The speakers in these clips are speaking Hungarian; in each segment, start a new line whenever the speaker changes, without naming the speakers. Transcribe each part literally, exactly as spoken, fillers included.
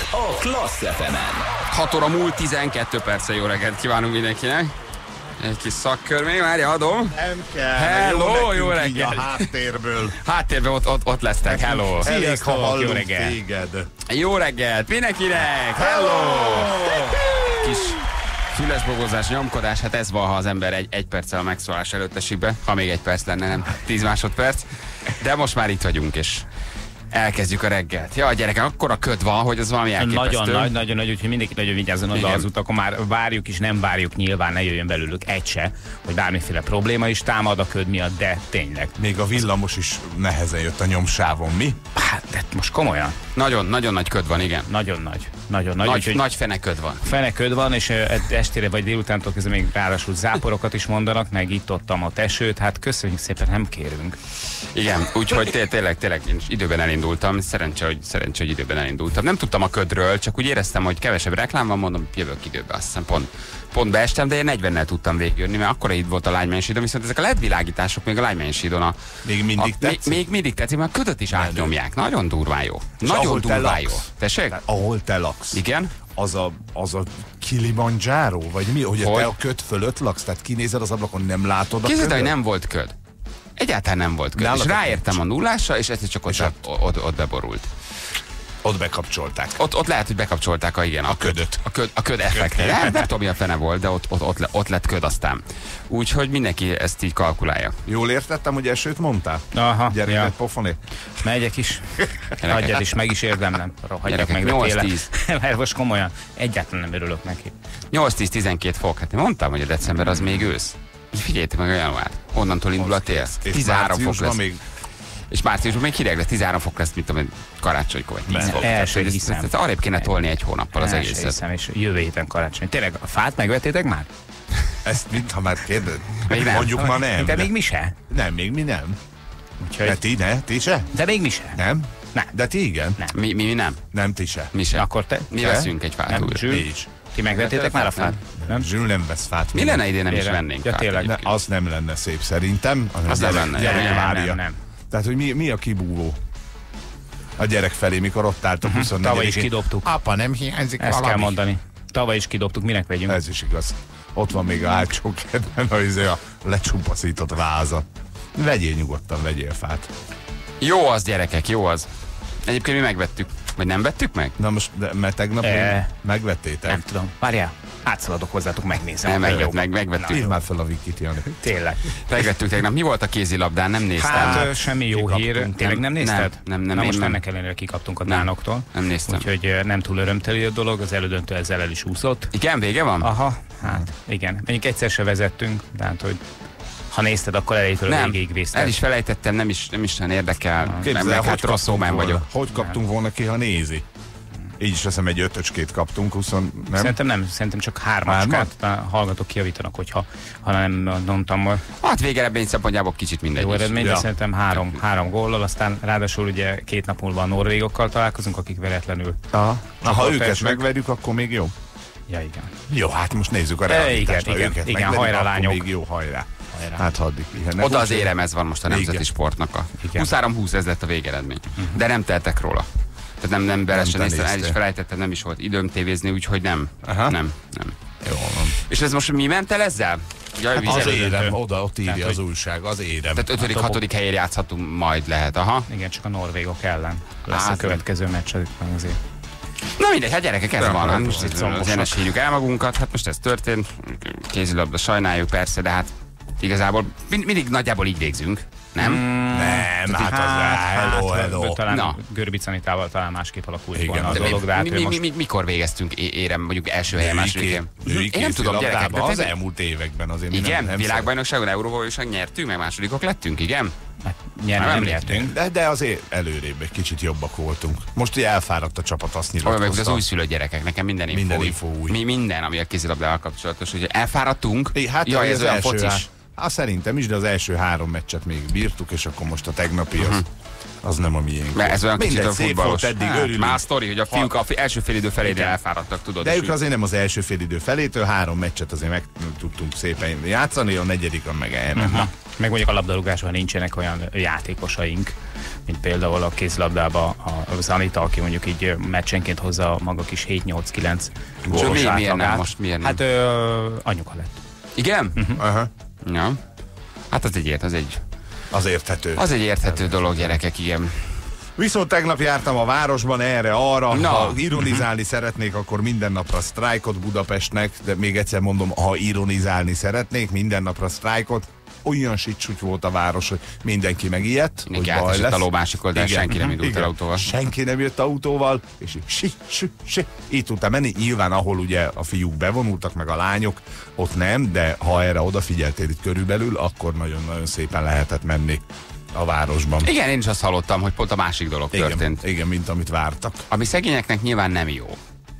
a Klassz ef emen.
hat óra múlt tizenkét perccel, jó reggelt kívánunk mindenkinek. Egy kis szakkör még, várja, adom.
Nem kell.
Hello, jó reggelt.
A háttérből.
Háttérben ott, ott, ott lesztek, hello.
Elég, ha
jó
hallunk
reggelt.
téged.
Jó reggelt mindenkinek, hello. Kis fülesbogozás, nyomkodás, hát ez van, ha az ember egy, egy perccel a megszólás előtt esik be, ha még egy perc lenne, nem tíz másodperc. De most már itt vagyunk, és elkezdjük a reggelt. Ja, gyerekek, akkora köd van, hogy az valami elképesztő.
Nagyon nagy, nagyon nagy, úgyhogy mindenki nagyon vigyázzon oda az utakon, már várjuk is, nem várjuk, nyilván ne jöjjön belőlük egy se, hogy bármiféle probléma is támad a köd miatt, de tényleg.
Még a villamos is nehezen jött a nyomsávon, mi?
Hát, de most komolyan.
Nagyon, nagyon nagy köd van, igen.
Nagyon nagy. Nagyon nagy.
Nagy,
úgyhogy
nagy feneköd van.
feneköd van, és uh, estére vagy délutántól kezdve még ráadásul záporokat is mondanak, meg itt ott a esőt, hát köszönjük szépen, nem kérünk.
Igen, úgyhogy té- tényleg, tényleg én is időben elindultam, szerencsé, hogy, szerencsé, hogy időben elindultam. Nem tudtam a ködről, csak úgy éreztem, hogy kevesebb reklám van, mondom, jövök időbe, azt hiszem pont, pont beestem, de én negyvennel tudtam végigjönni, mert akkora itt volt a Lágymányi-sídon, viszont ezek a led világítások még a Lágymányi-sídon a...
Még mindig
a,
tetszik?
Még, még mindig tetszik, mert a ködöt is átnyomják. Nagyon durván jó. Nagyon durván jó. Tessék?
Ahol te laksz.
Igen?
Az a, az a Kilimanjaro? Vagy mi? Hogy,
Hogy?
te a köd fölött laksz? Tehát kinézed az ablakon, nem látod a
Képzeld,
ködöt?
hogy nem volt köd. Egyáltalán nem volt köd.
Nálatok
És ráértem
nincs.
a nullásra, és ez csak ott,
És
ott, ott, ott beborult.
Ott bekapcsolták.
Ott, ott lehet, hogy bekapcsolták a, igen, a,
A ködöt.
A köd, a köd effektet. Nem, nem tudom, mi a fene volt, de ott, ott, ott, le- ott lett köd aztán. Úgyhogy mindenki ezt így kalkulálja.
Jól értettem, hogy esőt mondtál?
Aha,
Gyereket
ja.
pofoni.
Megyek is. Hagyjad is, meg is érdemlem. Hagyjak meg, de
nyolc
tényleg.
tíz.
Mert most komolyan, egyáltalán nem örülök neki.
nyolc tíz tizenkét fok. Hát én mondtam, hogy a december az még ősz. Figyeljétek meg a január. Onnantól indul a tél.
És
tizenhárom fok
márciusban
lesz.
még
És márciusban még hideg lesz, tizenhárom fok lesz, mint tudom, karácsonykor, vagy tíz fok.
El
Tehát,
se
hogy ezt-
hiszem.
ezt- ezt arrébb kéne tolni egy hónappal az
El se
egészet.
hiszem, és jövő héten karácsony. Tényleg, a fát megvettétek már?
ezt mintha már kérdez.
Még nem.
Mondjuk ma nem.
De még mi se.
Nem, még mi nem.
Úgyhogy,
De ti ne? Ti se?
de még mi se.
Nem?
Nem.
De ti igen?
Nem.
Mi, mi, mi nem?
Nem, ti se.
Mi sem.
Akkor te?
Mi
Te?
veszünk egy fát
Nem,
újra.
Zsül?
Mi is.
Ti megvettétek már a fát? Nem?
Zsül nem vesz fát.
Mi lenne idén nem is
Tényleg?
vennénk
Ja,
fát
tényleg.
Ne,
egyébként?
az nem lenne szép szerintem.
Az nem
gyerek-
lenne.
gyerek
Nem,
várja.
nem, nem.
Tehát, hogy mi, mi a kibúvó? A gyerek felé, mikor ott álltok
Tavaly is
huszonnegyedikén.
kidobtuk.
Apa, nem hiányzik
Ezt
valami?
kell mondani. Tavaly is kidobtuk, minek vegyünk?
Ez is igaz. Ott van még a hátsó kedven, a, izé a lecsupaszított váza. Vegyél nyugodtan, vegyél fát.
Jó az, gyerekek, jó az. Egyébként mi megvettük. Vagy nem vettük meg?
Na most, de, mert tegnap
E.
még megvettétek?
Nem tudom. Várjál, átszaladok hozzátok, megnézem.
Nem,
Meg
megvett,
jó.
meg, megvettük.
Írd már fel a Wikit, Jani.
Tényleg.
Megvettük tegnap. Mi volt a kézilabdán? Nem néztem.
Hát, ö, semmi jó
Kikaptunk.
hír. Tényleg nem
Nem,
nézted?
nem, nem,
Na
én
most
nem.
ennek ellenére kikaptunk a
Nem.
dánoktól.
Nem néztem.
Úgyhogy ö, nem túl örömteli a dolog, az elődöntő ezzel el is úszott.
Igen, vége van?
Aha, hát igen. Mondjuk egyszer se vezettünk, tehát hogy ha nézted, akkor elejétől a
Nem,
végéig vészted.
el is felejtettem, nem is, nem is olyan érdekel. Nem,
Képzeld,
meg
hogy
hát rossz szómán
volna,
vagyok.
hogy kaptunk volna ki, ha nézi? Így is hiszem egy ötöcskét kaptunk, húsz, nem?
Szerintem nem, szerintem csak hármaskát. A hallgatók kijavítanak, hogyha ha nem mondtam,
Hát végeredmény szempontjából kicsit mindegy
jó
is.
eredmény, de
Ja.
szerintem három, három góllal, aztán ráadásul ugye két nap múlva a norvégokkal találkozunk, akik veretlenül.
Aha. Na, ha
Akkor
őket
persze.
megverjük, akkor még jó.
Ja, igen.
Jó, hát most nézzük a
E,
realitást.
igen,
Ha
igen,
őket
igen,
megverjük,
hajrá,
akkor
lányok.
még jó, hajrá.
Hajrá.
Hát haddig. Igen,
Oda az éremez van most a nemzeti
Igen.
sportnak. A
Igen.
huszonhárom húsz ez lett a végeredmény. De nem teltek róla. Tehát nem, nem bele
Nem
sem
te
néztem, el is
néztél.
felejtettem, nem is volt időm tévézni, úgyhogy nem.
Aha.
Nem, nem.
Jó van.
És ez most mi ment el ezzel? Jaj,
Az
vizel-
érem, oda, ott írja
Tehát,
az
hogy-
újság, az érem.
Tehát ötödik, hatodik helyén játszhatunk majd lehet, aha.
Igen, csak a norvégok ellen lesz
Hát,
a következő meccs, meg azért.
Na mindegy, hát gyerekek, ez
Nem,
van. Hát
hát
most
most
itt
combosok.
az enesítjük el magunkat, hát most ez történt. Kézilabda sajnáljuk persze, de hát igazából mind, mindig nagyjából így végzünk, nem?
Nem, hát az hello, hello.
Talán
Na.
Görbic Anitával talán másképp alakult
Igen,
volna a
de
dolog, de hát
mi,
ő
mi,
most...
mi, mikor végeztünk é- érem, mondjuk első helyen, második helyen?
Női
Én nem tudom, gyerekek, de
kézilabdában az
te-
elmúlt években azért mi
igen,
nem, nem
világbajnokságon, Európa-bajnokságon nyertünk, meg másodikok lettünk, igen?
Hát, nyerni
Nem
nem
emlékszem.
nyertünk.
De, de azért előrébb egy kicsit jobbak voltunk. Most ugye elfáradt a csapat, azt
Olyan meg az
nyilatkozta.
újszülött gyerekek, nekem minden info,
Minden
új.
info új.
Mi minden, ami a kézilabdával kapcsolatos, hogy elfáradtunk.
É, hát
Jaj, ez
az
olyan
első
focis.
há- Hát szerintem is, de az első három meccset még bírtuk, és akkor most a tegnapi az, az nem a miénk.
Mert ez olyan kicsit
Mindegy,
a
szép
futballos.
volt eddig,
Hát,
örülünk.
Már sztori, hogy a fiúk a fi- első félidő felénél
Igen.
elfáradtak, tudod.
De
és
ők
úgy-
azért nem az első félidő felétől, három meccset azért meg tudtunk szépen játszani, a negyedikon meg elment.
Uh-huh. Meg mondjuk a labdarúgásban nincsenek olyan játékosaink, mint például a kézilabdába az Anita, aki mondjuk így meccsenként hozza maga kis hét nyolc kilenc gólos
mi, miért nem
átlagát.
most? Miért nem?
Hát ö, anyuka lett.
Igen?
Uh-huh.
Ja. Hát az egy, az egy,
Az érthető.
az egy érthető dolog, gyerekek, igen.
Viszont tegnap jártam a városban erre-arra,
Na.
ha ironizálni szeretnék, akkor minden napra sztrájkot Budapestnek, de még egyszer mondom, ha ironizálni szeretnék, minden napra sztrájkot, olyan sicsúgy volt a város, hogy mindenki megijedt,
Mindenki
hogy baj
átesett
lesz.
a ló másik oldalán,
Igen,
senki nem indult
igen.
el autóval.
Senki nem jött autóval, és így si, si, si, így tudtam menni. Nyilván, ahol ugye a fiúk bevonultak, meg a lányok, ott nem, de ha erre odafigyeltél itt körülbelül, akkor nagyon-nagyon szépen lehetett menni a városban.
Igen, én is azt hallottam, hogy pont a másik dolog történt.
Igen, igen, mint amit vártak.
Ami szegényeknek nyilván nem jó.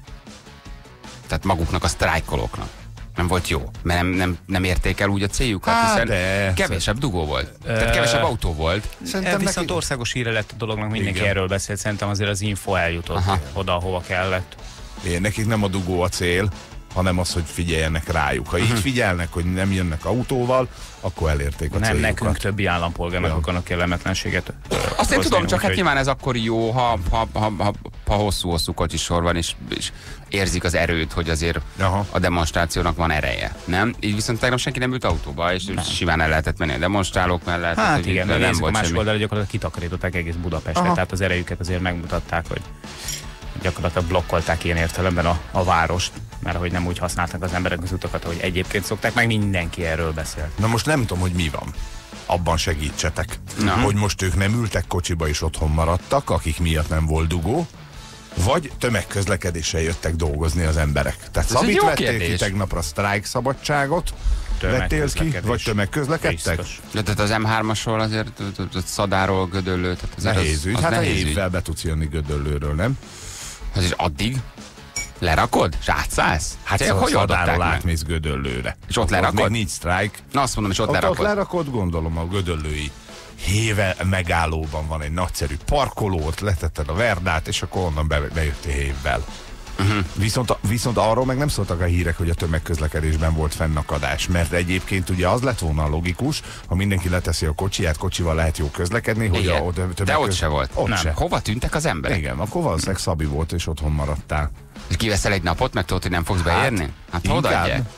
Tehát maguknak a sztrájkolóknak. Nem volt jó, mert nem, nem, nem érték el úgy a céljukat,
Hát
hiszen
de.
kevesebb dugó volt. Tehát kevesebb autó volt.
Szerintem
Viszont
neki...
országos híre lett a dolognak, mindenki
Igen.
erről beszélt, szerintem azért az info eljutott
Aha.
oda, hova kellett.
É, nekik nem a dugó a cél, hanem az, hogy figyeljenek rájuk. Ha így figyelnek, hogy nem jönnek autóval, akkor elérték a
Nem
céljukat.
nekünk, többi állampolgárnak
Ja.
akarnak kellemetlenséget.
Azt én
hozni,
tudom, csak hát
úgyhogy-
nyilván ez akkor jó, ha, ha, ha, ha, ha hosszú-hosszú kocsisor van, és, és érzik az erőt, hogy azért
Aha.
a demonstrációnak van ereje. Nem? Így viszont tegnap senki nem ült autóba, és nem. simán el lehetett menni a demonstrálók mellett.
Hát
hogy
igen,
nem
mert
volt
a másik
semmi.
oldalra gyakorlatilag kitakarították egész Budapestet,
Aha.
tehát az erejüket azért megmutatták, hogy gyakorlatilag blokkolták ilyen értelemben a, a várost, mert hogy nem úgy használtak az emberek az utakat, ahogy egyébként szokták, meg mindenki erről beszélt.
Na most nem tudom, hogy mi van. Abban segítsetek.
Na.
Hogy most ők nem ültek kocsiba és otthon maradtak, akik miatt nem volt dugó, vagy tömegközlekedéssel jöttek dolgozni az emberek. Tehát
Ez egy
Szabit
jó
vettél ki
kérdés.
tegnap a sztrájk szabadságot, vettél ki,
Tömegközlekedés.
vagy tömegközlekedtek?
Biztos.
De tehát az em hármasról azért t- t- t- Szadáról, Gödöllő, tehát azért
Nehéz
az,
ügy.
az
Hát a
nehéz ügy.
évvel be tudsz jönni Gödöllőről, nem?
Azért addig lerakod, és átszállsz?
Hát
Tényleg,
hogy
oldották
Szadáról
meg?
átmész Gödöllőre.
És ott
Még
lerakod?
nincs sztrájk.
Na azt mondom, és ott
Ott, ott
lerakod.
lerakod, gondolom, a gödöllői Héve megállóban van egy nagyszerű parkoló, ott letetted a verdát, és akkor onnan be, bejöttél Hévvel. Uh-huh. Viszont, viszont arról meg nem szóltak a hírek, hogy a tömegközlekedésben volt fennakadás, mert egyébként ugye az lett volna logikus, ha mindenki leteszi a kocsiját, kocsival lehet jó közlekedni, hogy
Igen.
a, a tömegköz...
De ott se volt.
Ott
Nem.
se.
Hova tűntek az emberek?
Igen, akkor valószínűleg Szabi volt, és otthon maradtál.
És kiveszel egy napot, meg tudod, hogy nem fogsz
Hát,
beérni? Hát hol
inkább.
adják?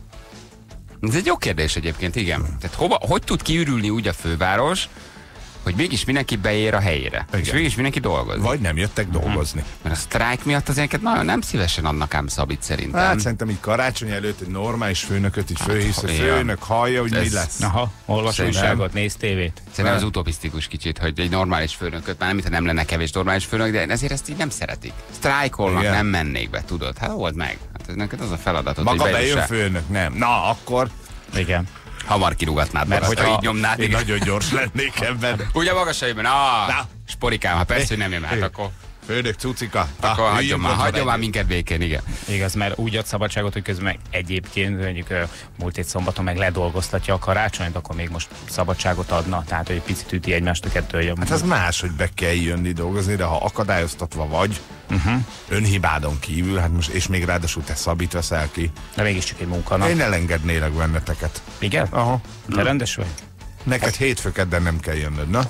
Ez egy jó kérdés egyébként, igen. Tehát hova, hogy tud kiürülni úgy a főváros, hogy mégis mindenki beér a helyére.
Igen.
És mégis mindenki dolgozik.
Vagy nem jöttek dolgozni.
Mert a sztrájk miatt az ilyeneket nagyon nem szívesen adnak ám Szabit szerintem.
Hát szerintem így karácsony előtt egy normális főnököt így főhisz, hogy
ja.
főnök hallja, hogy
Ez-
mi lesz.
Aha, olvas
Szerintem.
újságot, néz tévét.
Szerintem az utopisztikus kicsit, hogy egy normális főnököt, már nem, mintha nem lenne kevés normális főnök, de ezért ezt így nem szeretik. Sztrájkolnak,
Igen.
nem mennék be, tudod? Hát old meg. Hát ez neked az a feladatod,
Maga
hogy
bejön
bejussál.
főnök, nem. Na, akkor
Igen.
Hamar kirúgatnád, mert
Azt
hogyha
a-
így nyomnád.
Én
igen.
nagyon gyors lennék ebben.
Ugye magas helyben, ah,
Na.
sporikám, ha persze, hogy nem jön, hát akkor,
Főnök cucika.
akkor
Ah,
hagyjon
üljünk
már,
otthon
hagyjon már
együtt.
minket békén, igen.
Igaz, mert úgy ad szabadságot, hogy közben meg egyébként mondjuk ö, múlt egy szombaton meg ledolgoztatja a karácsonyt, akkor még most szabadságot adna, tehát hogy egy picit üti egymást a kettő, hogy
Hát ez más, hogy be kell jönni dolgozni, de ha akadályoztatva vagy, uh-huh. önhibádon kívül, hát most, és még ráadásul te Szabit veszel ki,
de mégiscsak egy munka. Na.
én elengednélek benneteket.
Igen?
Aha.
Te rendes vagy?
Neked hétfő kedden nem kell jönnöd, na?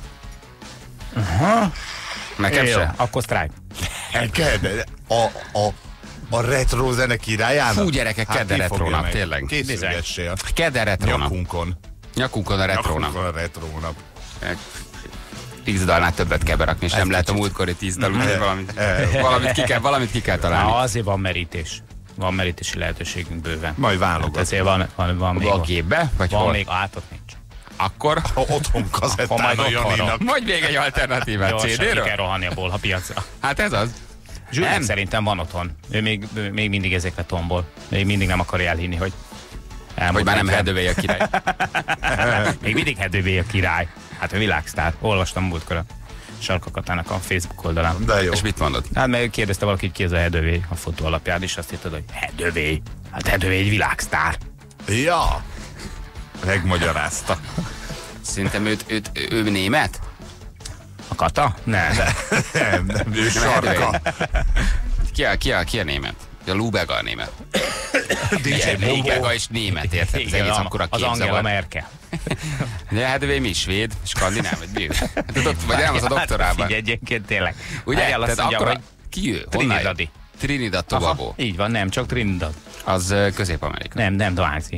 Nekem
Jó,
se.
akkor sztrájk.
Kell, de a, a, a retro zene királyának?
Fú, gyerekek,
Hát
kedden
ki fogja
retrónap,
meg?
tényleg.
Készülgessél.
Kedden retrónap.
Nyakunkon.
Nyakunkon a retrónap.
Nyakunkon a retrónap.
Tíz dalnál többet kell berakni, és
Ez
nem lehet a
kicsit.
múltkori tíz dal, úgyhogy
Eh,
valamit,
eh.
valamit, ki kell, valamit ki kell találni.
Na, azért van merítés. Van merítési lehetőségünk bőven.
Majd
Hát
válogat.
ezért van, van, van még
A gépbe? Vagy
van
hol?
még átot nincs.
Akkor
A otthon
Akkor
kazettán
majd
a
ott
Janinak.
vagy még egy alternatívát
Gyorsan ki kell
cé dé-ről?
rohanni a bolha piacra.
Hát ez az.
Zsűrnek
Nem.
szerintem van otthon. Ő még, ő még mindig ezekre tombol. Még mindig nem akarja elhinni, hogy elmúlt
Vagy már nem
negyven.
Hedővé a király.
Még mindig Hedővé a király. Hát a világsztár. Olvastam múltkor a Sarka Katának a Facebook oldalán.
De jó.
És mit mondod?
Hát meg kérdezte valaki, hogy ki ez a Hedővé a fotó alapján, és azt hittad, hogy Hedővé. Hát Hedővé egy világsztár.
Ja. Megmagyarázta.
Szerintem őt, őt, ő német?
A Kata? Nem.
Nem, nem, ő
Nem
sarka.
Ki a, ki a, ki a német? A Lubega a német.
dé dzsé
Lubega és német, érted? Az
Igen,
egész
a-
akkor a
az Angela
képzavar.
Merkel.
Ja, hát ő mi svéd, skandináv, vagy mi? Hát, tudod, vagy nem az a doktorában.
Figyelj, egyébként tényleg.
Ugye?
Várjál, azt
Tehát
mondja,
akkor
hogy
ki ő? Honnan jön?
Trinidadi.
Trinidad Tobago.
Így van, nem, csak Trinidad.
Az uh, Közép-Amerika.
Nem, nem, Doázi.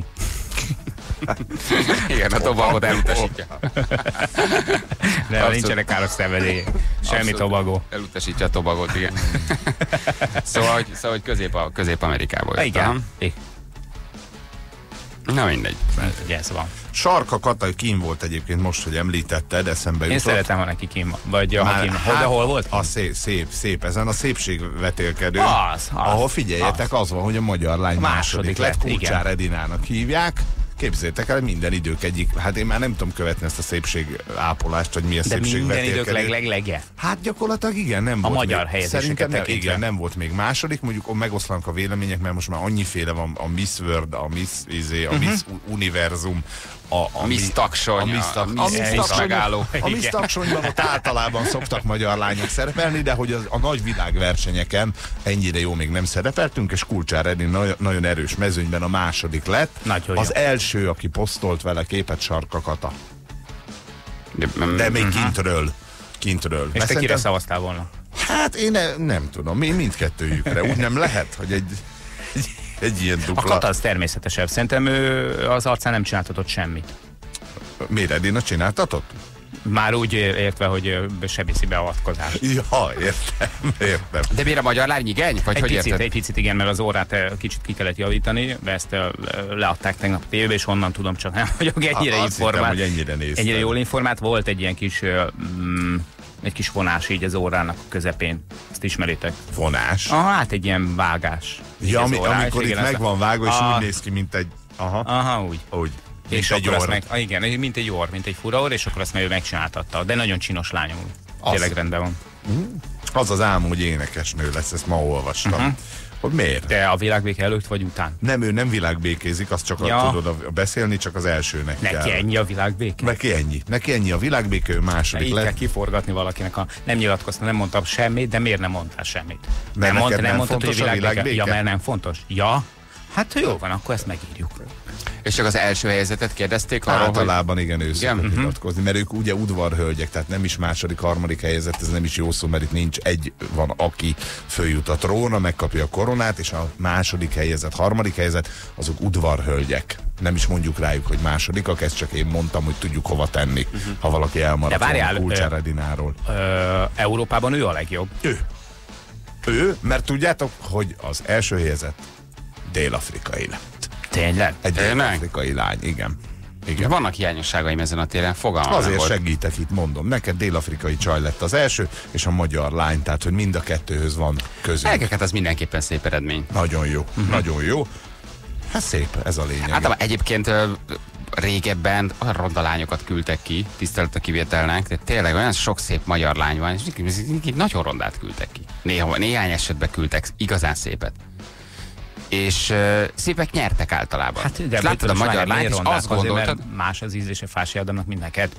Igen, a Tobagot elutasítja.
De
Abszolút.
nincsenek káros szenvedélyek. Semmi
Abszolút.
Tobago.
Elutasítja a Tobagot, igen. szóval, hogy, szóval, hogy közép, Közép-Amerikából jött.
Igen.
Na mindegy.
Ugye ez van.
Sarka Kata kín volt egyébként most, hogy említetted, eszembe
Én
jutott.
szeretem, ha neki kín van. Vagy ha
Már-
kín van. Hol, de hol volt?
A szép, szép, szép, ezen a szépségvetélkedő.
Az, az.
Ahol figyeljetek, az. az van, hogy a magyar lány
A
második,
második
lett,
lett,
Kulcsár
igen.
Edinának hívják. Képzeljétek el, minden idők egyik, hát én már nem tudom követni ezt a szépségápolást, hogy mi a
De minden
szépségvetélkedő.
idők leg, leg, legje.
Hát gyakorlatilag igen, nem
A
volt
magyar
még,
helyezéseket
szerintem nem,
tekintve.
igen, nem volt még második, mondjuk megoszlanak a vélemények, mert most már annyiféle van, a Miss World, a Miss, izé, a Miss Univerzum, a, a,
A Miss Taksony,
a Miss,
a
tak,
Miss
a Miss
Ex
Taksony-
megálló.
a Miss
Igen.
Taksonyban ott általában szoktak magyar lányok szerepelni, de hogy az, a nagy világversenyeken ennyire jó még nem szerepeltünk, és Kulcsár Edin nagyon, nagyon erős mezőnyben a második lett.
Nagyon
az
jó.
első, aki posztolt vele képet, Sarka Kata.
De,
De még kintről. Kintről.
És
Mert
te kire
szerintem-
szavaztál volna?
Hát én ne, nem tudom, én mindkettőjükre. Úgy nem lehet, hogy egy, egy, egy ilyen
A
dupla.
Kata az természetesebb. Szerintem ő az arcán nem csináltatott semmit.
Miért Edina csináltatott?
Már úgy értve, hogy ö, sebészi beavatkozás.
Ja, értem, értem.
de miért a magyar lány igény? Vagy
Egy
hogy
picit,
érted?
egy picit igen, mert az órát ö, kicsit ki kellett javítani, de ezt ö, leadták tegnap a tévébe, és onnan tudom, csak nem vagyok ennyire
Azt hittem,
informált.
hogy ennyire nézted.
Ennyire jól informált. Volt egy ilyen kis, ö, mm, egy kis vonás így az órának a közepén. Ezt ismeritek?
Vonás.
Ah, hát egy ilyen vágás. Így
Ja,
az
ami,
órás,
amikor itt
igen, az
meg
a-
van vágva, és
Ah.
úgy néz ki, mint egy... Aha,
Aha, úgy.
úgy. Mint
És
egy
akkor azt
orr.
meg, ah, igen, mint egy orr, mint egy fura orr, és akkor azt meg ő megcsináltatta. De nagyon csinos lányom.
Az.
Tényleg rendben van.
Az az álom, hogy énekesnő lesz, ezt ma olvastam.
Mhm.
Hogy miért?
De a világbéke előtt vagy után?
Nem, ő nem világbékézik, azt csak
Ja.
a, tudod a, beszélni, csak az elsőnek
Neki
kell.
ennyi a világbéke?
Neki ennyi. Neki ennyi a világbéke, ő második
Így kell
lett.
kiforgatni valakinek. A, nem nyilatkoztam, nem mondtam semmit, de miért nem mondtál semmit?
Mert
nem,
neked nem
mondtad,
fontos
hogy
a
világbéke.
világbéke?
Ja, mert nem fontos. Ja, hát jó van, akkor ezt megírjuk.
És csak az első helyzetet kérdezték arról, hogy...
Általában igen, ő
Igen?
szokott nyilatkozni, mert ők ugye udvarhölgyek, tehát nem is második, harmadik helyezett, ez nem is jó szó, mert itt nincs egy, van, aki följut a trónra, megkapja a koronát, és a második helyezett, harmadik helyezett, azok udvarhölgyek. Nem is mondjuk rájuk, hogy másodikak, ezt csak én mondtam, hogy tudjuk hova tenni, uh-huh. ha valaki elmaradt
De várjál,
volna Kulcsár
ö-
Edináról.
Ö, Európában ő a legjobb.
Ő. Ő, mert tudjátok, hogy az első helyezett dél-afrikai lett.
Tényleg?
Egy
Tényleg?
dél-afrikai lány, igen. Igen.
Vannak hiányosságaim ezen a téren, fogalmam nem
Azért
volt.
segítek itt, mondom. Neked dél-afrikai csaj lett az első, és a magyar lány, tehát hogy mind a kettőhöz van közünk.
Elkeket az mindenképpen szép eredmény.
Nagyon jó, uh-huh. nagyon jó. Hát szép, ez a lényeg.
Általában egyébként ö, régebben olyan ronda lányokat küldtek ki, tisztelet a kivételnek, de tényleg olyan sok szép magyar lány van, és így nagyon rondát küldtek ki. Néha, néhány esetben küldtek igazán szépet. És uh, szépek nyertek általában.
Hát,
és láttad a magyar lányt, és azt gondoltad,
mert más az ízlése Fási Ádámnak, mint neked.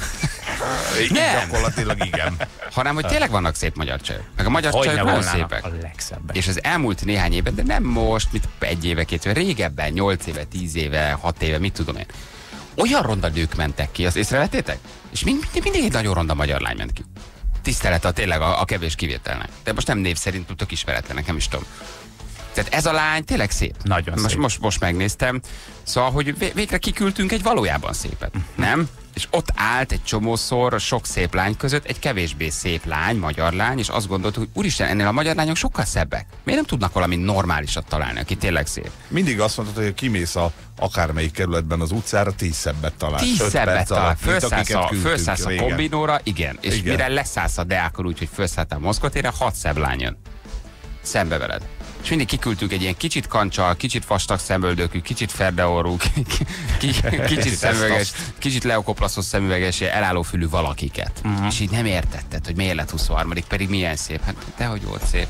Igen, gyakorlatilag igen.
hanem hogy tényleg vannak szép magyar csajok. Meg a magyar
Hogy
csajok
ne
nagyon
volnának
szépek.
a legszebbek.
És az elmúlt néhány évben, de nem most, mit egy éve, két éve, régebben, nyolc éve, tíz éve, hat éve, mit tudom én. Olyan ronda nők mentek ki, azt észrevettétek? És mind, mindig, mindig egy nagyon ronda magyar lány ment ki. Tisztelet a tényleg a, a kevés kivételnek. De most nem név szerint, tök ismeretlenek, nem is tudom. Tehát ez a lány tényleg szép.
Nagyon
most,
szép.
Most, most megnéztem. Szóval, hogy vé- végre kiküldtünk egy valójában szépet. Nem? És ott állt egy csomószor sok szép lány között egy kevésbé szép lány, magyar lány, és azt gondoltuk, hogy úristen, ennél a magyar lányok sokkal szebbek. Miért nem tudnak valami normálisat találni, aki tényleg szép?
Mindig azt mondtad, hogy kimész a akármelyik kerületben az utcára, tíz szebbet találsz.
Tíz
Öt
szebbet
perc
talál,
alatt, mint
felszállsz
akiket
a,
küldtünk
felszállsz a
régen.
kombinóra, igen, és
Igen.
mire leszállsz a Deákon úgy, hogy felszálltál Moszkvatére, hat szebb lány jön. Szembe veled. És mindig kiküldtünk egy ilyen kicsit kancsal, kicsit vastag szemöldökű, kicsit ferdeorú, kicsit szemüveges, kicsit leokoplaszos szemüveges, elálló fülű valakiket. Uh-huh. És így nem értetted, hogy miért lett huszonharmadik, pedig milyen szép. Hát dehogy volt szép.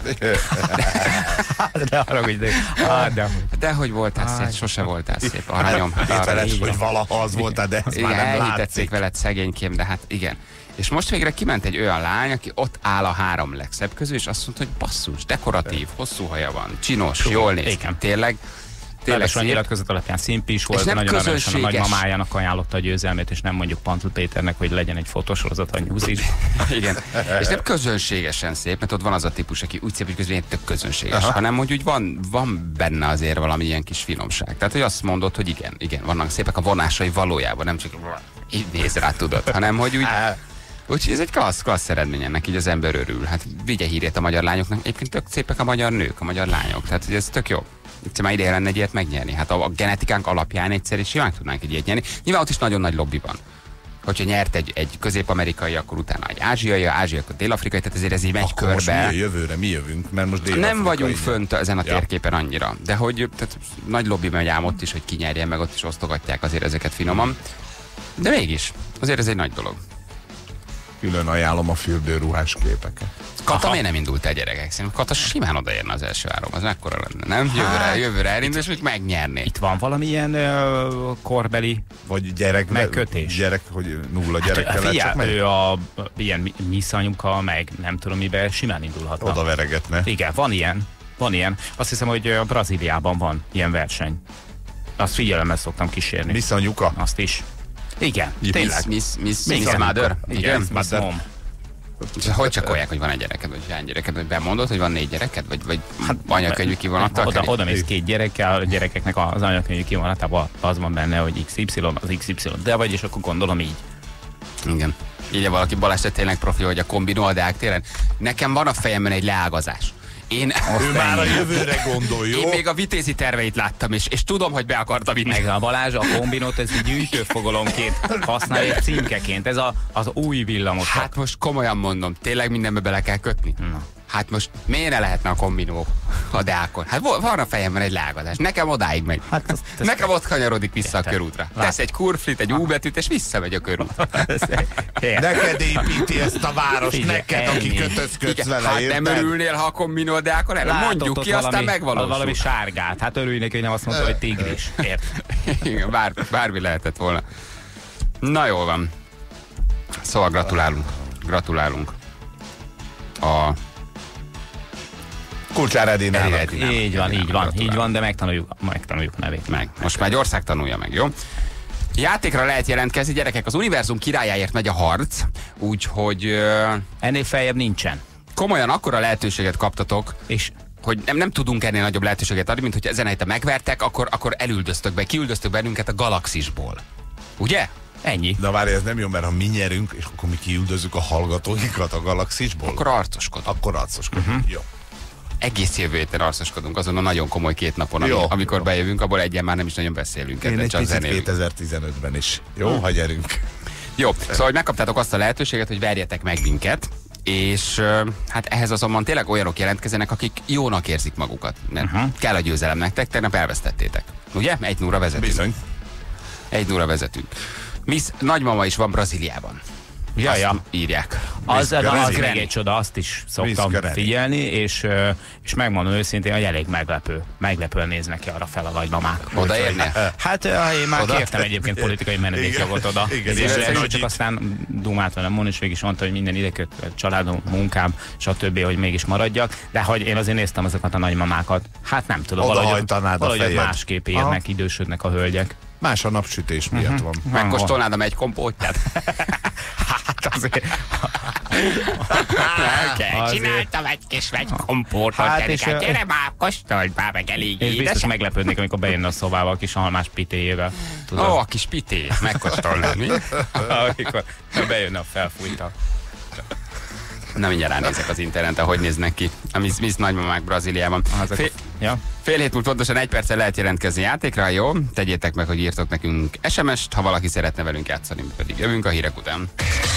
De arra, hogy de, á, de,
Dehogy voltál szép, sose voltál szép. Aranyom.
Itt veled,
Így van.
hogy valaha az voltál, de ez
Igen,
már nem
elhitették
látszik.
veled szegénykém, de hát igen. És most végre kiment egy olyan lány, aki ott áll a három legszebb közül, és azt mondta, hogy basszus, dekoratív, hosszú haja van, csinos, jól néz ki,
igen.
tényleg.
Ráadásul a nyilatkozat alapján szimpi is volt, nagyon aranyosan a nagymamájának ajánlotta a győzelmét, és nem mondjuk Pantl Péternek, hogy legyen egy fotósorozat a Newsy.
Igen. És nem közönségesen szép, mert ott van az a típus, aki úgy szép, hogy közben tök közönséges, aha, hanem hogy úgy van, van benne azért valami ilyen kis finomság. Tehát, hogy azt mondod, hogy igen, igen, vannak szépek a vonásai valójában, nem csak így néz rá, tudod, hanem hogy úgy... Úgyhogy ez egy klassz, klassz eredmény, ennek így az ember örül. Hát vigye hírét a magyar lányoknak, egyébként tök szépek a magyar nők, a magyar lányok, tehát hogy ez tök jó. Egyszer már ideje lenne egy ilyet megnyerni. Hát a, a genetikánk alapján egyszer is simán tudnánk egy ilyet nyerni. Nyilván ott is nagyon nagy lobby van. Hogyha nyert egy, egy közép-amerikai, akkor utána egy ázsiai, ázsiai, akkor dél-afrikai, tehát ezért ez így megy
akkor
körbe.
Most mi jövőre, mi jövünk, mert most
nem vagyunk fönt ezen a
ja.
térképen annyira. De hogy tehát nagy lobby megy ám ott is, hogy ki nyerjen, meg ott is osztogatják azért ezeket finoman. De mégis, azért ez egy nagy dolog.
Külön ajánlom a fürdőruhás képeket.
Kata miért nem indult el, gyerekek? Szerintem Kata simán odaérne az első három, az mekkora lenne, nem? Jövőre, hát, jövőre elindul, és úgy megnyerni.
Itt van valamilyen uh, korbeli
vagy gyerek,
megkötés?
Gyerek, hogy nulla gyerekkel hát,
figyel,
csak meg?
ő a ilyen miszanyuka, meg nem tudom miben simán indulhatna.
Oda veregetne.
Igen, van ilyen. Van ilyen. Azt hiszem, hogy a Brazíliában van ilyen verseny. Azt figyelemmel szoktam kísérni.
Miszanyuka?
Azt is. Igen,
miss,
tényleg.
Miss, miss, miss, miss Mother?
Igen, Miss Mom.
Hogy csakolják, hogy van egy gyereked, vagy hány gyereked, vagy bemondod, hogy van négy gyereked, vagy, vagy hát, anyakönyvű kivonattal?
Oda, oda mész két gyerekkel, a gyerekeknek az anyakönyvű kivonatában az van benne, hogy iksz ipszilon, az iksz ipszilon, de vagy, és akkor gondolom így.
Igen. Így valaki Balázs tényleg profi, hogy a kombinó a Deák téren. Nekem van a fejemben egy leágazás. Én,
ő már a jövőre gondol, jó?
Én még a vitézi terveit láttam, és, és tudom, hogy be akarta vinni.
Meg a Balázs a kombinót, ez gyűjtőfogalomként használja címkeként. Ez a, az új villamos.
Hát most komolyan mondom, tényleg mindenbe bele kell kötni? Na. Hát most miért ne lehetne a kombinó a Deákon? Hát van a fejemben egy lágadás. Nekem odáig megy. Hát azt, azt Nekem ott kanyarodik vissza érted. A körútra. Lát. Tesz egy kurflit, egy U betűt, és visszamegy a körútra.
Neked építi ezt a város, figyelj, neked, ennyi. Aki kötözködsz vele,
hát nem örülnél, ha a kombinó a Deákon erre mondjuk ki, valami, aztán megvalósul.
Valami sárgát. Hát örülj neki, hogy nem azt mondta, hogy tigris.
Igen, bár, bármi lehetett volna. Na jól van. Szóval gratulálunk. Gratulálunk. A
Kulcsár Edénának.
Így van, így van, így van, de megtanuljuk, megtanuljuk a nevét.
Meg. Most már egy ország tanulja meg, jó? Játékra lehet jelentkezni, gyerekek, az univerzum királyáért megy a harc, úgyhogy... Uh,
ennél feljebb nincsen.
Komolyan akkora lehetőséget kaptatok,
és
hogy nem, nem tudunk ennél nagyobb lehetőséget adni, mint hogy ezen a héten megvertek, akkor, akkor elüldöztök be, kiüldöztök bennünket a galaxisból. Ugye?
Ennyi.
De várj, ez nem jó, mert ha mi nyerünk, és akkor mi kiüldözzük a hallgatóinkat a galaxisból.
Akkor arcoskodunk.
Akkor arcoskodunk, uh-huh. Jó.
Egész jövő héten arcoskodunk azon a nagyon komoly két napon, ami, amikor bejövünk, abból egyen már nem is nagyon beszélünk.
Én egy picit kétezer-tizenötben is. Jó, hmm. ha gyerünk.
Jó, szóval hogy megkaptátok azt a lehetőséget, hogy verjetek meg minket, és hát ehhez azonban tényleg olyanok jelentkezenek, akik jónak érzik magukat, mert uh-huh. kell a győzelem nektek, tegnap elvesztettétek. Ugye? Egy nulla vezetünk.
Bizony.
Egy nulla vezetünk. Miss nagymama is van Brazíliában.
Ja,
azt
ja.
írják.
Az, az, az még egy csoda, azt is szoktam figyelni, és, és megmondom őszintén, hogy elég meglepő. Meglepően néznek ki arra fel a nagymamák.
Odaérne?
Hát én már oda? kértem egyébként politikai menedékjogot oda. Igen, és, és, és csak aztán dumát velem mondani, és mégis mondta, hogy minden ideköt, családom, munkám, stb., hogy mégis maradjak. De hogy én azért néztem azokat a nagymamákat. Hát nem tudom, valahogy, valahogy másképp érnek, idősödnek a hölgyek.
Más a napsütés miatt uh-huh. van.
Megkóstolnád a megy kompótját?
Hát azért...
okay, csináltam egy kis megy kompótot, hát és hát gyere már, kóstold már meg elég édes.
És biztos meglepődnék, amikor bejönne a szobába a kis almás pitéjével.
Ó, oh, a kis pité, megkóstolnád, mi?
Amikor bejönne a felfújta.
Na mindjárt ránézek az interneten, hogy néznek ki a Miss, Miss nagymamák Brazíliában. Fél,
ja.
fél hét múlt pontosan egy perccel lehet jelentkezni játékra, jó? Tegyétek meg, hogy írtok nekünk es em est, ha valaki szeretne velünk játszani, pedig jövünk a hírek után.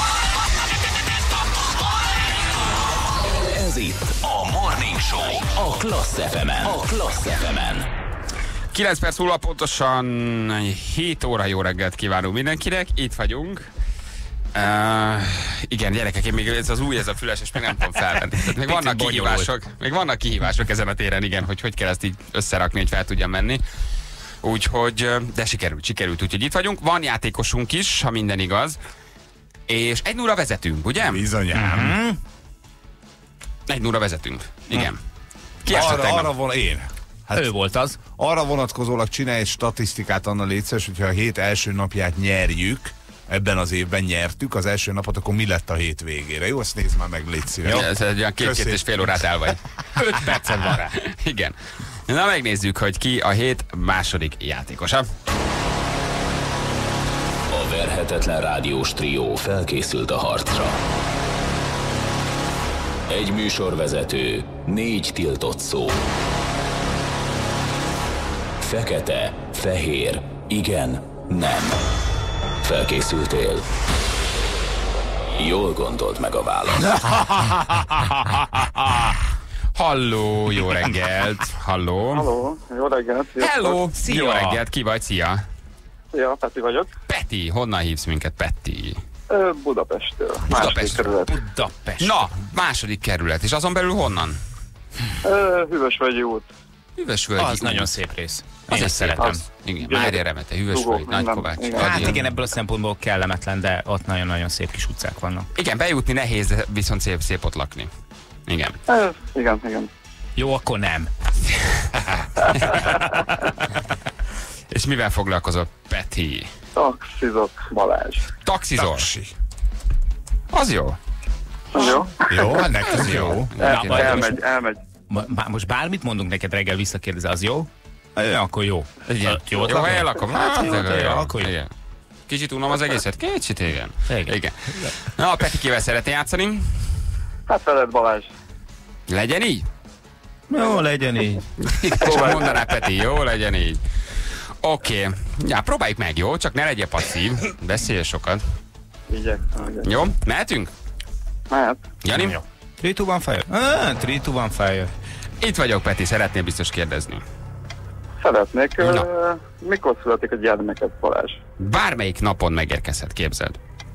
Ez itt a Morning Show a Klassz ef emen. A Klassz ef emen.
kilenc perc múlva pontosan hét óra jó reggelt kívánunk mindenkinek, itt vagyunk. Uh, igen, gyerekek, én még ez az új, ez a füles, és még nem tudom felvenni. Tehát még vannak kihívások, még vannak kihívások ezen a téren, igen, hogy hogy kell ezt így összerakni, hogy fel tudjam menni. Úgyhogy, de sikerült, sikerült, úgyhogy itt vagyunk. Van játékosunk is, ha minden igaz. És egy nulla vezetünk, ugye?
Bizonyám.
Uh-huh. Egy nulla vezetünk, igen.
Ki arra, arra van én.
Hát ő volt az.
Arra vonatkozólag csinálj egy statisztikát, Anna, légy szíves, hogyha a hét első napját nyerjük, ebben az évben nyertük az első napot, akkor mi lett a hét végére? Jó, ezt nézd már meg, légy szíves.
Jó, ez egy olyan két-két és fél órát el vagy.
Öt percet van rá.
Igen. Na, megnézzük, hogy ki a hét második játékosa.
A verhetetlen rádiós trió felkészült a harcra. Egy műsorvezető, négy tiltott szó. Fekete, fehér, igen, nem. Felkészültél? Jól gondold meg a választ.
Halló, jó reggelt. Halló.
Halló, jó reggelt. Sziasztok.
Hello,
Szia.
jó reggelt, ki vagy, szia.
Szia, Peti vagyok.
Peti, honnan hívsz minket, Peti?
Ö, Budapesttől. Második
Budapestről.
kerület.
Budapest.
Na, második kerület, és azon belül honnan?
Ö, Hűvösvölgyi út.
Hűvösvölgyi
Az
út.
nagyon szép rész.
Az
Én
is
is szeretem.
Az.
Igen,
Igen.
Mária Remete, Hűvösvölgyi,
Dugó,
Nagykovács.
minden.
Adi.
Hát igen, ebből a szempontból kellemetlen, de ott nagyon-nagyon szép kis utcák vannak.
Igen, bejutni nehéz, de viszont szép, szép ott lakni. Igen.
Ö, igen, igen.
Jó, akkor nem.
És mivel foglalkozol, Peti?
Taxizok, Balázs.
Taxizol.
Taxi.
Az jó.
Jó?
Jó, hát neked jó.
El,
majd
elmegy, elmegy.
Bár most bármit mondunk neked reggel visszakérdez, az jó? Ja, akkor jó.
Igen.
Jó,
Jó helyen lakom? Hát,
jó,
jó,
jó,
jó.
akkor jó.
Igen. Kicsit unom az egészet? Kicsit, igen.
Igen.
Igen. Na, Petikével szeretnél játszani?
Hát veled, Balázs.
Legyen így?
Jó, legyen így.
És mondaná Peti, jó, legyen így. Oké. Okay. Ja, próbáljuk meg, jó? Csak ne legyél passzív. Beszélj sokat.
Igyekszem, igyekszem.
Jó? Mehetünk?
Mehet.
Jani?
Jó. Three, two, one, fire. Ah, three, two, one, fire.
Itt vagyok, Peti, szeretnél biztos kérdezni.
Szeretnék, ö,
Na.
mikor születik a gyermeket, Balázs?
Bármelyik napon megérkezhet, képzeld.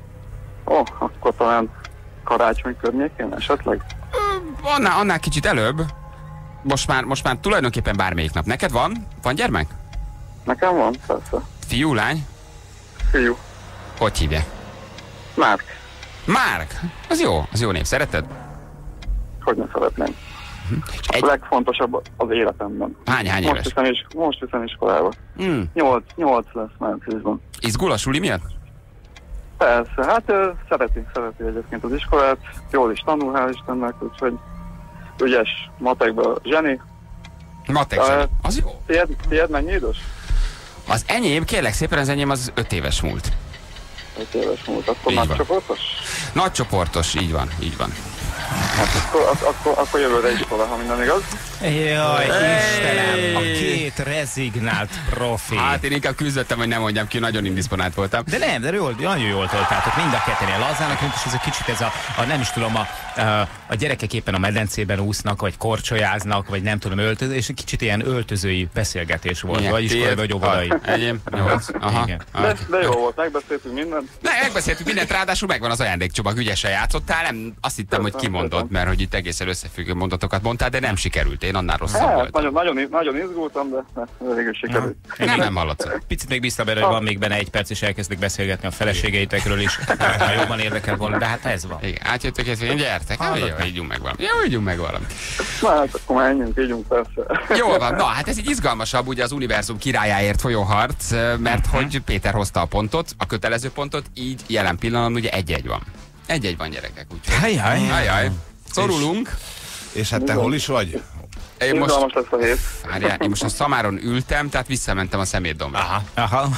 Ó, akkor talán karácsony környékén esetleg?
Annál, annál kicsit előbb. Most már, most már tulajdonképpen bármelyik nap. Neked van? Van gyermek?
Nekem van, persze.
Fiú, lány?
Fiú.
Hogy hívja?
Márk.
Márk! Az jó, az jó név. Szereted?
Hogy ne szeretném.
Egy-
A legfontosabb az életemben.
Hány, hány
Most
éves?
viszem, is, most viszem iskolába.
Mm.
Nyolc, nyolc lesz márciusban.
Izgul a suli miatt?
Persze, hát ö, szereti, szereti egyébként az iskolát, jól is tanul, hál' Istennek, úgyhogy ügyes matekban zseni.
Matek
Uh,
zseni. Az jó.
Tied, tied mennyi idős?
Az enyém, kérlek szépen, az enyém az öt éves múlt.
öt éves múlt, akkor
Így
már
van.
csoportos?
Nagy csoportos, így van, így van.
Hát akkor, ak- akkor, akkor jövőre iskola, ha minden igaz.
Jaj, Istenem, a két rezignált profi.
Hát én inkább küzdöttem, hogy nem mondjam ki, nagyon indisponált voltam.
De nem, de jól, nagyon jól toltátok, mind a ketten. Lazának, mint is ez a kicsit ez a, a nem is tudom, a, a, a gyerekek éppen a medencében úsznak, vagy korcsolyáznak, vagy nem tudom, öltöző, és egy kicsit ilyen öltözői beszélgetés volt,
Igen,
vagy iskolai,
tiéd,
vagy óvodai.
hat. Enyém, nyolc. Aha.
Igen.
De, de jó volt, megbeszéltünk mindent.
Ne, megbeszéltük mindent, ráadásul megvan az ajándékcsomag, ügyesen játszottál, nem azt hittem, hogy kimondod, mert hogy itt egészen összefüggő mondatokat mondtál, de nem sikerült, én annál rosszabb
Hát,
voltam.
nagyon, nagyon, nagyon izgultam, de de végül sikerült.
Nem, nem hallatszott.
Picit még bíztam erre, hogy van még benne egy perc, és elkezdik beszélgetni a feleségeitekről is, ha jobban érdekel volna, de hát ez van.
Igen, átjöttök, és mondja, gyertek, hát, jó, ígyunk meg valamit. Jó, ígyunk meg valamit.
Na hát akkor menjünk, ígyunk persze.
Jól van, na hát ez egy izgalmasabb, ugye az univerzum királlyáért folyó harc, mert hogy Péter hozta a pontot, a kötelező pontot, így jelen pillanatban ugye egy-egy van. Egy-egy van, gyerekek, úgyhogy.
Ajaj.
Ajaj, szorulunk.
És hát te hol is vagy?
Én most,
Izgalmas lesz a hét.
várjál, én most a Szamáron ültem, tehát visszamentem a Szemétdombra.
Aha.
Aha.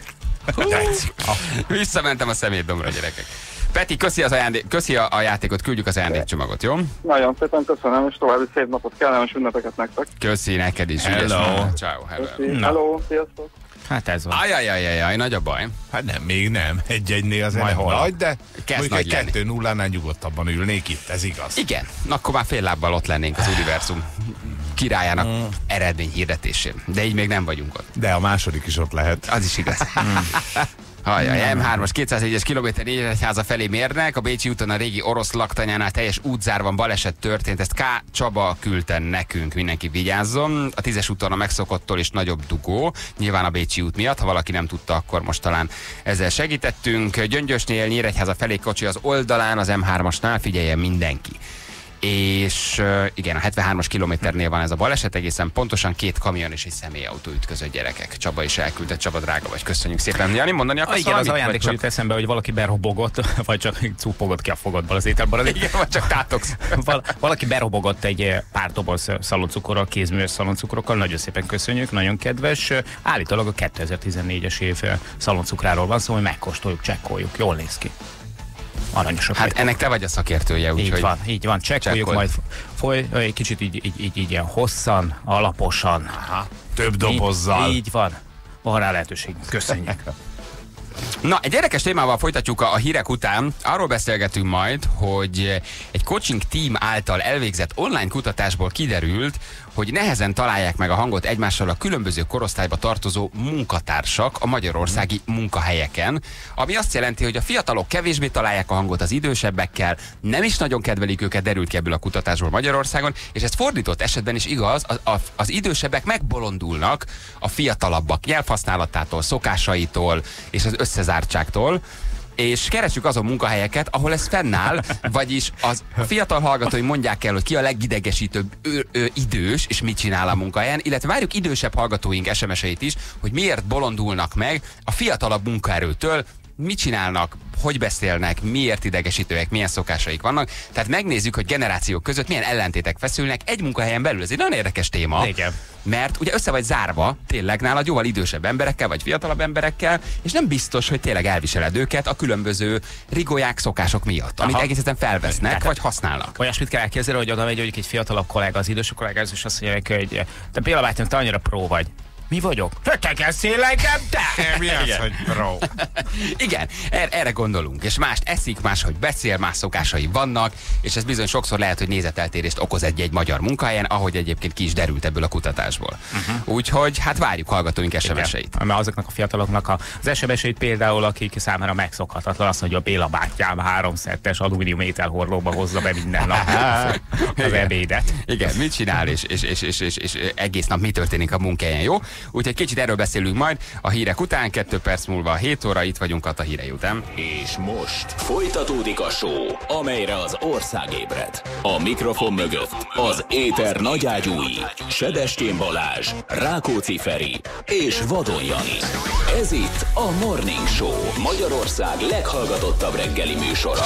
Visszamentem a Szemétdombra, gyerekek. Peti, köszi, az ajándék, köszi a, a játékot, küldjük az ajándékcsomagot, jó?
Nagyon szépen köszönöm, és további szép napot, kellemes ünnepeket nektek.
Köszi neked is.
Hello.
ügyes vagy. Ciao, hello.
Köszi.
Na.
Hello, sziasztok.
Hát ez van.
Ajajajajaj, nagy a baj.
Hát nem, még nem. Egy-egynél azért
Majd
nem
holnap.
nagy, de
Kezd
mondjuk
nagy
egy
lenni.
kettő nullánál nyugodtabban ülnék itt, ez igaz.
Igen, akkor már fél lábbal ott lennénk az univerzum királyának
Mm.
eredmény hirdetésén. De így még nem vagyunk ott.
De a második is ott lehet.
Az is igaz. Hajjaj, em hármas kétszázegyes kilométer Nyíregyháza felé mérnek, a Bécsi úton a régi orosz laktanyánál teljes útzárban baleset történt, ezt K. Csaba küldte nekünk, mindenki vigyázzon. A tízes úton a megszokottól is nagyobb dugó, nyilván a Bécsi út miatt, ha valaki nem tudta, akkor most talán ezzel segítettünk. Gyöngyösnél Nyíregyháza felé kocsi az oldalán, az em hármasnál, figyeljen mindenki. és uh, igen, a hetvenhármas kilométernél van ez a baleset, egészen pontosan két kamion és egy személyautó ütközött, gyerekek. Csaba is elküldte, Csaba drága vagy, köszönjük szépen. Jani, mondani akarsz
igen,
valamit?
az ajándék csak... jut eszembe, hogy valaki berobogott, vagy csak cúpogott ki a fogadból az ételben.
Igen, vagy csak tátogsz.
Val valaki berobogott egy pár doboz szaloncukorral, kézműves szaloncukrokkal, nagyon szépen köszönjük, nagyon kedves. Állítólag a kétezer-tizennégyes év szaloncukráról van szó, hogy megkóstoljuk, csekkoljuk, jól néz ki. Aranyosak.
Hát ennek te vagy a szakértője, úgyhogy...
Így van, így van, csekkoljuk, majd foly, egy kicsit így, így, így, így ilyen hosszan, alaposan.
Aha, több dobozzal.
Így, így van, van rá lehetőség. Köszönjük.
Na, egy érdekes témával folytatjuk a, a hírek után. Arról beszélgetünk majd, hogy egy coaching team által elvégzett online kutatásból kiderült, hogy nehezen találják meg a hangot egymással a különböző korosztályba tartozó munkatársak a magyarországi munkahelyeken, ami azt jelenti, hogy a fiatalok kevésbé találják a hangot az idősebbekkel, nem is nagyon kedvelik őket, derült ki ebből a kutatásból Magyarországon, és ez fordított esetben is igaz, az, az, az idősebbek megbolondulnak a fiatalabbak nyelvhasználatától, szokásaitól és az összezártságtól, és keresjük azon munkahelyeket, ahol ez fennáll, vagyis az fiatal hallgatói mondják el, hogy ki a legidegesítőbb ő, ő, idős, és mit csinál a munkahelyen, illetve várjuk idősebb hallgatóink es em es-eit is, hogy miért bolondulnak meg a fiatalabb munkaerőtől, mit csinálnak, hogy beszélnek, miért idegesítőek, milyen szokásaik vannak. Tehát megnézzük, hogy generációk között milyen ellentétek feszülnek egy munkahelyen belül. Ez egy nagyon érdekes téma.
Igen.
Mert ugye össze vagy zárva tényleg nálad jóval idősebb emberekkel, vagy fiatalabb emberekkel, és nem biztos, hogy tényleg elviseled őket a különböző rigóják, szokások miatt, amit egész egyszerűen felvesznek, tehát, vagy használnak.
Olyasmit kell elképzelni, hogy oda megy mondjuk egy fiatalabb kollega az idősebb kollégához, és azt mondja neki, hogy te Béla bátyám, te annyira pró vagy. Mi vagyok? Te kezdjél engem, te!
Mi az, hogy pro?
Igen, er erre gondolunk, és mást eszik, máshogy beszél, más szokásai vannak, és ez bizony sokszor lehet, hogy nézeteltérést okoz egy-egy magyar munkahelyen, ahogy egyébként ki is derült ebből a kutatásból. Uh-huh. Úgyhogy hát várjuk hallgatóink es em es-eit.
Mert azoknak a fiataloknak az es em es-eit például, akik számára megszokhatatlan, azt mondja, a Béla bátyám háromszettes alumínium ételhordóba hozza be minden nap az ebédet.
Igen, mit csinál, és, és, és, és, és, és egész nap mi történik a munkahelyen, jó? Úgyhogy kicsit erről beszélünk majd a hírek után, kettő perc múlva hét óra, itt vagyunk a hírei után.
És most folytatódik a show, amelyre az ország ébred. A mikrofon mögött az éter nagyágyúi, Sedestén Balázs, Rákóczi Feri és Vadon Jani. Ez itt a Morning Show, Magyarország leghallgatottabb reggeli műsora.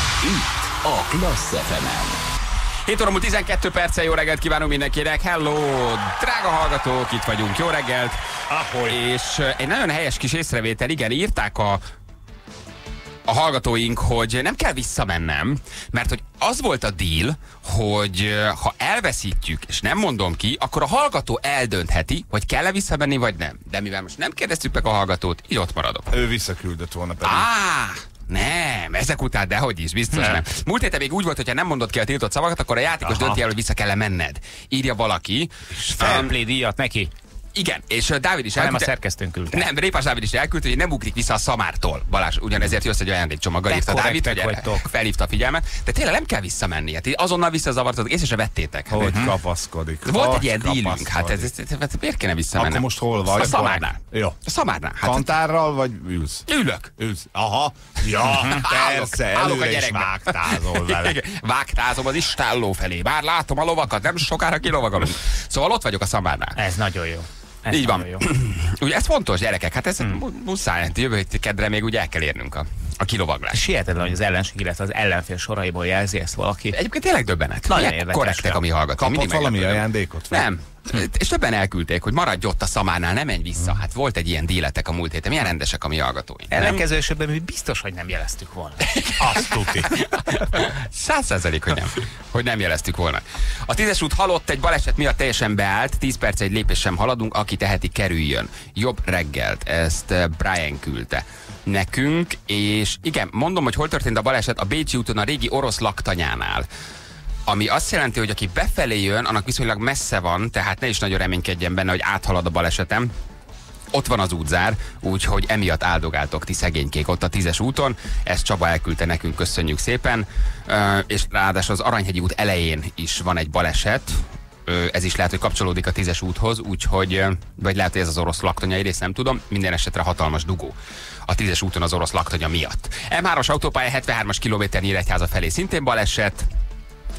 Itt a Klassz ef emen.
hét óra múlt tizenkét perccel, jó reggelt kívánunk mindenkinek. Hello, drága hallgatók, itt vagyunk, jó reggelt.
Ahogy.
És egy nagyon helyes kis észrevétel, igen, írták a, a hallgatóink, hogy nem kell visszamennem, mert hogy az volt a deal, hogy ha elveszítjük, és nem mondom ki, akkor a hallgató eldöntheti, hogy kell-e visszamenni, vagy nem. De mivel most nem kérdeztük meg a hallgatót, így ott maradok.
Ő visszaküldött volna pedig.
Ah! Nem, ezek után dehogy is, biztos nem. nem. Múlt héten még úgy volt, hogyha nem mondod ki a tiltott szavakat, akkor a játékos dönti el, hogy vissza kell -e menned. Írja valaki.
És fairplay díjat neki.
Igen, és uh, Dávid is
elküldte. Nem a
szerkesztőnk
küldte.
Nem, Répás Dávid is elküldte, hogy nem ugrik vissza a szamártól. Balázs, ugyanezért jössz egy ajándékcsomaggal, írta Dávid, hogy felhívta a figyelmet. De tényleg nem kell visszamenni. Hát azonnal visszazavartatok, észre se vettétek.
Hogy uh-huh. kapaszkodik.
Volt
hogy
egy ilyen dílünk, hát ez, ez, ez, ez, miért kéne visszamenni?
Akkor most hol vagy?
A szamárnál.
Jó.
A szamárnál. Hát,
Kantárral vagy ülsz?
Ülök.
Ülsz. Aha. Ja, persze, előre is vágtázol vele.
Vágtázom az istálló felé. Bár látom a lovakat, nem sokára kilovagolunk. Szóval ott vagyok a szamárnál.
Ez nagyon jó. Ez
így van. Ugye ez fontos, gyerekek, hát ez hmm. muszáj, jövő hét kedre még úgy el kell érnünk a, a kilovaglás.
Sihetetlen, hogy az ellenség, illetve az ellenfél soraiból jelzi ezt valaki.
Egyébként tényleg döbbenet.
Nagyon érdekes.
Korrektek a mi hallgatók.
Kapott valami ajándékot?
Nem. És többen elküldték, hogy maradj ott a szamárnál, ne menj vissza. Hát volt egy ilyen díletek a múlt héten. Milyen rendesek a mi hallgatóink.
Ellenkező esetben mi biztos, hogy nem jeleztük volna.
Azt tuti.
Száz százalék, hogy nem. Hogy nem jeleztük volna. A tízes út halott, egy baleset miatt teljesen beállt. Tíz perc egy lépés sem haladunk, aki teheti, kerüljön. Jobb reggelt. Ezt Brian küldte nekünk, és igen, mondom, hogy hol történt a baleset, a Bécsi úton a régi orosz laktanyánál. Ami azt jelenti, hogy aki befelé jön, annak viszonylag messze van, tehát ne is nagyon reménykedjen benne, hogy áthalad a balesetem. Ott van az útzár, úgyhogy emiatt áldogáltok ti szegénykék ott a tízes úton. Ezt Csaba elküldte nekünk, köszönjük szépen. Ö, és ráadásul az Aranyhegyi út elején is van egy baleset. Ö, ez is lehet, hogy kapcsolódik a tízes úthoz, úgyhogy, vagy lehet, hogy ez az orosz laktanyai rész, nem tudom. Minden esetre hatalmas dugó a tízes úton az orosz laktanya miatt. em hármas autópálya hetvenhármas kilométer Nyíregyháza felé szintén baleset.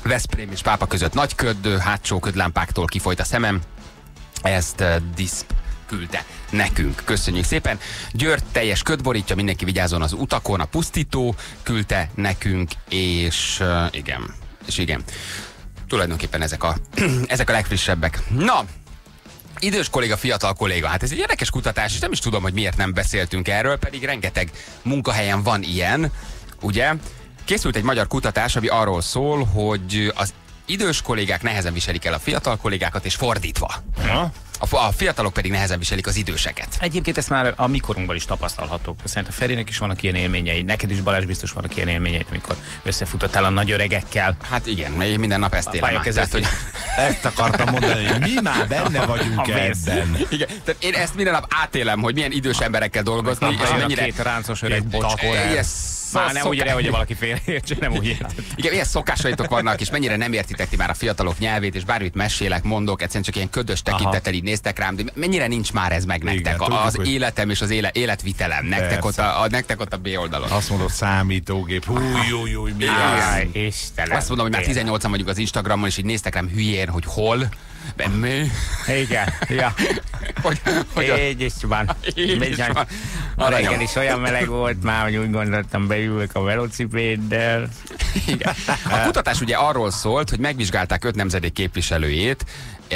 Veszprém és Pápa között nagy köd, hátsó ködlámpáktól kifolyt a szemem. Ezt uh, Diszp küldte nekünk. Köszönjük szépen. Győrt teljes köd borítja, mindenki vigyázzon az utakon. A pusztító küldte nekünk, és uh, igen, és igen. Tulajdonképpen ezek a, ezek a legfrissebbek. Na, idős kolléga, fiatal kolléga. Hát ez egy érdekes kutatás, és nem is tudom, hogy miért nem beszéltünk erről, pedig rengeteg munkahelyen van ilyen, ugye? Készült egy magyar kutatás, ami arról szól, hogy az idős kollégák nehezen viselik el a fiatal kollégákat, és fordítva. Ha? A, a fiatalok pedig nehezen viselik az időseket.
Egyébként ezt már a mikorunkban is tapasztalhatók. Szerintem Ferinek is vannak ilyen élményei, neked is, Balázs, biztos vannak ilyen élményei, amikor összefutottál a nagy öregekkel.
Hát igen, én minden nap ezt élem. Tehát, hogy...
Ezt akartam mondani, hogy mi már benne vagyunk ebben.
Igen, tehát én ezt minden nap átélem, hogy milyen idős emberekkel dolgozni, és mennyire...
Két ráncos öreg bocskor. Már nem úgy ére, hogy valaki félreértse, nem úgy érted.
Igen, milyen szokásaitok vannak, és mennyire nem értitek ti már a fiatalok nyelvét, és bármit mesélek, mondok, egyszerűen csak ilyen ködös tekintettel így néztek rám, de mennyire nincs már ez meg nektek, igen, a, az tudjuk, életem és az éle, életvitelem, nektek ott, a, a, nektek ott a B oldalon.
Azt mondod, számítógép, húj, húj, húj, mi
az? Istenem.
Azt mondom, hogy már tizennyolcan vagyunk az Instagramon, és így néztek rám hülyén, hogy hol, mi?
Igen, ja.
Hogy, hogy
így is van.
Így is van.
A reggel is olyan meleg volt már, hogy úgy gondoltam, beülök a velocipéddel.
Igen. A kutatás ugye arról szólt, hogy megvizsgálták öt nemzedék képviselőjét,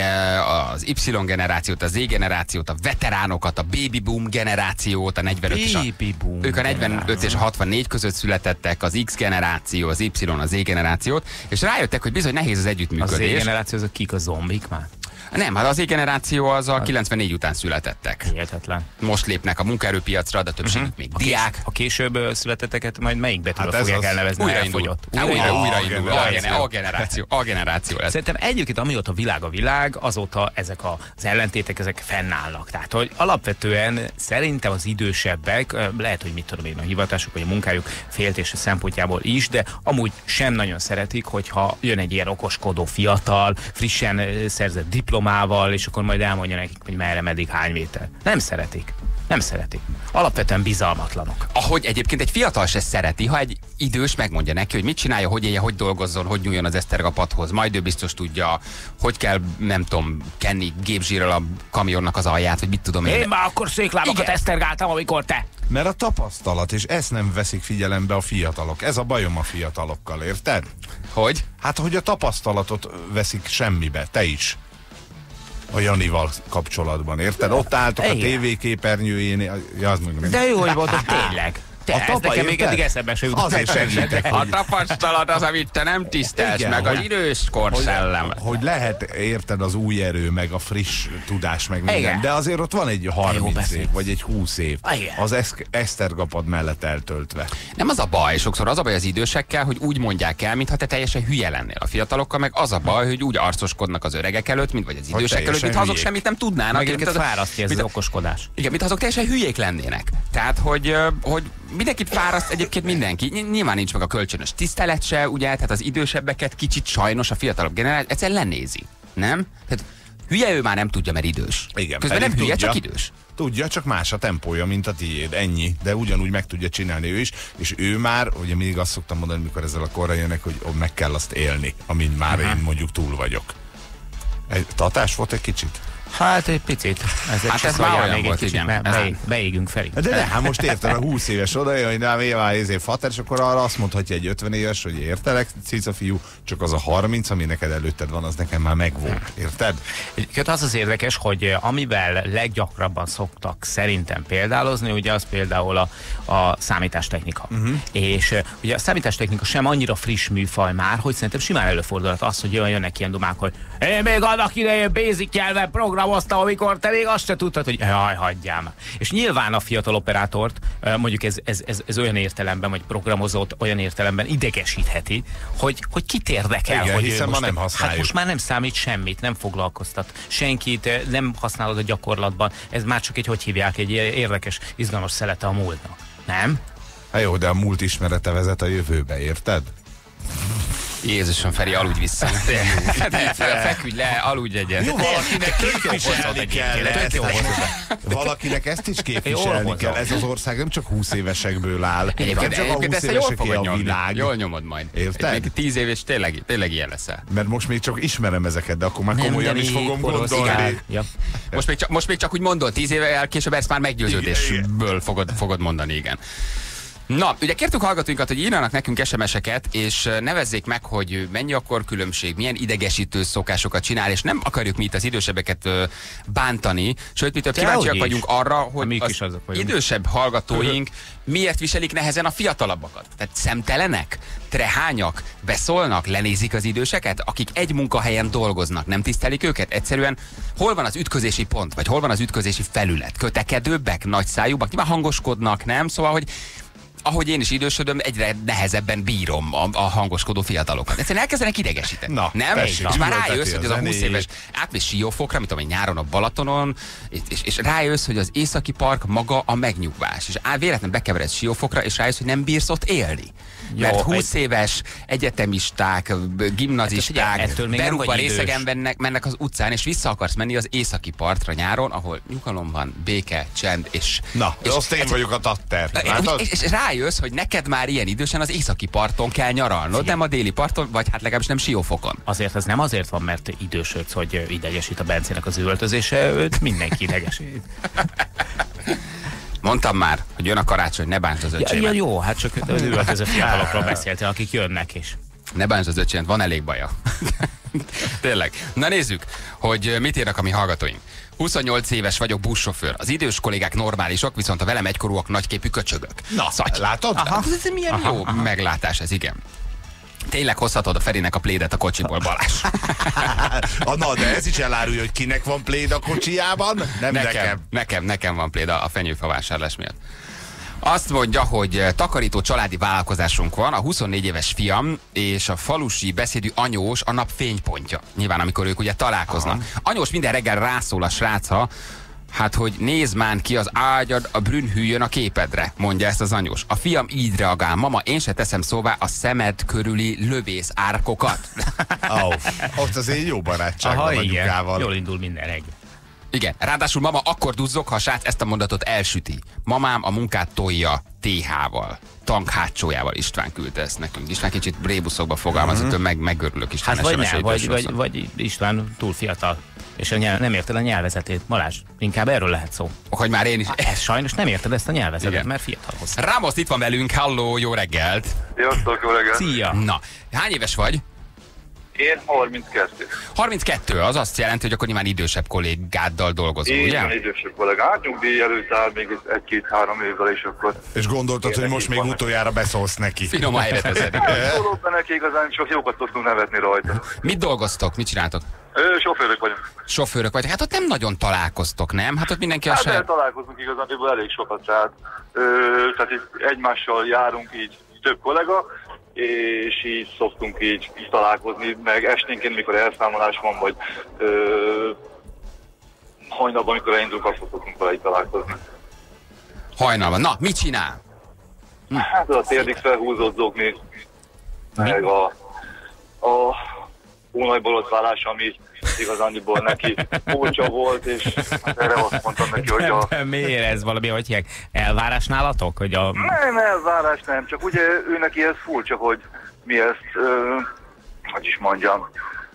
az Y generációt, az Z generációt, a veteránokat, a baby boom generációt, a negyvenöt és a, ők a negyvenöt és a hatvannégy között születettek, az X generáció, az Y, az Z generációt, és rájöttek, hogy bizony nehéz az együttműködés.
A Z generáció, azok kik, a zombik már?
Nem, hát az Z generáció az a kilencvennégy után születettek.
Hihetetlen.
Most lépnek a munkaerőpiacra, de többségük uh-huh. még
a
diák.
Kés, a később születeteket majd melyik betűvel hát fogják elnevezni?
Újraindult. Újraindul. A generáció. A generáció lesz.
Szerintem egyébként amióta a világ a világ, azóta ezek az ellentétek, ezek fennállnak. Tehát, hogy alapvetően szerintem az idősebbek, lehet, hogy mit tudom én, a hivatásuk vagy a munkájuk féltése szempontjából is, de amúgy sem nagyon szeretik, hogyha jön egy ilyen okoskodó fiatal, frissen szerzett diplomával, és akkor majd elmondja nekik, hogy merre, meddig, hány méter. Nem szeretik. Nem szeretik. Alapvetően bizalmatlanok.
Ahogy egyébként egy fiatal se szereti, ha egy idős megmondja neki, hogy mit csinálja, hogy élje, hogy dolgozzon, hogy nyúljon az esztergapadhoz, majd ő biztos tudja, hogy kell, nem tudom, kenni gépzsírral a kamionnak az alját, vagy mit tudom én.
Én már akkor széklábakat esztergáltam, amikor te.
Mert a tapasztalat, és ezt nem veszik figyelembe a fiatalok. Ez a bajom a fiatalokkal, érted?
Hogy?
Hát, hogy a tapasztalatot veszik semmibe, te is. A Janival kapcsolatban, érted? Ott álltok a tévéképernyőjén, ja, az mondjuk,
de jó, hogy mondod, tényleg. Te,
a
ez nekem még eddig eszembe se jutott.
Azért segítek.
A tapasztalat az, amit te nem tisztelsz, igen, meg hogy, az időskor
hogy,
szellem.
Hogy lehet, érted, az új erő, meg a friss tudás, meg minden. Igen. De azért ott van egy harminc év, vagy egy húsz év. Igen. Az Esztergapad mellett eltöltve.
Nem az a baj, sokszor az a baj az idősekkel, hogy úgy mondják el, mintha te teljesen hülye lennél. A fiatalokkal meg az a baj, hogy úgy arcoskodnak az öregek előtt, mint vagy az idősek előtt, mintha azok semmit nem tudnának.
Meg őket fárasztja ez az okoskodás.
Igen, mintha azok teljesen hülyék lennének. Tehát, hogy, hogy mindenkit fáraszt egyébként mindenki. Nyilván nincs meg a kölcsönös tisztelet se, ugye, tehát az idősebbeket kicsit sajnos a fiatalabb generáció egyszerűen lenézi. Nem? Tehát hülye ő már nem tudja, mert idős.
Igen,
közben nem hülye,
tudja,
csak idős.
Tudja, csak más a tempója, mint a tiéd. Ennyi. De ugyanúgy meg tudja csinálni ő is. És ő már, ugye mindig azt szoktam mondani, mikor ezzel a korra jönnek, hogy meg kell azt élni, amint már uh-huh. én mondjuk túl vagyok. Egy tatás volt egy kicsit?
Hát egy picit.
Ez hát ez már olyan volt, igen.
Be, be, beégünk felé.
De, de hát most érted, a húsz éves oda jön, hogy nem éve ezért fater, és akkor arra azt mondhatja egy ötven éves, hogy értelek, cica fiú, csak az a harminc, ami neked előtted van, az nekem már megvolt. Érted?
Egyébként az az érdekes, hogy amivel leggyakrabban szoktak szerintem példálozni, ugye az például a, a számítástechnika. Uh-huh. És ugye a számítástechnika sem annyira friss műfaj már, hogy szerintem simán előfordulhat az, hogy jönnek ilyen dumák, hogy én még annak idején basic nyelven programoztam, amikor te még azt se tudtad, hogy jaj, hagyjál már. És nyilván a fiatal operátort, mondjuk ez, ez, ez, ez olyan értelemben, vagy programozót olyan értelemben idegesítheti, hogy, hogy kit érdekel,
igen,
hogy
hiszen
most,
ma nem használjuk.
Hát most már nem számít semmit, nem foglalkoztat senkit, nem használod a gyakorlatban. Ez már csak egy, hogy hívják, egy érdekes, izgalmas szelete a múltnak. Nem?
Hát jó, de a múlt ismerete vezet a jövőbe, érted?
Jézusom, Feri, aludj vissza. Feküdj le, aludj egyet.
Jó, valakinek képviselni kell ezt. Valakinek ezt is képviselni kell. Ez az ország nem csak húsz évesekből áll.
Egyébként,
csak a húsz éveseké a világ.
Jól nyomod majd.
Érted?
Még tíz év és tényleg, tényleg ilyen leszel.
Mert most még csak ismerem ezeket, de akkor már komolyan is fogom gondolni.
Ja. Most, még csak, most még csak úgy mondod, tíz évvel később ezt már meggyőződésből fogod, fogod mondani, igen. Na, ugye kértük hallgatóinkat, hogy írjanak nekünk es em es-eket, és nevezzék meg, hogy mennyi a korkülönbség, milyen idegesítő szokásokat csinál, és nem akarjuk mi itt az idősebbeket ö, bántani, sőt, mi több kíváncsiak vagyunk arra, hogy az
az
idősebb hallgatóink miért viselik nehezen a fiatalabbakat. Tehát szemtelenek, trehányak, beszólnak, lenézik az időseket, akik egy munkahelyen dolgoznak, nem tisztelik őket. Egyszerűen hol van az ütközési pont, vagy hol van az ütközési felület? Kötekedőbbek, nagyszájúbbak, nyilván hangoskodnak, nem? Szóval, hogy ahogy én is idősödöm, egyre nehezebben bírom a, a hangoskodó fiatalokat. Egyszerűen elkezdenek idegesíteni. Na, nem? Tessék, és már rájössz, hogy az a húsz éves átmész Siófokra, mint amely nyáron a Balatonon, és, és, és rájössz, hogy az északi park maga a megnyugvás. És á, véletlenül bekeveredsz Siófokra, és rájössz, hogy nem bírsz ott élni. Jó, mert húsz éves egyetemisták, gimnazisták, hát, berúgva részegen mennek, mennek az utcán, és vissza akarsz menni az északi partra nyáron, ahol nyugalom van, béke, csend, és...
Na, és azt én vagyok a tatter.
És, és, és rájössz, hogy neked már ilyen idősen az északi parton kell nyaralnod, nem a déli parton, vagy hát legalábbis nem Siófokon.
Azért ez nem azért van, mert idősödsz, hogy idegesít a Bencének az üvöltözése, őt mindenki idegesít.
Mondtam már, hogy jön a karácsony, ne bántsd az öcsémet.
Ja, ja, jó, hát csak az üvöltöző fiatalokról beszéltél, akik jönnek is.
Ne bántsd az öcsémet, van elég baja. Tényleg. Na nézzük, hogy mit írnak a mi hallgatóink. huszonnyolc éves vagyok, buszsofőr. Az idős kollégák normálisok, viszont a velem egykorúak nagyképű köcsögök.
Na, Szaty. Látod?
Aha. Ez milyen aha, jó aha. meglátás ez, igen. Tényleg hozhatod a Ferinek a plédet a kocsiból, Balázs.
Na, de ez is elárulja, hogy kinek van pléd a kocsijában? Nem nekem. Nekem,
nekem, nekem van pléd a fenyőfa vásárlás miatt. Azt mondja, hogy takarító családi vállalkozásunk van, a huszonnégy éves fiam és a falusi beszédű anyós a nap fénypontja. Nyilván, amikor ők ugye találkoznak. Aha. Anyós minden reggel rászól a srácra, hát, hogy nézd már ki az ágyad, a brünn hűljön a képedre, mondja ezt az anyós. A fiam így reagál, mama, én se teszem szóvá a szemed körüli lövész árkokat.
Oh, ott azért jó barátság van a anyukával.
Jól indul minden reggel.
Igen, ráadásul mama akkor duzzog, ha a srác ezt a mondatot elsüti. Mamám a munkát tolja té há-val. Tank hátsójával. István küldte ezt nekünk. István kicsit brébuszokba fogalmazott, mm-hmm. meg megörülök István.
Hát vagy, nem, vagy, vagy, vagy István túl fiatal, és a nyelv, nem érted a nyelvezetét. Balázs, inkább erről lehet szó.
Hogy már én is...
Ez sajnos nem érted ezt a nyelvezetet, igen. Mert fiatal hozzá.
Ramos itt van velünk, halló, jó reggelt!
Sziasztok, jó reggelt!
Szia!
Na, hány éves vagy?
Én harminckettő.
harminckettő, az azt jelenti, hogy akkor nyilván idősebb kollégáddal dolgozol,
én
ugye?
Én idősebb kollégát, nyugdíj előtt áll még egy-két-három évvel, és akkor...
És gondoltad, hogy most még utoljára beszólsz neki.
Finom a helyre teszed.
Szólok be neki, igazán csak jókat tudtunk nevetni rajta.
Mit dolgoztok? Mit csináltok?
Ö, sofőrök vagyunk.
Sofőrök vagytok. Hát ott nem nagyon találkoztok, nem? Hát ott mindenki a
hát
saját...
Hát találkozunk igazán, elég sokat, tehát, ö, tehát itt egymással járunk így több kollega, és így szoktunk így, így találkozni, meg esténként, mikor elszámolás van, vagy ö, hajnalban, mikor elindulunk, akkor szoktunk vele így találkozni.
Hajnalban. Na, mit csinál?
Hm. Hát a térdig felhúzódzogni, meg a, a hónajborotválás, ami igazániból neki furcsa volt, és hát erre azt mondtam neki, hogy a...
Miért ez valami, hogy hívják, elvárás nálatok? Hogy a...
Nem, elvárás nem, csak ugye ő neki ez furcsa, hogy mi ezt, ö, hogy is mondjam,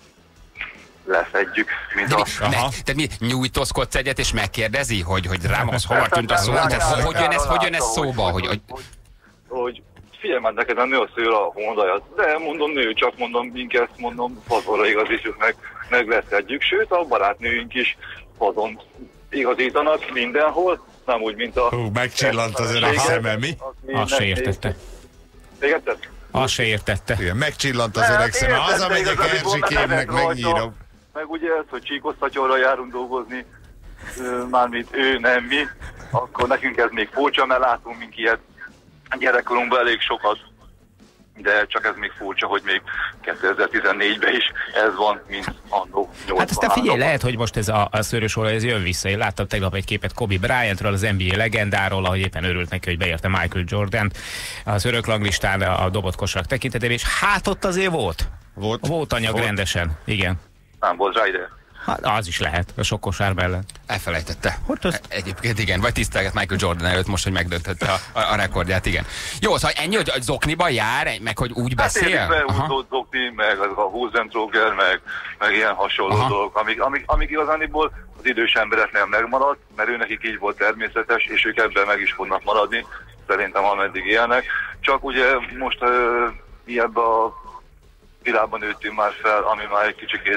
leszedjük, mint a...
Tehát mi nyújtózkodsz egyet, és megkérdezi, hogy, hogy Ramos, hova tűnt a szó? Hogy jön ez, hogy jön ez szóba? Hogy, hogy,
hogy, hogy figyelj már, neked nem nő a szőr a hóndajat, de mondom, nő, csak mondom, minket mondom, fazonra igazítjuk meg, meg leszedjük, sőt a barátnőink is fazon igazítanak mindenhol, nem úgy, mint a...
Hú, megcsillant az öreg szeme, mi?
Azt se értette.
Még egyszer?
Azt se értette.
Igen, megcsillant az öreg szeme, hazamegyek Erzsikémnek, megnyírom.
Meg ugye ez, hogy Csíkosztatyorra járunk dolgozni, mármint ő, nem mi, akkor nekünk ez még furcsa, mert látunk mink ilyet gyerekkorunkban elég sokat. de csak ez még furcsa, hogy még kétezer-tizennégyben is ez van, mint annó nyolcvanháromban.
Hát aztán figyelj, lehet, hogy most ez a, a szőrös olaj, ez jön vissza. Én láttam tegnap egy képet Kobe Bryantról, az en bé á legendáról, ahogy éppen örült neki, hogy beérte Michael Jordan az öröklanglistán a dobott kosarak tekintetében, és hát ott azért volt.
Volt,
volt anyag
volt.
rendesen, igen.
Nem volt rá ide.
Hát az is lehet, a sok kosár mellett.
Elfelejtette.
Hogy azt?
Egyébként igen, vagy tisztelget Michael Jordan előtt most, hogy megdöntötte a, a, a rekordját, igen. Jó, szóval ennyi, hogy zokniba jár, meg hogy úgy beszél?
Hát beúzott zokni, meg az a Hosentroger, meg, meg ilyen hasonló
Aha.
dolgok, amik, amik, amik igazániból az idős embereknél megmaradt, mert ő nekik így volt természetes, és ők ebben meg is fognak maradni, szerintem ameddig élnek. Csak ugye most uh, mi ebben a világban nőttünk már fel, ami már egy kicsikét,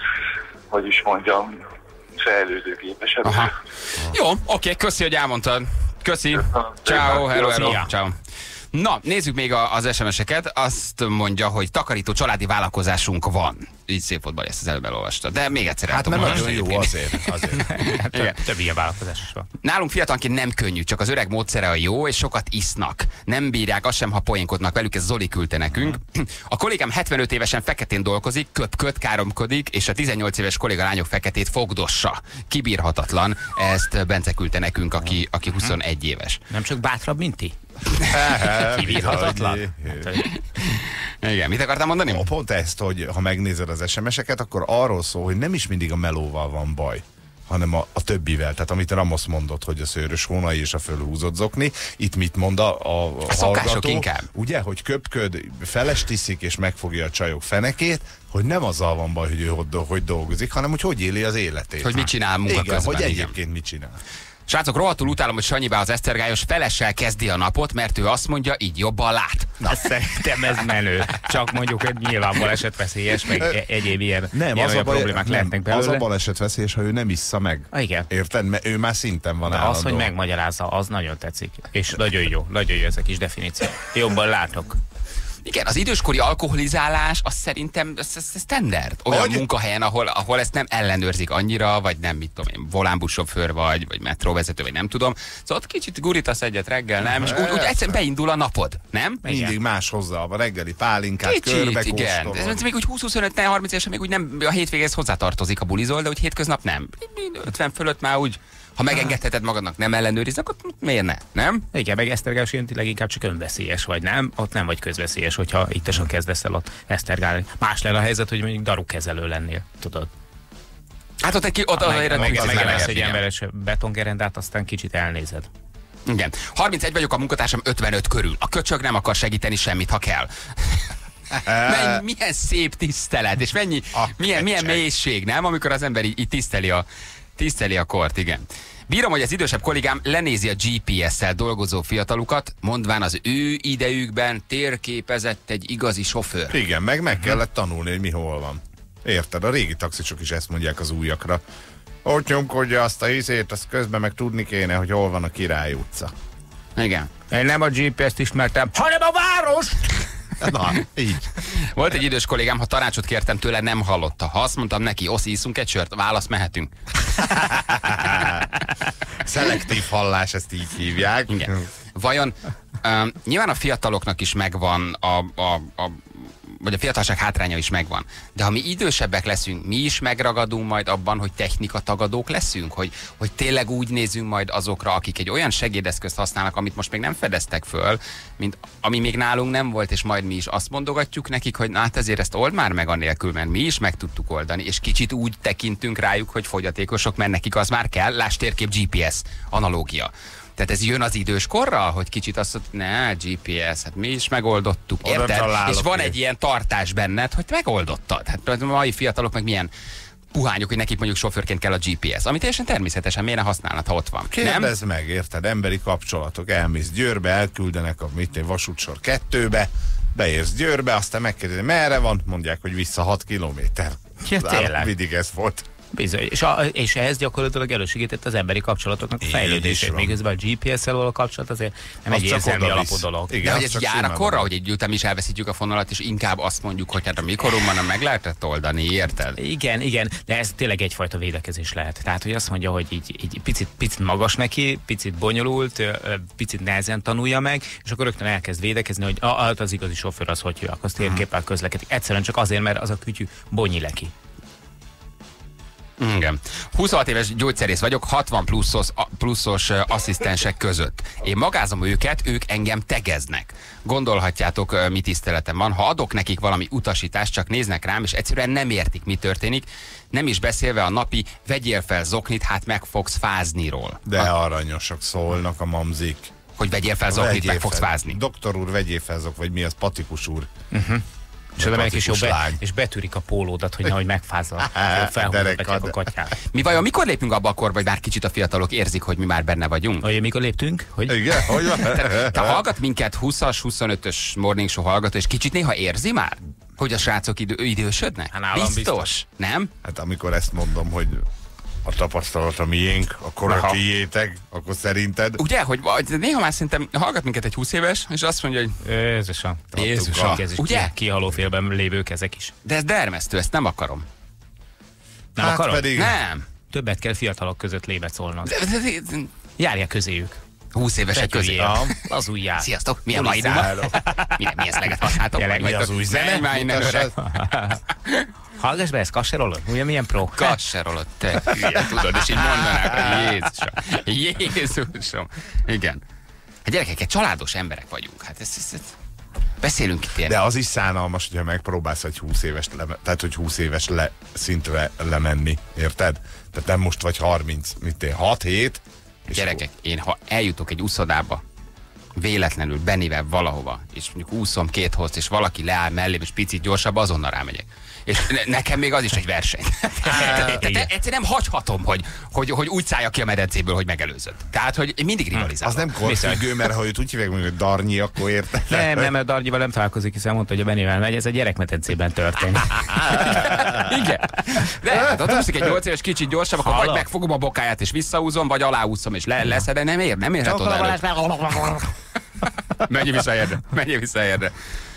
hogy is mondjam, fejlődőképesebb.
Aha. Jó, oké, köszi, hogy elmondtad. Köszi. Ciao, hello, hello. Ciao. Na, nézzük még a, az es em es-eket. Azt mondja, hogy takarító családi vállalkozásunk van. Így szép volt, baj, ezt az előbb elolvasta. De még egyszer
Hát mert nagyon jó
egyébként.
azért. azért.
Hát több, több ilyen vállalkozás is van.
Nálunk fiatalként nem könnyű, csak az öreg módszere a jó, és sokat isznak. Nem bírják, azt sem, ha poénkodnak velük, ez Zoli küldte nekünk. A kollégám hetvenöt évesen feketén dolgozik, köpköd, káromkodik, és a tizennyolc éves kolléga lányok feketét fogdossa. Kibírhatatlan, ezt Bence küldte nekünk, aki, aki huszonegy éves.
Nem csak bátrabb, mint ti? Kibírhatatlan? Hát,
Igen, mit akartál mondani?
A pont ezt, hogy ha megnézed az es em es-eket, akkor arról szól, hogy nem is mindig a melóval van baj, hanem a, a többivel. Tehát amit Ramos mondott, hogy a szőrös hónai és a fölhúzott zokni, itt mit mond a, a, a,
a szokások
hallgató?
inkább.
Ugye, hogy köpköd, felest iszik és megfogja a csajok fenekét, hogy nem azzal van baj, hogy ő hogy, hogy dolgozik, hanem hogy hogy éli az életét.
Hogy mit csinál munka
igen,
közben.
hogy
Igen.
egyébként mit csinál.
Srácok, rohadtul utálom, hogy Sanyibá az esztergályos felessel kezdi a napot, mert ő azt mondja, így jobban lát.
Na, szerintem ez menő. Csak mondjuk, hogy nyilván balesetveszélyes, meg e- egyéb ilyen,
Nem,
ilyen
az, a
olyan
baj,
problémák
nem,
lehetnek belőle.
az a baleset veszélyes, ha ő nem issza meg.
Ah, igen.
Érted? Mert ő már szinten van
De
állandó.
az, hogy megmagyarázza, az nagyon tetszik. És nagyon jó, nagyon jó ez a kis definíció. Jobban látok.
Igen, az időskori alkoholizálás, az szerintem ez, ez, ez standard. Olyan
Hogy?
munkahelyen, ahol, ahol ezt nem ellenőrzik annyira, vagy nem, mit tudom én, volánbuszsofőr vagy, vagy metróvezető, vagy nem tudom. Szóval ott kicsit gurítasz egyet reggel, nem? És úgy, úgy egyszerűen beindul a napod, nem?
Mindig más hozzá a reggeli pálinkát,
Kicsit,
körbe
igen.
kóstolod.
Ez még úgy húsz-huszonöt harminc évesen még úgy nem, a hétvégéhez hozzátartozik a bulizol, de úgy hétköznap nem. ötven fölött már úgy, ha megengedheted magadnak, nem ellenőriznek, akkor miért ne? Nem?
Igen, meg Esztergályos ilyen leginkább csak önveszélyes vagy, nem? Ott nem vagy közveszélyes, hogyha ittasan kezdesz el ott Esztergálni. Más lenne a helyzet, hogy mondjuk darukezelő lennél, tudod.
Hát ott egy ki, ott
Ha
az
meg,
meg,
meg,
meg,
meg lesz egy emberes betongerendát, aztán kicsit elnézed.
Igen. harmincegy vagyok, a munkatársam ötvenöt körül. A köcsög nem akar segíteni semmit, ha kell. Mennyi, milyen szép tisztelet, és mennyi, milyen, milyen mélység, nem? Amikor az ember így, így tiszteli, a, tiszteli a kort, igen. Bírom, hogy az idősebb kollégám lenézi a gé pé es-szel dolgozó fiatalukat, mondván az ő idejükben térképezett egy igazi sofőr.
Igen, meg meg kellett tanulni, hogy mi hol van. Érted? A régi taxicsok is ezt mondják az újakra. Ott nyomkodja azt a izét, azt közben meg tudni kéne, hogy hol van a Király utca.
Igen.
Én nem a gé pé es-t ismertem, hanem a város!
Na, így.
Volt egy idős kollégám, ha tanácsot kértem tőle, nem hallotta. Ha azt mondtam neki, oszi, iszunk egy sört, válasz, mehetünk.
Szelektív hallás, ezt így hívják.
Igen. Vajon um, nyilván a fiataloknak is megvan a, a, a vagy a fiatalság hátránya is megvan. De ha mi idősebbek leszünk, mi is megragadunk majd abban, hogy technikatagadók leszünk, hogy, hogy tényleg úgy nézünk majd azokra, akik egy olyan segédeszközt használnak, amit most még nem fedeztek föl, mint ami még nálunk nem volt, és majd mi is azt mondogatjuk nekik, hogy na, hát ezért ezt old már meg anélkül, mert mi is meg tudtuk oldani, és kicsit úgy tekintünk rájuk, hogy fogyatékosok, mert nekik az már kell. Láss térkép gé pé es, analógia. Tehát ez jön az idős korral, hogy kicsit azt mondja, ne, gé pé es, hát mi is megoldottuk, érted? És van egy ilyen tartás benned, hogy megoldotad. Hát a mai fiatalok meg milyen puhányok, hogy nekik mondjuk sofőrként kell a gé pé es, ami teljesen természetesen, miért ne használnod, ha ott van.
Kérdezd meg, érted? Emberi kapcsolatok, elmész Győrbe, elküldenek a mit, vasútsor kettőbe, beérsz Győrbe, aztán megkérdezi, merre van? Mondják, hogy vissza hat kilométer.
Ja, tényleg.
Mindig ez volt.
Bizony. És, a, és ehhez gyakorlatilag elősegített az emberi kapcsolatoknak a fejlődését. Miközben a gé pé es-szel való kapcsolat azért nem
az
egy érzelmi alapú dolog.
Igen, de hogy ez jár akkorra, hogy egy után is elveszítjük a fonalat, és inkább azt mondjuk, hogy hát a mikorunkban meg lehetett oldani, érted?
Igen, igen, de ez tényleg egyfajta védekezés lehet. Tehát, hogy azt mondja, hogy így, így picit, picit magas neki, picit bonyolult, picit nehezen tanulja meg, és akkor rögtön elkezd védekezni, hogy az igazi sofőr az hogy hívják, az térképpel közlekedik. Egyszerűen csak azért, mert az a kütyű bonyileki.
Igen. huszonhat éves gyógyszerész vagyok, hatvan pluszos, pluszos asszisztensek között. Én magázom őket, ők engem tegeznek. Gondolhatjátok, mi tiszteletem van. Ha adok nekik valami utasítást, csak néznek rám, és egyszerűen nem értik, mi történik. Nem is beszélve a napi vegyél fel zoknit, hát meg fogsz fázniról.
De
a...
aranyosak szólnak a mamzik.
Hogy vegyél fel zoknit, vegyél meg fogsz fel. Fázni.
Doktor úr, vegyél fel zok, vagy mi az, patikus úr.
Uh-huh. És, és, be, és betűrik a pólódat, hogy nehogy megfázzal. Felhúzhatják a katyát.
Mi vajon mikor lépünk abba a korba, hogy már kicsit a fiatalok érzik, hogy mi már benne vagyunk?
Hogy mikor léptünk? Hogy?
Igen, hogy van?
Te, te hallgat minket huszas, huszonötös morning show hallgató, és kicsit néha érzi már, hogy a srácok idő, idősödnek?
Hát
biztos,
biztos,
nem?
Hát amikor ezt mondom, hogy a tapasztalat a miénk, akkor a tiétek, akkor szerinted?
Ugye, hogy néha már szerintem hallgat minket egy húsz éves, és azt mondja, hogy
Jézusom,
Jézusom, ugye?
Kihaló félben lévők ezek is.
De ez dermesztő, ezt nem akarom.
Nem
hát
akarom?
Pedig...
Nem.
Többet kell fiatalok között lébecolnak.
De, de, de, de...
Járja közéjük.
húsz évesek közé.
Az új jár.
Sziasztok, milyen mai duma? Milyen szleget használtok?
Mi az új zene?
Hallgass be, ez kasserolod? Ugye milyen pro?
Kasserolod, te hülye, tudod, és így mondanák, hogy Jézusom, Jézusom. Igen. Hát gyerekek, egy családos emberek vagyunk. Hát ez, ez, ez... beszélünk itt ilyen.
De az is szánalmas, hogyha megpróbálsz egy húsz éves, le, tehát hogy húsz éves le, szintre lemenni, érted? Tehát nem most vagy harminc, mit én, hat hét?
Gyerekek, én ha eljutok egy úszodába, véletlenül Benivel valahova, és mondjuk úszom két hozt, és valaki leáll mellém, és picit gyorsabb, azonnal rámegyek. És ne, nekem még az is egy verseny. Tehát egyszerűen nem hagyhatom, hogy, hogy, hogy úgy szálljak ki a medencéből, hogy megelőzött. Tehát, hogy én mindig rivalizálok.
Az nem korfüggő, mert ha őt úgy hívják, hogy Darnyi, akkor érted.
Nem, nem, mert Darnyival nem találkozik, hiszen mondta, hogy a Benivel megy, ez a gyerekmedencében történik.
Igen. De hát, ha tudsz egy nyolc éves kicsit gyorsabb, akkor vagy megfogom a bokáját, és visszahúzom, vagy aláúszom, és le, leszed, de nem ér, nem érhet oda előtt. Menjél vissza erre, menjél vissza erre.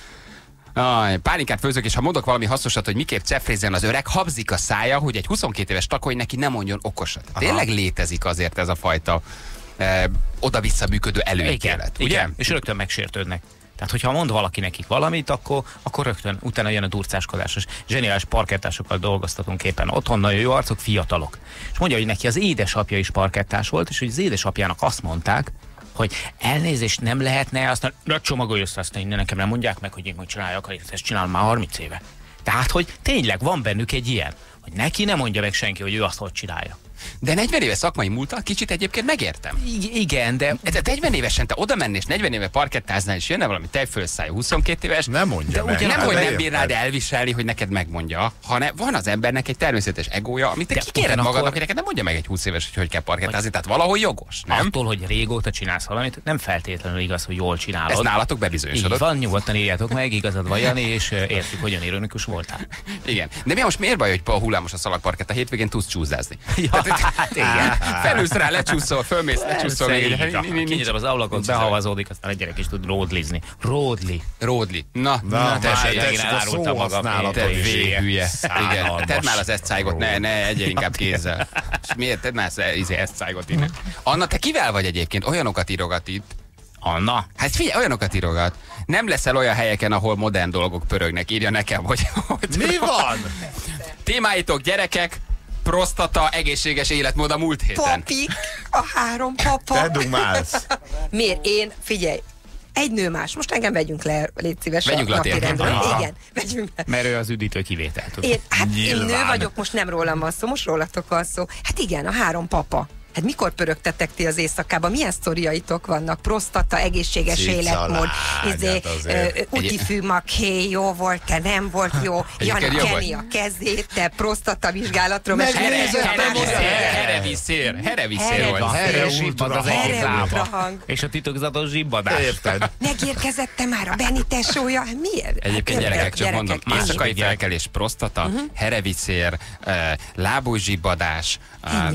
Aj, pánikát főzök, és ha mondok valami hasznosat, hogy miképp cefrézzen az öreg, habzik a szája, hogy egy huszonkét éves takony neki nem mondjon okosat. Aha. Tényleg létezik azért ez a fajta eh, oda-vissza működő előítélet, ugye?
Igen, és rögtön megsértődnek. Tehát, hogyha mond valaki nekik valamit, akkor, akkor rögtön utána jön a durcáskodásos. Zseniális parkettásokkal dolgoztatunk éppen otthon, nagyon jó arcok, fiatalok. És mondja, hogy neki az édesapja is parkettás volt, és hogy az édesapjának azt mondták, hogy elnézést nem lehetne, aztán ne csomagolj össze, aztán innen nekem nem mondják meg, hogy én hogy csináljak, ezt csinálom már harminc éve. Tehát, hogy tényleg van bennük egy ilyen, hogy neki nem mondja meg senki, hogy ő azt hogy csinálja.
De negyven éve szakmai múltal kicsit egyébként megértem.
I- igen, de...
Ez negyven évesen te oda mennél, és negyven éve parkettáznál, és jönne valami tejfölszájú huszonkét éves.
Nem mondja
de
meg.
Nem, hogy nem bírnád elviselni, hogy neked megmondja, hanem van az embernek egy természetes egója, amit te kikéred magadnak, akkor... hogy neked nem mondja meg egy húsz éves, hogy hogy kell parkettázni. Tehát valahol jogos, nem?
Attól, hogy régóta csinálsz valamit, nem feltétlenül igaz, hogy jól csinálod.
Ez nálatok bebizonyosodott.
Így van, nyugodtan írjátok meg, igazad van, Jani, és értjük, hogyan ironikus voltál.
Igen. De mi most miért baj, hogy a hullámos a szalagparkett a hétvégén tudsz csúszdázni?
Ja, hát igen.
Felülsz rá, lecsúszol, fölmész, lecsúszol.
Kinyitom az ablakot, behavazódik, aztán a gyerek is tud ródlizni. Ródli.
Ródli. Na,
na,
na tessék,
én elárultam magam.
Te véhülye. Igen, tedd már az eszcájgot, ne, ne egyél inkább kézzel. És miért tedd már az eszcájgot innen? Anna, te kivel vagy egyébként? Olyanokat írogat itt.
Anna?
Hát figyelj, olyanokat írogat. Nem leszel olyan helyeken, ahol modern dolgok pörögnek. Írja nekem, hogy... hogy
mi van?
Témáitok, gyerekek, prostata, egészséges életmód a múlt héten.
Papik, a három papa.
Te dumálsz.
Miért? Én, figyelj, egy nő más. Most engem vegyünk le, légy szíves.
Vegyünk le a
napirendről. Igen, vegyünk le.
Mert ő az üdítő kivétel.
Én, hát én nő vagyok, most nem rólam van szó, most rólatok van szó. Hát igen, a három papa. Hát mikor pörögtetek ti az éjszakában? Milyen sztoriaitok vannak? Prostata, egészséges életmód, izé, úti fűmaké, jó volt-e, nem volt jó, Jani keni a kezét, te prostata vizsgálatról
Hereviszér, hereviszér volt.
Zsibbad az egyik lába. És a titokzatos zsibbadás.
Érted?
Megérkezette már a Benni tesója? Miért?
Egyébként gyerekek, csak mondom, éjszakai felkelés, prostata, hereviszér, lábújzsibbadás,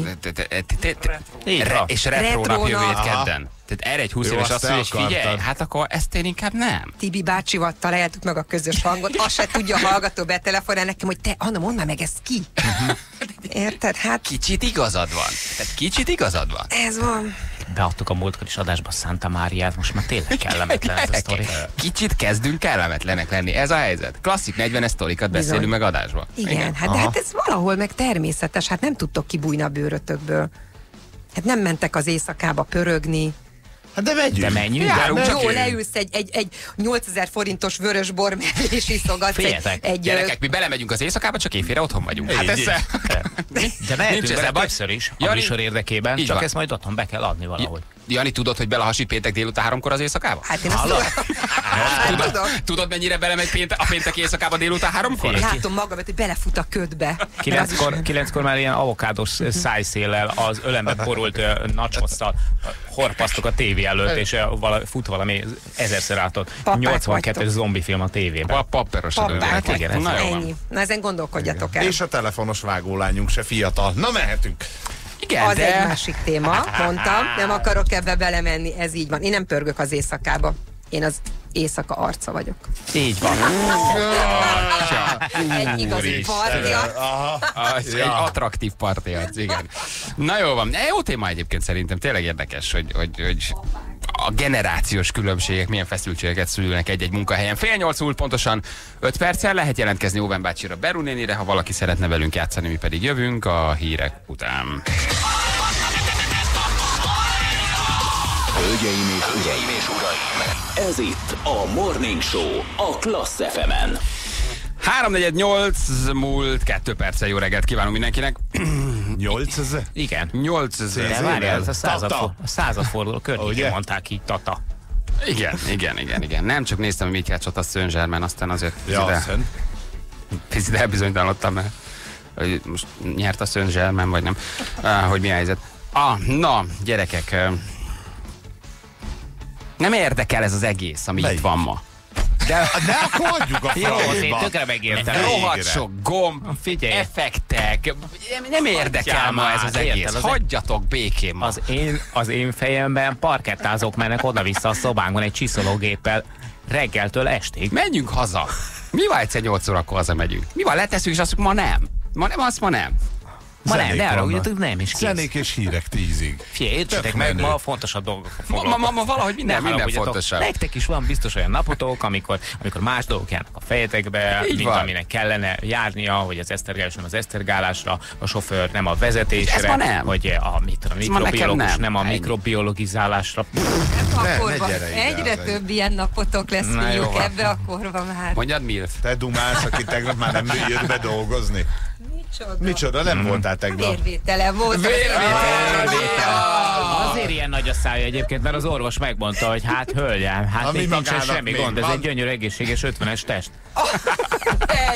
és retro nap jövő hét kedden. Tehát erre egy húsz éves azt mondja, és figyelj, hát akkor ezt én inkább nem.
Tibi bácsival találtuk meg a közös hangot, azt se tudja a hallgató betelefonál nekem, hogy te, Anna, mondd már meg ezt ki. Érted? Hát...
Kicsit igazad van. Tehát kicsit igazad van.
Ez van.
Beadtuk a múltkor is adásba Santa Máriát, most már tényleg kellemetlen ez a sztori.
Kicsit kezdünk kellemetlenek lenni, ez a helyzet. Klasszik negyvenes sztorikat beszélünk meg adásba.
Igen, Igen. Hát, de hát ez valahol meg természetes, hát nem tudtok kibújni a bőrötökből. Hát nem mentek az éjszakába pörögni.
Hát de megyünk.
De menjünk.
Járunk, jó, leülsz egy, egy, egy nyolcezer forintos vörös bor mellé, és iszogatsz egy, egy...
Gyerekek, mi belemegyünk az éjszakába, csak éjfélre otthon vagyunk. Hát ez...
De mehetünk bele többször is, a műsor érdekében, csak ezt majd otthon be kell adni valahogy.
Jani, tudod, hogy belehasít péntek délután háromkor az éjszakába?
Hát én azt tudom.
Tudod, tudod, mennyire belemegy péntek, a péntek éjszakába délután háromkor?
Látom magam, hogy belefut a ködbe.
Kilenckor, kilenckor már ilyen avokádos szájszéllel az ölembe borult nachosszal horpasztok a tévé előtt, és vala, fut valami ezerszer átott nyolcvankettes zombifilm a tévében.
Papperos a
hát igen, na, ennyi. Na ezen gondolkodjatok el.
És a telefonos vágólányunk se fiatal. Na mehetünk.
Igen,
az
de...
egy másik téma, mondtam, nem akarok ebbe belemenni, ez így van. Én nem pörgök az éjszakába. Én az éjszaka arca vagyok.
Így van.
Egy igazi partiarc.
Egy attraktív partiarc, igen. Na jó van. Jó téma egyébként szerintem. Tényleg érdekes, hogy, hogy, hogy a generációs különbségek milyen feszültségeket szülnek egy-egy munkahelyen. Fél nyolc múlt pontosan öt perccel lehet jelentkezni Óven bácsira, Beru nénire, ha valaki szeretne velünk játszani, mi pedig jövünk a hírek után.
Hölgyeim és uraim, és uraim, ez itt a Morning Show a Klassz ef emen.
három negyven nyolc múlt kettő perccel, jó reggelt kívánunk mindenkinek.
nyolcezer?
Igen.
nyolcezer.
De várjál, ez a századforduló, a századforduló környékén mondták így Tata.
Igen, igen, igen, igen. Nem csak néztem, hogy mit játszott a Saint-Germain, aztán azért
ja,
picit elbizonytalanodtam, mert hogy most nyert a Saint-Germain, vagy nem. Ah, hogy mi a helyzet. Ah, na, gyerekek, nem érdekel ez az egész, ami Melyik? Itt van ma.
De ne akkor adjuk a
francba. Jó, tökre megértem.
Rohadt sok gomb, figyelj, effektek. Nem érdekel ma ez az egész. Érted, az hagyjatok békén ma.
Az én, az én fejemben parkettázók mennek oda-vissza a szobánkban egy csiszológéppel reggeltől estig.
Menjünk haza. Mi van egyszer nyolc órakor hazamegyünk? Mi van, leteszünk és azt mondjuk, ma nem. Ma nem, azt ma nem.
Ma nem, ne arra, nem is kész.
Zenék és hírek tízig.
Figyelj, értsetek meg, ma fontosabb dolgok
ma, ma, ma, ma valahogy minden, nem, minden fontosabb.
Nektek is van biztos olyan napotok, amikor, amikor más dolgok járnak a fejetekbe, így mint van. Aminek kellene járnia, hogy az esztergálás nem az esztergálásra, a sofőr nem a vezetésre,
nem.
vagy a, mit, a mikrobiológus nem. nem a mikrobiologizálásra.
Akkor van. Egyre több ilyen napotok lesz, fiúk, ebbe a korba már.
Mondjad, Milf.
Te dumálsz, aki tegnap már nem jött be dolgozni.
Micsoda?
Micsoda, nem mm. voltál tegnap.
Vérvétele volt.
Vérvétele. Azért ilyen nagy a szája egyébként, mert az orvos megmondta, hogy hát hölgyem, hát még nincsen semmi gond, ez egy gyönyörű egészséges ötvenes test.
Egy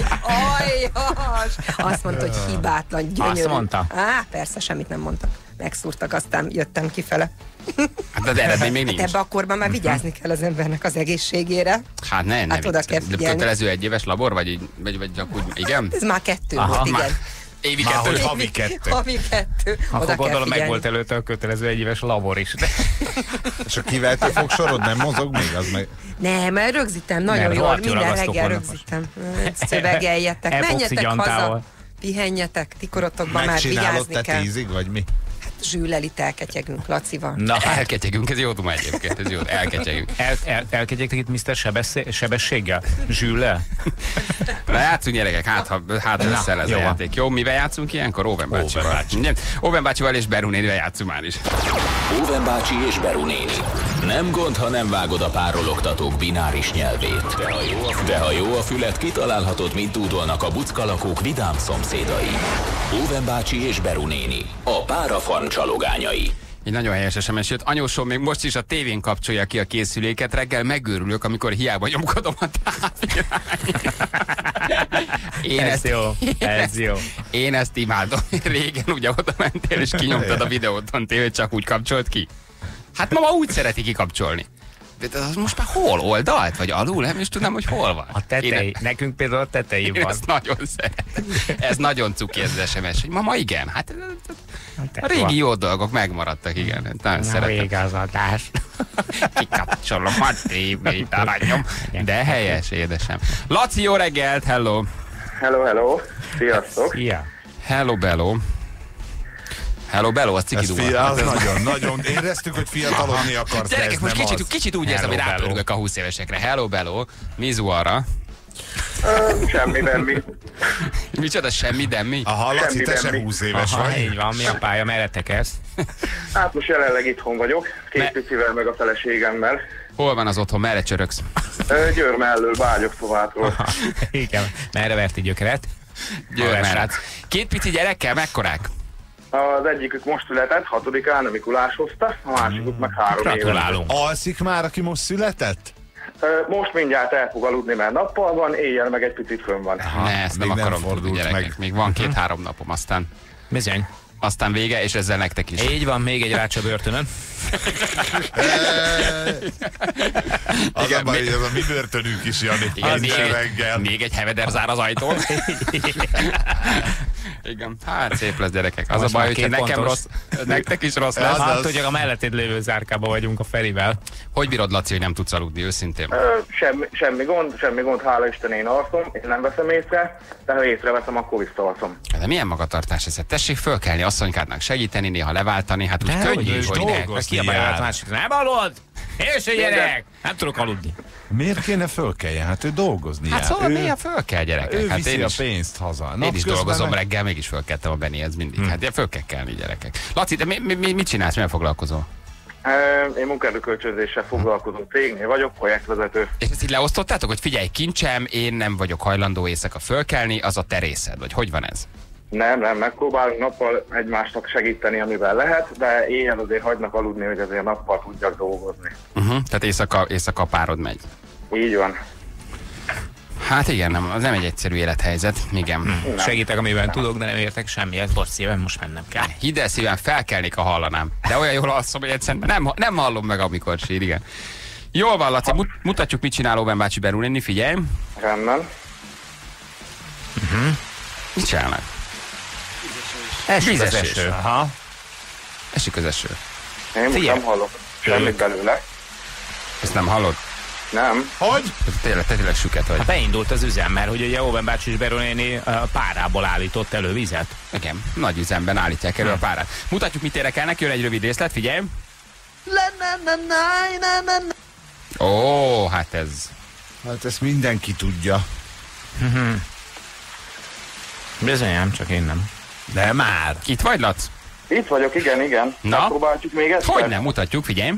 aljas! Azt mondta, hogy hibátlan, gyönyörű.
Azt mondta?
Á, persze, semmit nem mondtak. Megszúrtak, aztán jöttem kifele.
Hát de eredmény még nincs.
Hát ebbe a korban már vigyázni kell az embernek az egészségére.
Hát ne, nem.
Hát oda kell figyelni.
Kötelező egy éves labor, vagy, vagy, vagy csak úgy, igen?
Ez már kettő Aha, volt, igen.
Évi kettő.
Már, havi kettő.
Havi kettő.
Akkor gondolom meg volt előtte a kötelező egyéves labor is. De...
És a kivehető fogsorod nem mozog még? Az meg...
Nem, mert rögzítem, nagyon jól, minden reggel rögzítem. Szövegeljetek, menjetek haza, pihenjetek, tikorotokban már vigyázni kell.
Megcsinálod te tízig, vagy mi?
Zsűllel itt elketyegünk, Lacival.
Na, elketyegünk, ez jó duma egyébként, ez jó, elketyegünk.
El, el, elketyegtek itt miszter Sebessé, Sebességgel? Zsűllel?
Na, játszunk gyerekek, hát ha hát leszel ez a játék. Jó, mivel játszunk ilyenkor? Óven bácsival. Óven bácsival és Beru nénivel játszunk már is.
Óven bácsi és Beru néni. Nem gond, ha nem vágod a párologtatók bináris nyelvét. De ha jó a, de ha jó a fület, kitalálhatod, mit dúdolnak a buckalakók vidám szomszédai. Óven bácsi és Beru néni, a Párafarm csalogányai.
Egy nagyon helyes es em es jött. Anyósom még most is a tévén kapcsolja ki a készüléket. Reggel megőrülök, amikor hiába nyomkodom a távirányra. Én
ez
ezt,
jó, ez jó.
Én ezt imádom. Régen ugye oda mentél és kinyomtad a videóton tévét, csak úgy kapcsolt ki. Hát mama úgy szereti kikapcsolni. De az most már hol? Oldalt? Vagy alul? Nem is tudom, hogy hol van.
A tetei. Én, Nekünk például a tetei van.
Ezt nagyon szeretem. Ez nagyon cuki ez az es em es, hogy mama igen. Hát a régi jó dolgok megmaradtak, igen. Nagyon
Na,
szeretem.
Végazadás.
Kikapcsolom a tévét, aranyom. De helyes, édesem. Laci, jó reggelt, hello.
Hello, hello. Sziasztok.
Szia.
Hello, bello. Hello, bello, az ciki duma.
Fia, az nagyon, nagyon. Éreztük, hogy fiatalodni akarsz.
Gyerekek, most kicsit, az. kicsit úgy érzem, hogy rápörgök a húsz évesekre. Hello, bello. Mizu arra.
Uh, semmi, demmi.
Micsoda, semmi, demmi?
Aha, Laci, te sem húsz éves
Aha,
vagy.
így van, mi a pálya, merre tekersz?
Hát most jelenleg itthon vagyok, két
Me-
picivel meg a feleségemmel.
Hol van az otthon, merre csöröksz?
Uh, Győr mellől, Vágyok szobától.
Igen, merre verti gyökeret?
Győr mellett. Két pici gyerekkel, mekkorák?
Az egyikük most született, hatodikán, a Mikulás hozta, a másikuk meg három éves.
Gratulálunk.
Alszik már, aki most született?
Most mindjárt el fog aludni, mert nappal van, éjjel meg egy picit fönn van.
Ne, ezt nem
még nem
akarom tudni,
fordult
gyerekek.
meg.
Még van két-három napom, aztán,
Bizony.
aztán vége, és ezzel nektek is.
Így van, még egy rácsa börtönön.
Az
Igen,
a baj,
mi-
hogy ez a mi börtönünk is, Jani.
Igen,
Az
még,
reggel.
egy, még egy heveder zár az ajtón. Igen, hát szép lesz, gyerekek. Az
Most
a baj,
már
hogyha
két
nekem
pontos.
rossz, nektek is rossz lesz.
Az
Hát,
az.
hogy a melletted lévő zárkában vagyunk a Ferivel.
Hogy bírod, Laci, hogy nem tudsz aludni, őszintén?
Ö, Semmi, semmi gond, semmi gond, hála Isten, én alszom, én nem veszem észre, de ha észreveszem, akkor visszaalszom.
De milyen magatartás ez? Tessék fölkelni, asszonykádnak segíteni, néha leváltani, hát úgy
De
könnyű,
hogy
hogy
is
ne.
dolgozni
Kiabálja
jár.
a másik. Nem hallod? És a gyerek! Nem tudok aludni.
Miért kéne fölkeljen? Hát ő dolgozni
Hát
jár.
szóval
ő,
néha föl kell, gyerekek.
ő
Hát
viszi
én
a
is,
pénzt haza.
én is
Napközben
dolgozom
meg-
reggel, mégis fölkeltem a Bennyhez mindig. Hát ilyen föl kell kelni, gyerekek. Laci, de mi, mi, mi, mit csinálsz, milyen foglalkozol?
Ö, Én munkaerőkölcsönzéssel foglalkozó cégnél vagyok, projektvezető.
És ezt így leosztottátok, hogy figyelj, kincsem, én nem vagyok hajlandó éjszaka fölkelni, az a te részed, vagy hogy van ez?
Nem, nem, megpróbálunk nappal egymásnak segíteni, amivel lehet, de éjjel azért hagynak aludni, hogy azért nappal tudjak dolgozni.
Uh-huh. Tehát éjszaka, éjszaka a párod megy.
Így van.
Hát igen, nem, az nem egy egyszerű élethelyzet, igen. Hmm.
Segítek, amiben tudok, de nem értek semmihez. Bocs, szívem, most mennem kell.
Hidd el szívem, felkelnék, ha hallanám. De olyan jól alszom, hogy egyszerűen nem, nem hallom meg, amikor sír, igen. Jól van, Laci, mut, mutatjuk, mit csinál Óven bácsi Beru néni, figyelj.
Rendben.
Uh-huh. Mit csinálnak?
Esik az
Vízesés.
eső.
Aha.
Esik az eső.
Én most
Figyelj.
nem hallok semmit belőle.
Ezt nem hallod?
Nem.
Hogy?
Tényleg, te tényleg süket vagy.
Hát beindult az üzem, mert hogy ugye Óven bácsi és Beru néni uh, párából állított elő vizet.
Igen, nagy üzemben állítják elő a párát. Mutatjuk, mit érek el neki, jön egy rövid részlet, figyelj. Ó, hát ez...
Hát ezt mindenki tudja.
Bizonyám, csak én nem.
De már.
Itt vagy, Lac?
Itt vagyok, igen, igen.
Na?
Megpróbáljuk még egyszer.
Hogy nem, mutatjuk, figyelj.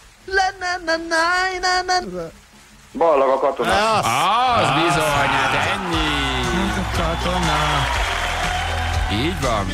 Ballag a katona.
Az bizony, hát ennyi. Így van.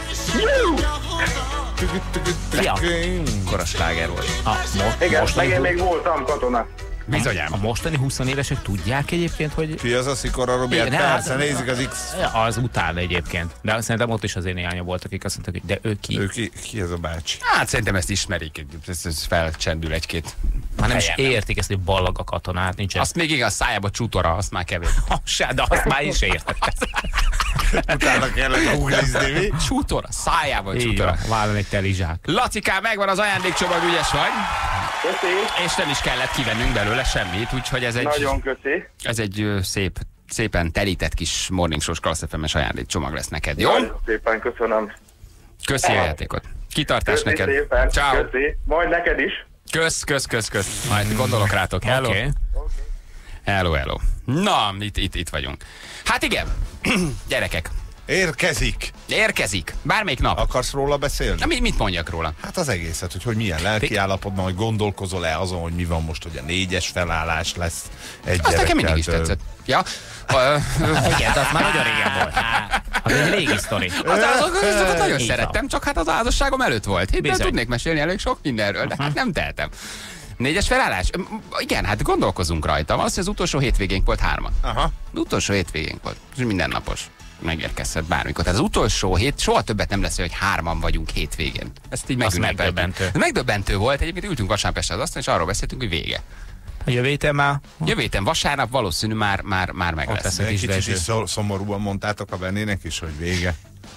Fia,
Akkora sláger volt.
a, mo-
Igen, meg
mostani,
én még voltam katona.
Bizonyám.
a mostani húsz évesek tudják egyébként, hogy
Ki az a Szikora Robi? Hát
Igen,
persze,
hát-
nézik az X.
az után egyébként. De szerintem ott is azért néhányan voltak, akik azt mondták, hogy de ő ki?
Ő ki, ki ez a bácsi?
Hát szerintem ezt ismerik, ez, ez felcsendül egy-két.
Már nem is
helyen.
értik ezt, hogy ballag a katonát, nincs ez.
Azt még igen, a szájába csútora, azt már kevés.
Se, de azt már is értek.
Utána kellett googlizni, mi?
Csútora, szájába
Így
csútora.
van, vállalom egy telizsák.
Lacikám, megvan az ajándékcsomag, ügyes vagy,
Köszi.
és nem is kellett kivennünk belőle semmit, úgyhogy ez egy,
Nagyon köszi.
ez egy ö, szép, szépen telített kis Morning Show-s Klassz ef em-es ajándékcsomag lesz neked, jó?
Nagyon szépen köszönöm.
Köszi a játékot. Kitartás
Köszi
neked.
szépen.
Ciao.
Köszi. Majd neked is.
Kösz, kösz, kösz, kösz. Majd gondolok rátok. Hello.
Oké.
Hello, hello. Na, itt, itt, itt vagyunk. Hát igen, gyerekek.
Érkezik.
Érkezik. Bármelyik nap.
Akarsz róla beszélni?
Na, mit mondjak róla?
Hát az egészet, hogy, hogy milyen lelki állapotban, hogy gondolkozol-e azon, hogy mi van most, hogy a négyes felállás lesz egy
azt nekem mindig is tetszett. Ja.
Igen, az már nagyon régen volt. Az egy régi sztori.
Az azokat nagyon szerettem, csak hát az házasságom előtt volt. Itt tudnék mesélni elég sok mindenről, de hát nem tehetem. Négyes felállás? Igen, hát gondolkozunk rajta. Az, hogy az utolsó hétvégénk volt hárman. Aha. Az utolsó hétvégénk volt. És mindennapos. Megérkezhet bármikor. Tehát az utolsó hét, soha többet nem lesz, hogy hárman vagyunk hétvégén. Ezt így megdöbbentő. Megdöbbentő volt. Egyébként ültünk vasárnap este az asztalon, és arról beszéltünk, hogy vége.
A jövő héten már?
Jövő héten vasárnap valószínű már, már, már meg lesz.
Egy kicsit is szomorúan mondtátok a Bennének is, hogy vége.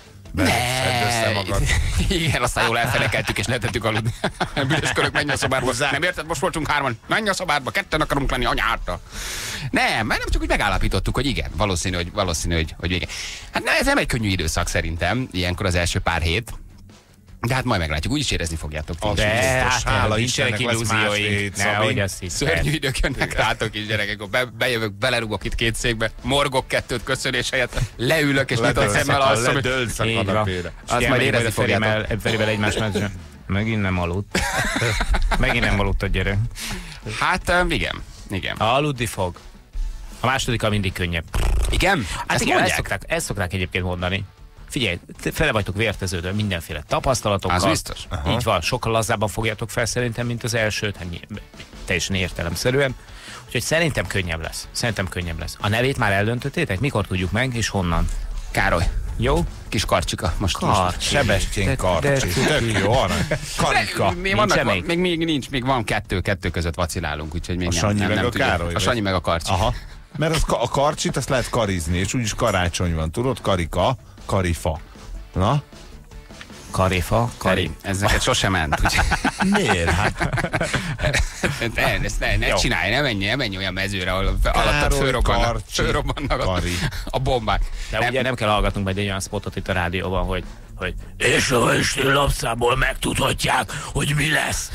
Ne, igen, aztán jól elfelekeltük és letettük aludni. Büdös körök, menj a szobádba. Nem érted, most voltunk hárman. Menj a szobádba, ketten akarunk lenni anyárta. Nem, mert nem csak úgy megállapítottuk, hogy igen, valószínű, hogy, valószínű, hogy, hogy vége. Hát ne, ez nem egy könnyű időszak szerintem, ilyenkor az első pár hét. De hát majd meglátjuk, úgyis érezni fogjátok.
Az de hát, hála Istennek illúzióink.
Szörnyű idők jönnek rátok is, gyerekek. Be, bejövök, belerugok itt két székbe, morgok kettőt köszönés helyett, leülök és nyitott szemmel alszom.
Ledőlsz a kanapére.
Azt majd érezni fogjátok.
Ferivel egymás mellett. Megint nem aludt. Megint nem aludt a gyerek.
Hát igen, igen.
Aludni fog. A másodikkal mindig könnyebb.
Igen?
Hát igen, ezt szokták, ezt szokták egyébként mondani. Figyelj, fele vagytok vérteződve mindenféle tapasztalatokkal.
Az biztos.
Aha. Így van, sokkal lazábban fogjátok fel szerintem, mint az elsőt, hát teljesen értelemszerűen. Úgyhogy szerintem könnyebb lesz. Szerintem könnyebb lesz. A nevét már eldöntöttétek? Mikor tudjuk meg, és honnan?
Károly.
Jó?
Kis Karcsika. Most,
most.
Sebestyén Karcsi. Tök jó, arany. Karika.
Még, vannak, még? még, még nincs, még van kettő, kettő között vacilálunk, úgyhogy még
a
nem,
Sanyi
nem,
meg
nem
a
tudjuk.
Károly.
A Sanyi meg a Karcsi.
Aha. Mert az, a Karcsit azt lehet karizni, és úgyis karácsony van, tudod? Karika, Karifa. Na?
Karifa, Kari.
Ez neked sosem ment.
Miért? Hát...
ne, ezt ne, ne csinálj, ne menj, ne menj olyan mezőre, ahol alattad fölrobbannak, fölrobbannak a, a bombák.
De nem, ugye nem kell hallgatnunk majd egy olyan spotot itt a rádióban, hogy, hogy és a Isten lapszámból megtudhatják, hogy mi lesz.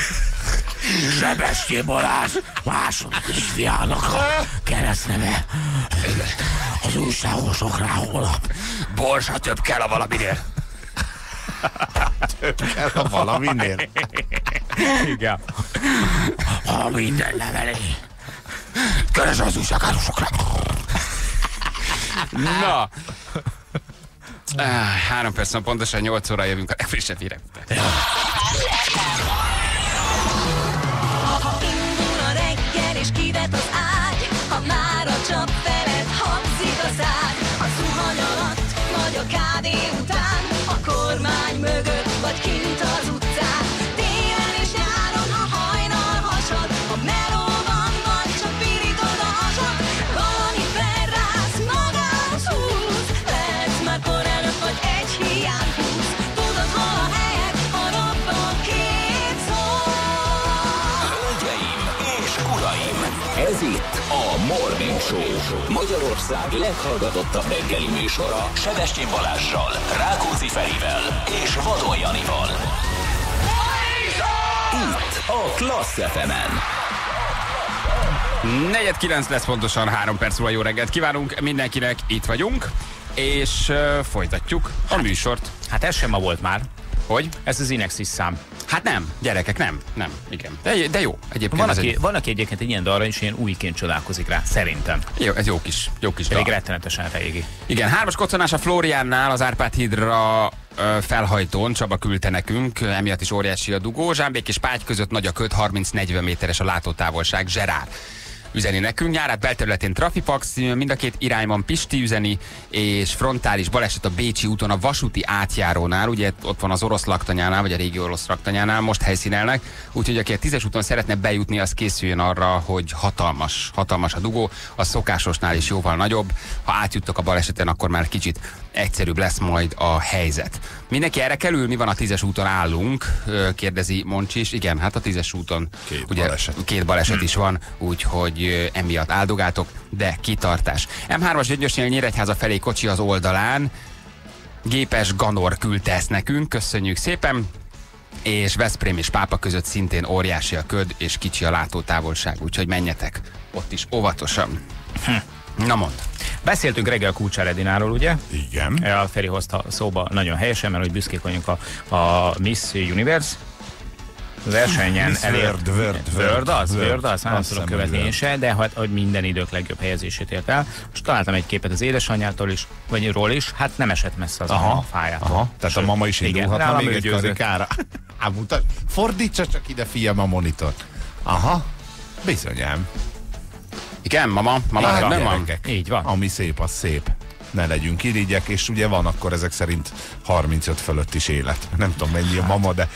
Sebestyén Balázs második kisfiának a keresztneve. Az újságosok rá holnap.
Borsa több kell a valaminél.
Több kell a valaminél.
Igen. Ha minden leveli.
Keres az újságárosokra. Na. Három perc, pontosan nyolc óra jövünk a legfrissebb hírek után.
Ha indul a reggel és kivet az ágy, ha már a csap felett hangzik a szád, a zuhany alatt vagy a kávé után, a kormány mögött vagy kint az utcán, télen és nyáron, ha hajnal hasad, ha melóban vagy csak pirítod a hasad, valami felrász, magához húz, lehetsz már kor előtt vagy egy hiány húz, tudod hol a helyed, ha robban két szó.
Hölgyeim és uraim, ez itt a Morning Show, Magyarország leghallgatottabb reggeli műsora Sebestyén Balázssal, Rákóczi Ferivel és Vadon Janival. Itt a Klassz ef emen.
Negyed kilenc lesz pontosan, három perc múlva. Jó reggelt kívánunk mindenkinek, itt vagyunk, és uh, folytatjuk a műsort.
Hát ez sem ma volt már.
Hogy?
Ez az Inexis szám.
Hát nem, gyerekek, nem, nem, igen. De, de jó, egyébként.
Van aki,
egy...
van, aki egyébként egy ilyen dalra is ilyen újként csodálkozik rá, szerintem.
Jó, ez jó kis, jó kis
Pedig
dal.
rettenetesen régi.
Igen, hármas koccanás a Flóriánnál, az Árpád hídra ö, felhajtón, Csaba küldte nekünk, emiatt is óriási a dugó. Zsámbék és Págy között nagy a köd, harminc-negyven méteres a látótávolság. Zserár üzeni nekünk. Nyárát belterületén Trafipax, mind a két irányban Pisti üzeni, és frontális baleset a Bécsi úton a vasúti átjárónál, ugye ott van az orosz laktanyánál, vagy a régi orosz laktanyánál, most helyszínelnek, úgyhogy aki a tízes úton szeretne bejutni, az készüljön arra, hogy hatalmas, hatalmas a dugó, a szokásosnál is jóval nagyobb. Ha átjuttok a baleseten, akkor már kicsit egyszerűbb lesz majd a helyzet. Mindenki erre kerül, mi van a tízes úton állunk, kérdezi Moncsis. Igen, hát a tízes úton
két
ugye,
baleset,
két baleset is van, úgyhogy emiatt áldogátok, de kitartás. em hármas Gyöngyösnél Nyíregyháza felé kocsi az oldalán, gépes Ganor küldte ezt nekünk, köszönjük szépen, és Veszprém és Pápa között szintén óriási a köd, és kicsi a látótávolság, úgyhogy menjetek ott is óvatosan. Hm. Na mondd.
Beszéltünk reggel Kulcsár Edináról, ugye?
Igen.
A Feri hozta szóba nagyon helyesen, mert hogy büszkék vagyunk a, a Miss Universe versenyen elért.
Word,
Word az, Word az, nem tudom követni én se, de hát, hogy minden idők legjobb helyezését ért el. Most találtam egy képet az édesanyjától is, vagy ról is, hát nem esett messze az aha, a fájától.
Aha, tehát Sőt, a mama is indulhatna még egy karikára. Á, mutat, fordítsa csak ide, fiam, a monitor. Aha, bizonyám.
Igen, mama, mama,
hát,
nem van.
Így van.
Ami szép, az szép. Ne legyünk irigyek, és ugye van akkor ezek szerint harmincöt fölött is élet. Nem tudom mennyi a mama, de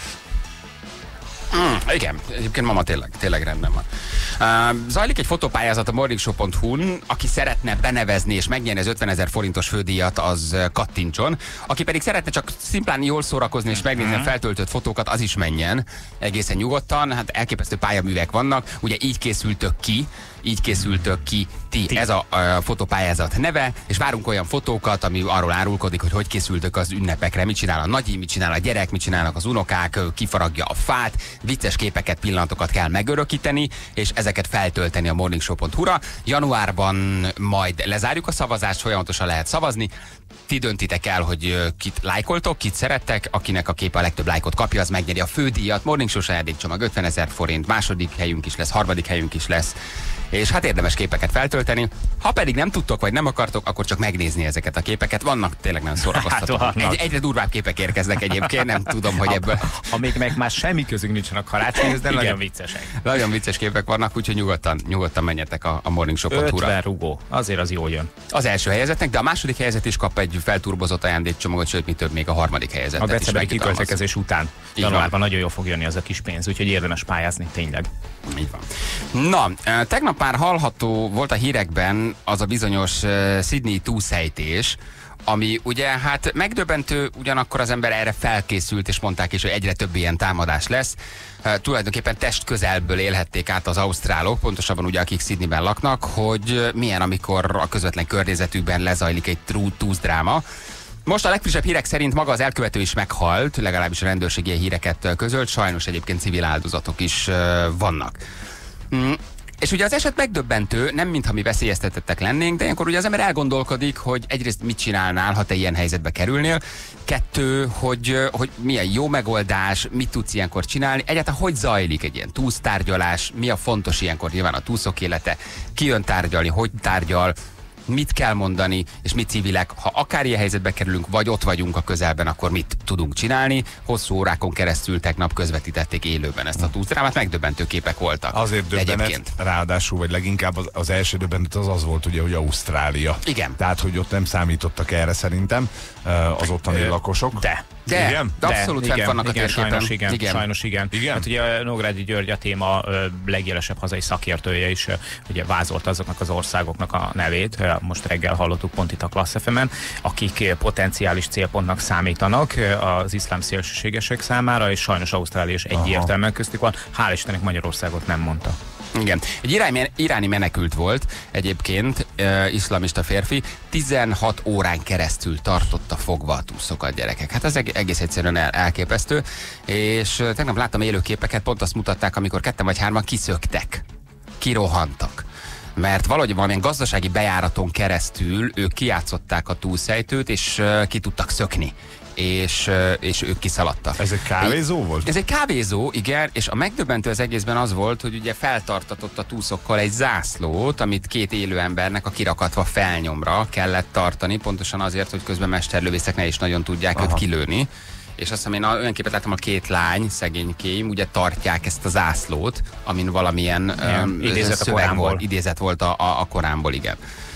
Mm, igen, egyébként mama tényleg, tényleg rendben van. Uh, zajlik egy fotópályázat a morningshow pont hu-n, aki szeretne benevezni és megnyerni az ötvenezer forintos fődíjat, az kattintson. Aki pedig szeretne csak szimplán jól szórakozni és megnézni a feltöltött fotókat, az is menjen egészen nyugodtan. Hát elképesztő pályaművek vannak, ugye így készültök ki, így készültök ki ti. ti. Ez a, a fotópályázat neve, és várunk olyan fotókat, ami arról árulkodik, hogy hogy készültök az ünnepekre, mit csinál a nagyi, mit csinál a gyerek, mit csinálnak az unokák, kifaragja a fát, vicces képeket, pillanatokat kell megörökíteni, és ezeket feltölteni a morningshow pont hu-ra. Januárban majd lezárjuk a szavazást, folyamatosan lehet szavazni. Ti döntitek el, hogy kit lájkoltok, kit szerettek, akinek a képe a legtöbb lájkot kapja, az megnyeri a fődíjat. Morning Show ajándékcsomag ötvenezer forint, második helyünk is lesz, harmadik helyünk is lesz. És hát érdemes képeket feltölteni. Ha pedig nem tudtok, vagy nem akartok, akkor csak megnézni ezeket a képeket. Vannak tényleg nagyon szórakoztatók. Hát, Egy, egyre durvább képek érkeznek egyébként, nem tudom, hogy ebből...
Ha, ha még meg már semmi közünk nincsen a karácsonyhoz, de nagyon viccesek.
Nagyon vicces képek vannak, úgyhogy nyugodtan, nyugodtan menjetek a, a morning show pont hu-ra.
ötven rugó, azért az jól jön.
Az első helyezetnek, de a második helyezet is kap egy felturbozott ajándékcsomagot, sőt, mi több, még a harmadik helyezettet
a decemberi kiköltekezés után. Januárban nagyon jól fog jönni az a kis pénz, úgyhogy érdemes pályázni, tényleg.
Így van. Na, tegnap már hallható volt a hírekben az a bizonyos uh, Sydney túlszejtés, ami ugye hát megdöbbentő, ugyanakkor az ember erre felkészült, és mondták is, hogy egyre több ilyen támadás lesz. Uh, tulajdonképpen test közelből élhették át az ausztrálok, pontosabban ugye akik Sydneyben laknak, hogy uh, milyen, amikor a közvetlen környezetükben lezajlik egy túzdráma. Most a legfrissebb hírek szerint maga az elkövető is meghalt, legalábbis a rendőrség ilyen híreket közölt, sajnos egyébként civil áldozatok is uh, vannak. Mm. És ugye az eset megdöbbentő, nem mintha mi veszélyeztetettek lennénk, de ilyenkor ugye az ember elgondolkodik, hogy egyrészt mit csinálnál, ha te ilyen helyzetbe kerülnél, kettő, hogy, hogy milyen jó megoldás, mit tudsz ilyenkor csinálni, egyáltalán hogy zajlik egy ilyen túsztárgyalás, mi a fontos ilyenkor, nyilván a túszok élete, ki jön tárgyalni, hogy tárgyal, mit kell mondani, és mi civilek, ha akár ilyen helyzetbe kerülünk, vagy ott vagyunk a közelben, akkor mit tudunk csinálni. Hosszú órákon keresztül tegnap közvetítették élőben ezt a túldrámát, megdöbbentő képek voltak.
Azért döbbenet, ráadásul, vagy leginkább az, az első döbbenet az az volt, ugye, hogy Ausztrália.
Igen.
Tehát, hogy ott nem számítottak erre szerintem az ottani lakosok.
De.
De, igen? de abszolút fent vannak a térképen.
Sajnos igen, igen. Sajnos igen.
igen.
Hát ugye Nógrádi György a téma legjelesebb hazai szakértője is ugye vázolt azoknak az országoknak a nevét, most reggel hallottuk pont itt a Klassz ef emen, akik potenciális célpontnak számítanak az iszlám szélsőségesek számára, és sajnos Ausztrália is egyértelműen köztük van. Hál' Istennek Magyarországot nem mondta.
Igen. Egy iráni, iráni menekült volt egyébként, uh, iszlamista férfi, tizenhat órán keresztül tartotta fogva a túszokat, gyerekek. Hát ez egész egyszerűen el, elképesztő, és uh, tegnap láttam élő képeket, pont azt mutatták, amikor ketten vagy hárman kiszöktek, kirohantak. Mert valahogy valamilyen gazdasági bejáraton keresztül ők kijátszották a túlszejtőt, és uh, ki tudtak szökni. És, és ők kiszaladtak.
Ez egy kávézó volt?
Ez egy kávézó, igen, és a megdöbbentő az egészben az volt, hogy ugye feltartatott a túszokkal egy zászlót, amit két élő embernek a kirakatva felnyomra kellett tartani, pontosan azért, hogy közben mesterlövészek ne is nagyon tudják Aha. őt kilőni. És azt hiszem, én olyan képet láttam, a két lány, szegénykéim, ugye tartják ezt a zászlót, amin valamilyen
um, idézet, a
volt, idézet volt a, a, a Koránból, igen.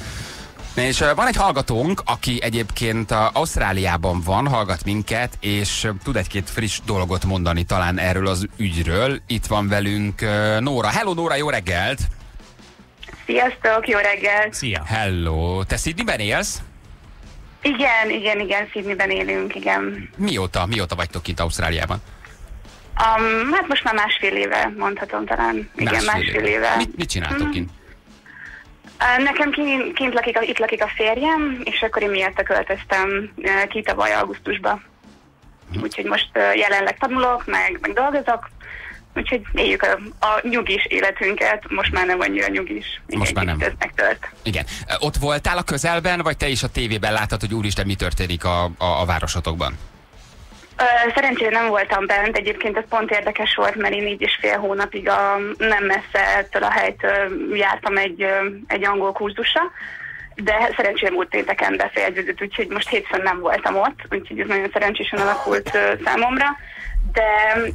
És van egy hallgatónk, aki egyébként Ausztráliában van, hallgat minket, és tud egy-két friss dolgot mondani talán erről az ügyről. Itt van velünk Nóra. Hello Nóra, jó reggelt!
Sziasztok, jó reggelt!
Szia! Hello! Te Sydneyben élsz?
Igen, igen, igen, Sydneyben élünk, igen.
Mióta, mióta vagytok itt Ausztráliában?
Um, hát most már másfél éve, mondhatom talán. Igen, másfél, másfél éve. éve.
Mit, mit csináltok kint?
Nekem kint, kint lakik, itt lakik a férjem, és akkor én miatt költöztem ki tavaly augusztusba. Úgyhogy most jelenleg tanulok, meg, meg dolgozok, úgyhogy éljük a, a nyugis életünket, most már nem annyira nyugis. Igen,
most már nem.
Ez megtört.
Igen. Ott voltál a közelben, vagy te is a tévében láttad, hogy úristen, mi történik a, a, a városotokban?
Szerencsére nem voltam bent, egyébként ez pont érdekes volt, mert én így is fél hónapig a, nem messze ettől a helytől jártam egy, egy angol kurzusra, de szerencsére múlt pénteken befejeződött, úgyhogy most hétfőn nem voltam ott, úgyhogy ez nagyon szerencsésen alakult számomra, de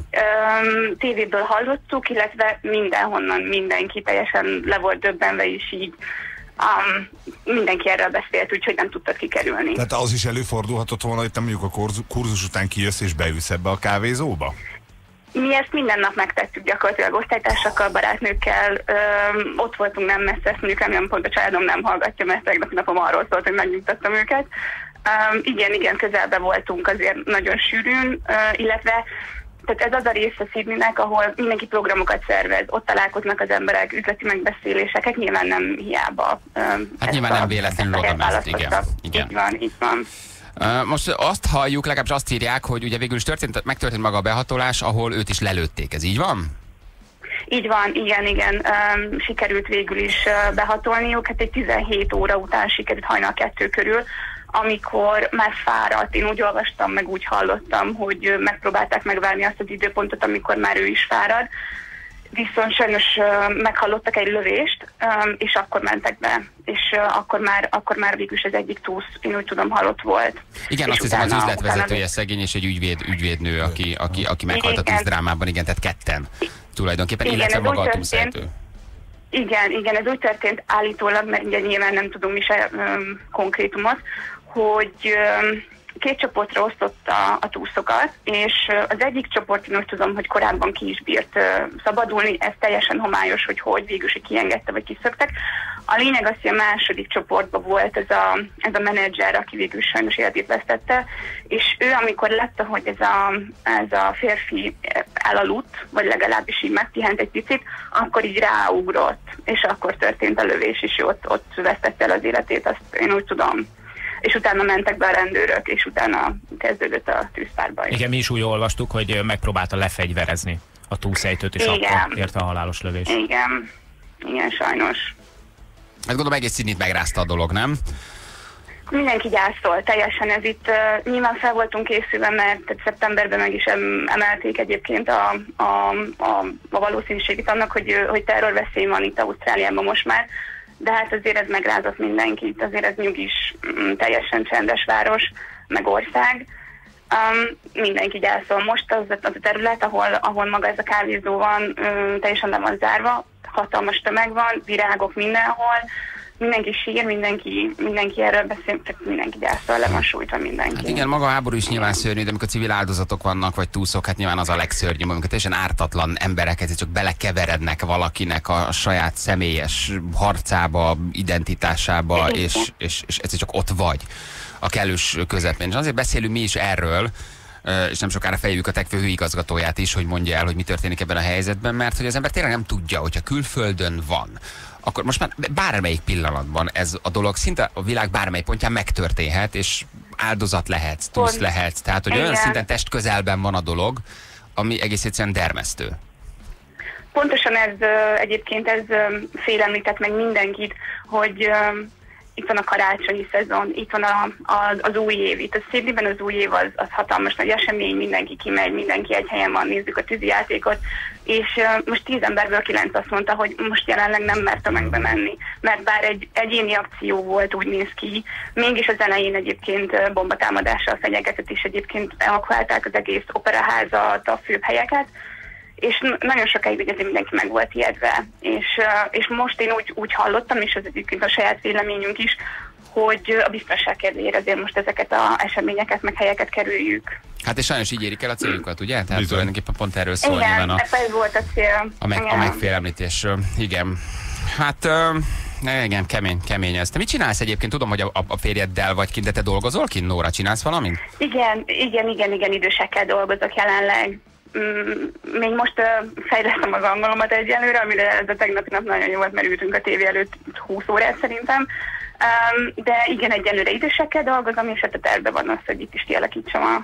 um, tévéből hallottuk, illetve mindenhonnan mindenki teljesen le volt döbbenve, és így Um, mindenki erről beszélt, úgyhogy nem tudtad kikerülni.
Tehát az is előfordulhatott volna, hogy te mondjuk a kurzus után kijössz és beülsz ebbe a kávézóba?
Mi ezt minden nap megtettük gyakorlatilag osztálytársakkal, barátnőkkel, öm, ott voltunk nem messze, ezt mondjuk nem pont a családom nem hallgatja, mert tegnap napom arról szólt, hogy megnyugtattam őket. Um, igen, igen, közelben voltunk azért nagyon sűrűn, uh, illetve tehát ez az a része Sydneynek, ahol mindenki programokat szervez, ott találkoznak az emberek, üzleti megbeszéléseket, nyilván nem hiába.
Hát nyilván nem véletlenül oda ment, igen. igen.
Így van, így van.
Uh, most azt halljuk, legalábbis azt írják, hogy ugye végül is történt, megtörtént maga a behatolás, ahol őt is lelőtték. Ez így van?
Így van, igen, igen. Um, sikerült végül is uh, behatolniuk. Hát egy tizenhét óra után sikerült hajnal kettő körül, amikor már fáradt. Én úgy olvastam, meg úgy hallottam, hogy megpróbálták megvárni azt az időpontot, amikor már ő is fárad. Viszont sajnos uh, meghallottak egy lövést, um, és akkor mentek be. És uh, akkor már, akkor már végülis az egyik túsz, én úgy tudom, halott volt.
Igen,
és
azt hiszem az üzletvezetője
utána...
szegény, és egy ügyvéd, ügyvédnő, aki, aki, aki meghalt a tűzdrámában, igen, tehát ketten tulajdonképpen,
igen,
illetve maga a túszejtő.
Igen, igen, ez úgy történt állítólag, mert ugye nyilván nem tudunk mi se um, konkrétumot, hogy um, két csoportra osztotta a túszokat, és uh, az egyik csoport, én úgy tudom, hogy korábban ki is bírt uh, szabadulni, ez teljesen homályos, hogy hogy végül is kiengedte, vagy kiszöktek. A lényeg az, hogy a második csoportban volt ez a, ez a menedzser, aki végül sajnos életét vesztette, és ő, amikor látta, hogy ez a, ez a férfi elaludt, vagy legalábbis így megpihent egy picit, akkor így ráugrott, és akkor történt a lövés, és ott, ott vesztette el az életét, azt én úgy tudom. És utána mentek be a rendőrök, és utána kezdődött a tűzpárbaj.
Igen, mi is úgy olvastuk, hogy megpróbálta lefegyverezni a túlszejtőt, és igen. Akkor érte a halálos lövés.
Igen, igen, sajnos.
Hát gondolom egész Sydneyt megrázta a dolog, nem?
Mindenki gyászol, teljesen ez itt. Uh, nyilván fel voltunk készülve, mert szeptemberben meg is emelték egyébként a, a, a, a valószínűségét annak, hogy, hogy terrorveszély van itt Ausztráliában most már. De hát azért ez megrázott mindenkit, azért ez nyugis, teljesen csendes város, meg ország. Um, mindenki gyászol. Most az, az a terület, ahol, ahol maga ez a kávézó van, um, teljesen le van zárva, hatalmas tömeg van, virágok mindenhol, mindenki sír, mindenki, mindenki erről beszél, tehát mindenki gyászol, le van sújtva mindenki.
Hát igen, maga a háború is nyilván szörnyű, de amikor civil áldozatok vannak, vagy túszok, hát nyilván az a legszörnyűbb, amikor teljesen ártatlan emberek ezért csak belekeverednek valakinek a saját személyes harcába, identitásába, és, és, és ez csak ott vagy a kellős közepén. És azért beszélünk mi is erről, és nem sokára feljövük a TechFő igazgatóját is, hogy mondja el, hogy mi történik ebben a helyzetben, mert hogy az ember tényleg nem tudja, hogyha külföldön van, akkor most már bármelyik pillanatban ez a dolog szinte a világ bármely pontján megtörténhet, és áldozat lehetsz, túsz lehetsz. Tehát, hogy igen. Olyan szinten test közelben van a dolog, ami egész egyszerűen dermesztő.
Pontosan ez egyébként ez félemlített meg mindenkit, hogy itt van a karácsonyi szezon, itt van a, a, az új év. Itt a Sydneyben az új év az, az hatalmas nagy esemény, mindenki kimegy, mindenki egy helyen van, nézzük a tűzijátékot, és uh, most tíz emberből kilenc azt mondta, hogy most jelenleg nem mert tömegbe menni, mert bár egy egyéni akció volt, úgy néz ki, mégis az elején egyébként bombatámadással fenyegetett, és egyébként evakuálták az egész operaházat, a főbb helyeket, és nagyon sokáig ugye mindenki meg volt ijedve, és, és most én úgy, úgy hallottam, és ez egyébként a saját véleményünk is, hogy a biztonság kedvéért azért most ezeket az eseményeket, meg helyeket kerüljük.
Hát és sajnos így érik el a céljukat, ugye? Tehát tulajdonképpen pont erről szól
igen,
nyilván a,
ez volt a cél.
A, meg, a megfélemlítésről. Igen. Hát uh, igen, kemény, kemény ez. Te mit csinálsz egyébként? Tudom, hogy a, a férjeddel vagy kint, de te dolgozol kint, Nóra? Csinálsz valamit?
Igen, igen, igen, igen, idősekkel dolgozok jelenleg. Mm, még most uh, fejlesztem az angolomat egyelőre, amire ez a tegnapi nap nagyon jó volt, mert ültünk a tévé előtt húsz órát szerintem. Um, de igen, egyelőre idősekkel dolgozom, és hát a tervben van az, hogy itt is kialakítsam a,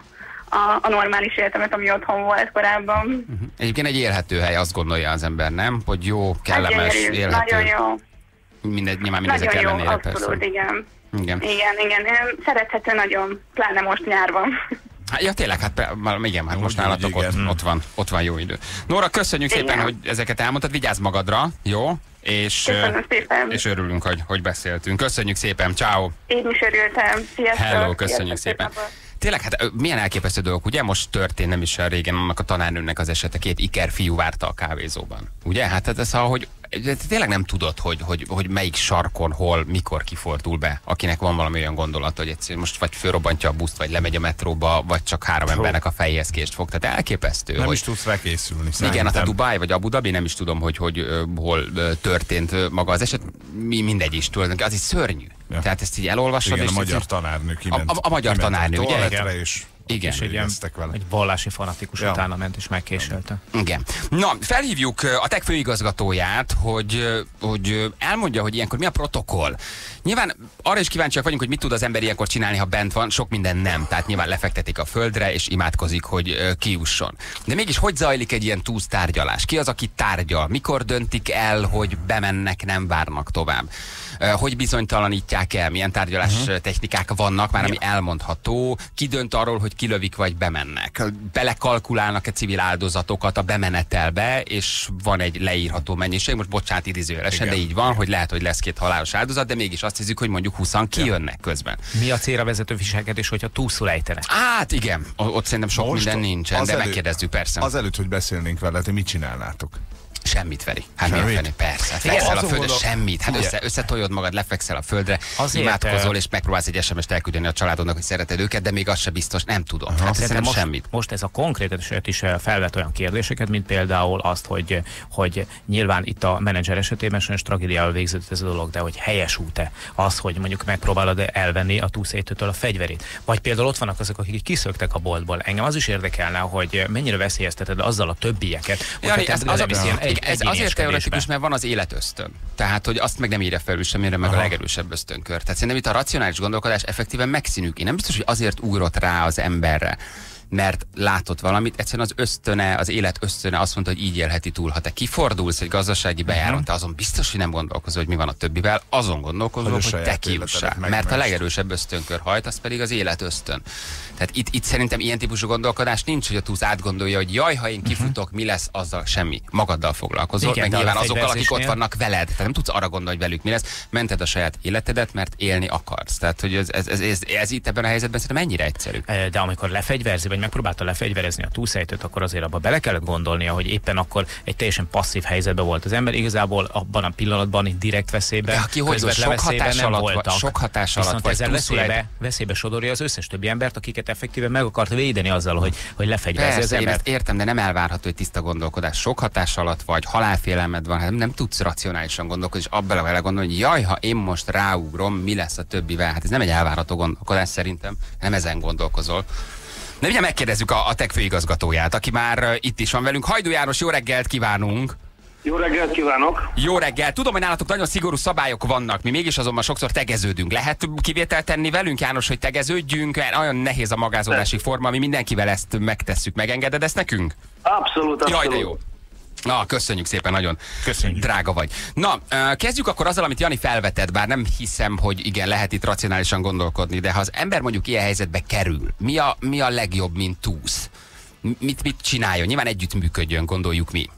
a, a normális életemet, ami otthon volt korábban.
Uh-huh. Egyébként egy élhető hely, azt gondolja az ember, nem? Hogy jó, kellemes,
nagyon
élhető.
Nagyon jó.
Mindegy, nyilván mindezek
nagyon
ellenére,
jó,
persze.
abszolút, igen.
Igen.
Igen, igen. Szerethető nagyon, pláne most nyárban.
Hát, ja, tényleg, hát igen, hát most nálatok ott, ott, van, ott van jó idő. Nóra, köszönjük igen. szépen, hogy ezeket elmondtad, vigyázz magadra, jó? És, és örülünk, hogy, hogy beszéltünk. Köszönjük szépen, ciao.
Én is örültem. Sziasztok.
Hello, köszönjük szépen. szépen. Tényleg, hát milyen elképesztő dolgok, ugye? Most történt nem is olyan régen annak a tanárnőnek az esete, két ikerfiú várta a kávézóban. Ugye? Hát ez az, hogy tényleg nem tudod, hogy, hogy, hogy melyik sarkon, hol, mikor kifordul be, akinek van valami olyan gondolat, hogy egyszerűen most vagy fölrobbantja a buszt, vagy lemegy a metróba, vagy csak három embernek a fejéhez kést fog. Tehát elképesztő.
Nem
hogy...
is tudsz rá készülni.
Igen, hát a Dubai vagy Abu Dhabi, nem is tudom, hogy, hogy uh, hol uh, történt maga az eset. Mi, mindegy is tulajdonképpen. Az is szörnyű. Ja. Tehát ezt így elolvasod.
Igen,
és
a magyar tanárnő kiment.
A, a, a magyar tanárnő, ugye?
És
igen, és egy, ilyen, egy vallási fanatikus ja. utána ment és megkéselte.
Igen. Na, felhívjuk a tech főigazgatóját, hogy, hogy elmondja, hogy ilyenkor mi a protokoll. Nyilván arra is kíváncsiak vagyunk, hogy mit tud az ember ilyenkor csinálni, ha bent van, sok minden nem. Tehát nyilván lefektetik a földre, és imádkozik, hogy kijusson. De mégis hogy zajlik egy ilyen túsz tárgyalás? Ki az, aki tárgyal? Mikor döntik el, hogy bemennek, nem várnak tovább? Hogy bizonytalanítják el? Milyen tárgyalás uh-huh. technikák vannak, már ami elmondható? Ki dönt arról, hogy kilövik vagy bemennek? Belekalkulálnak-e civil áldozatokat a bemenetelbe, és van egy leírható mennyiség, most bocsánat idézőjelesen, de így van, hogy lehet, hogy lesz két halálos áldozat, de mégis azt hiszük, hogy mondjuk húszan kijönnek közben.
Mi a célra vezető viselkedés, hogyha túlszul ejtenek?
Hát igen, ott szerintem sok most minden nincsen, de elő, megkérdezzük persze.
Azelőtt, hogy beszélnénk vele, te mit csinálnátok?
Semmit, Feri. Hát mi a Feri? Persze. Hát fekszel a földre, mondom, semmit. Hát össze, összetoljod magad, lefekszel a földre, azért imádkozol, és megpróbálsz egy es em est elküldeni a családodnak, hogy szereted őket, de még az se biztos, nem tudom. Aha. Hát szerintem most, semmit.
Most ez a konkrét eset is felvet olyan kérdéseket, mint például azt, hogy, hogy nyilván itt a menedzser esetében sajnos tragédiával végződött ez a dolog, de hogy helyes út-e az, hogy mondjuk megpróbálod elvenni a túlszejtőtől a fegyverét. Vagy például ott vannak azok, akik kiszöktek a boltból. Engem az is érdekelne, hogy mennyire veszélyezteted azzal a többieket.
Jani, ez, az, az, egy, ez azért teoretikus, mert van az életösztön. Tehát, hogy azt meg nem írja felül semmire, meg Aha. a legerősebb ösztönkör. Tehát szerintem itt a racionális gondolkodás effektíven megszűnik. Én nem biztos, hogy azért ugrott rá az emberre, mert látott valamit, egyszerűen az ösztöne, az élet ösztöne azt mondta, hogy így élheti túl. Ha te kifordulsz egy gazdasági bejáron, te azon biztos, hogy nem gondolkozol, hogy mi van a többivel, azon gondolkozol, hogy, hogy te kiussál. Mert a legerősebb ösztönkör hajt, az pedig az élet ösztön. Tehát itt, itt szerintem ilyen típusú gondolkodás nincs, hogy a túsz átgondolja, hogy jaj, ha én kifutok, mi lesz, azzal semmi. Magaddal foglalkozol, igen, meg nyilván azokkal, akik ott vannak veled. Tehát nem tudsz arra gondolni, hogy velük mi lesz. Mented a saját életedet, mert élni akarsz. Tehát, hogy ez, ez, ez, ez, ez itt ebben a helyzetben szerintem mennyire egyszerű.
De amikor lefegyverzi, vagy megpróbálta lefegyverezni a túlszejtőt, akkor azért abba bele kellett gondolnia, hogy éppen akkor egy teljesen passzív helyzetben volt az ember. Igazából abban a pillanatban direkt veszélyben,
közvetlen veszélyben nem voltak. Sok hatás alatt vagy
ezzel veszélybe, veszélybe sodorja az összes többi embert, akiket effektíven meg akart védeni azzal, hogy, hogy lefegyverzi az embert.
Értem, de nem elvárható, hogy tiszta gondolkodás. Sok hatás alatt vagy, halálfélelmed van, hát nem tudsz racionálisan gondolkodni, és abban vele gondolni, hogy jaj, ha én most ráugrom, mi lesz a többivel. Hát ez nem egy elvárható gondolkodás szerintem, nem ezen gondolkozol. De ugye megkérdezzük a, a tech főigazgatóját, aki már uh, itt is van velünk. Hajdú János, jó reggelt kívánunk!
Jó reggelt kívánok!
Jó reggelt! Tudom, hogy nálatok nagyon szigorú szabályok vannak, mi mégis azonban sokszor tegeződünk. Lehet kivételt tenni velünk, János, hogy tegeződjünk? Nagyon nehéz a magázódási forma, mi mindenkivel ezt megtesszük. Megengeded ezt nekünk?
Abszolút, abszolút.
Jaj, de jó! Na, köszönjük szépen, nagyon
köszönjük.
Drága vagy. Na, kezdjük akkor azzal, amit Jani felvetett, bár nem hiszem, hogy igen, lehet itt racionálisan gondolkodni, de ha az ember mondjuk ilyen helyzetbe kerül, mi a, mi a legjobb, mint túsz? Mit, mit csináljon? Nyilván együttműködjön, gondoljuk mi.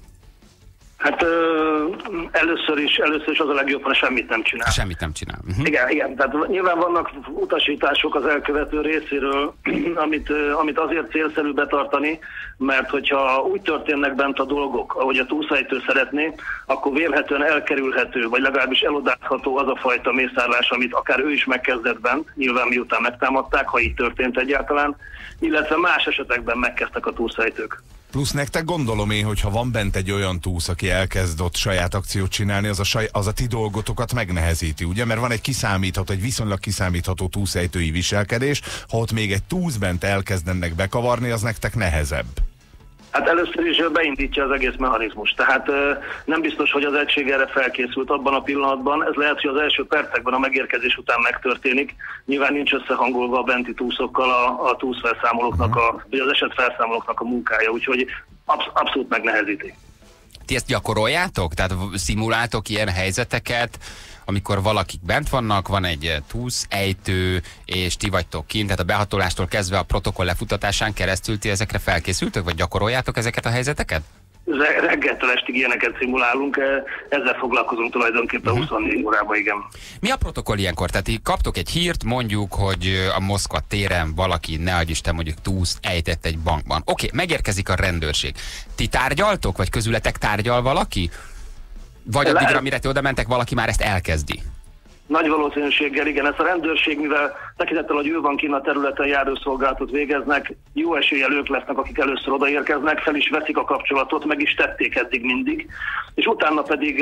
Hát ö, először is, először is az a legjobb, ha semmit nem csinál.
Semmit nem csinál. Uh-huh.
Igen, igen. Tehát nyilván vannak utasítások az elkövető részéről, amit, amit azért célszerű betartani, mert hogyha úgy történnek bent a dolgok, ahogy a túlszejtő szeretné, akkor vélhetően elkerülhető, vagy legalábbis elodázható az a fajta mészárlás, amit akár ő is megkezdett bent, nyilván miután megtámadták, ha így történt egyáltalán, illetve más esetekben megkezdtek a túlszejtők.
Plusz nektek gondolom én, hogy ha van bent egy olyan túsz, aki elkezd ott saját akciót csinálni, az a, saj, az a ti dolgotokat megnehezíti, ugye? Mert van egy kiszámítható, egy viszonylag kiszámítható túszejtői viselkedés, ha ott még egy túsz bent elkezdenek bekavarni, az nektek nehezebb.
Hát először is beindítja az egész mechanizmus. Tehát nem biztos, hogy az egység erre felkészült abban a pillanatban. Ez lehet, hogy az első percekben a megérkezés után megtörténik. Nyilván nincs összehangolva a benti túszokkal a, a túszfelszámolóknak, a, vagy az esetfelszámolóknak a munkája, úgyhogy absz- abszolút megnehezíti.
Ti ezt gyakoroljátok? Tehát szimuláltok ilyen helyzeteket, amikor valakik bent vannak, van egy túsz, ejtő, és ti vagytok kint, tehát a behatolástól kezdve a protokoll lefutatásán keresztül ti ezekre felkészültök, vagy gyakoroljátok ezeket a helyzeteket?
Reggeltől estig ilyeneket szimulálunk, ezzel foglalkozunk tulajdonképpen uh-huh. huszonnégy órában, igen.
Mi a protokoll ilyenkor? Tehát ti kaptok egy hírt, mondjuk, hogy a Moszkva téren valaki, ne adj Isten, mondjuk túszt ejtett egy bankban. Oké, okay, megérkezik a rendőrség. Ti tárgyaltok, vagy közületek tárgyal valaki? Vagy addigra, mire ti oda mentek, valaki már ezt elkezdi?
Nagy valószínűséggel igen, ezt a rendőrség, mivel tekintettel, hogy ő van kint a területen, járószolgálatot végeznek, jó eséllyel ők lesznek, akik először odaérkeznek, fel is veszik a kapcsolatot, meg is tették eddig mindig, és utána pedig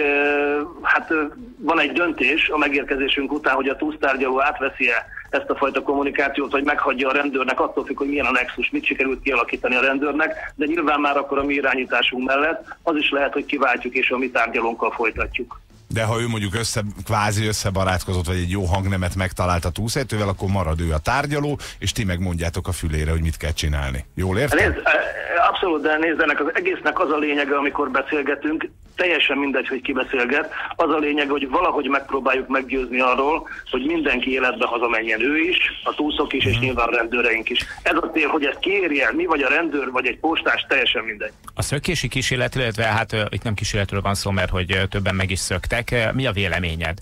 hát van egy döntés a megérkezésünk után, hogy a túsztárgyaló átveszi-e ezt a fajta kommunikációt, vagy meghagyja a rendőrnek, attól függ, hogy milyen a nexus, mit sikerült kialakítani a rendőrnek, de nyilván már akkor a mi irányításunk mellett az is lehet, hogy kiváltjuk és a mi tárgyalónkkal folytatjuk.
De ha ő mondjuk össze, kvázi összebarátkozott, vagy egy jó hangnemet megtalált a túszejtővel, akkor marad ő a tárgyaló, és ti megmondjátok a fülére, hogy mit kell csinálni. Jól értem?
Nézd, abszolút, de nézd, ennek az egésznek az a lényege, amikor beszélgetünk, teljesen mindegy, hogy ki beszélget, az a lényeg, hogy valahogy megpróbáljuk meggyőzni arról, hogy mindenki életbe hazamenjen, ő is, a túszok is, mm. és nyilván a rendőreink is. Ez a cél, hogy ezt kiérje, mi vagy a rendőr, vagy egy postás, teljesen mindegy.
A szökési kísérlet, illetve hát uh, itt nem kísérletről van szó, mert hogy uh, többen meg is szöktek. Uh, mi a véleményed?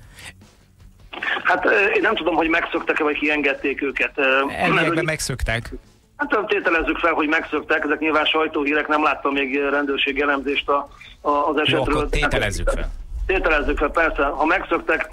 Hát uh, én nem tudom, hogy megszöktek-e, vagy kiengedték őket. Uh,
Elviekben megszöktek.
Hát tételezzük fel, hogy megszöktek, ezek nyilván sajtóhírek, nem láttam még rendőrség elemzést a, a, az esetről.
Jó, akkor tételezzük fel.
Tételezzük fel, persze, ha megszöktek,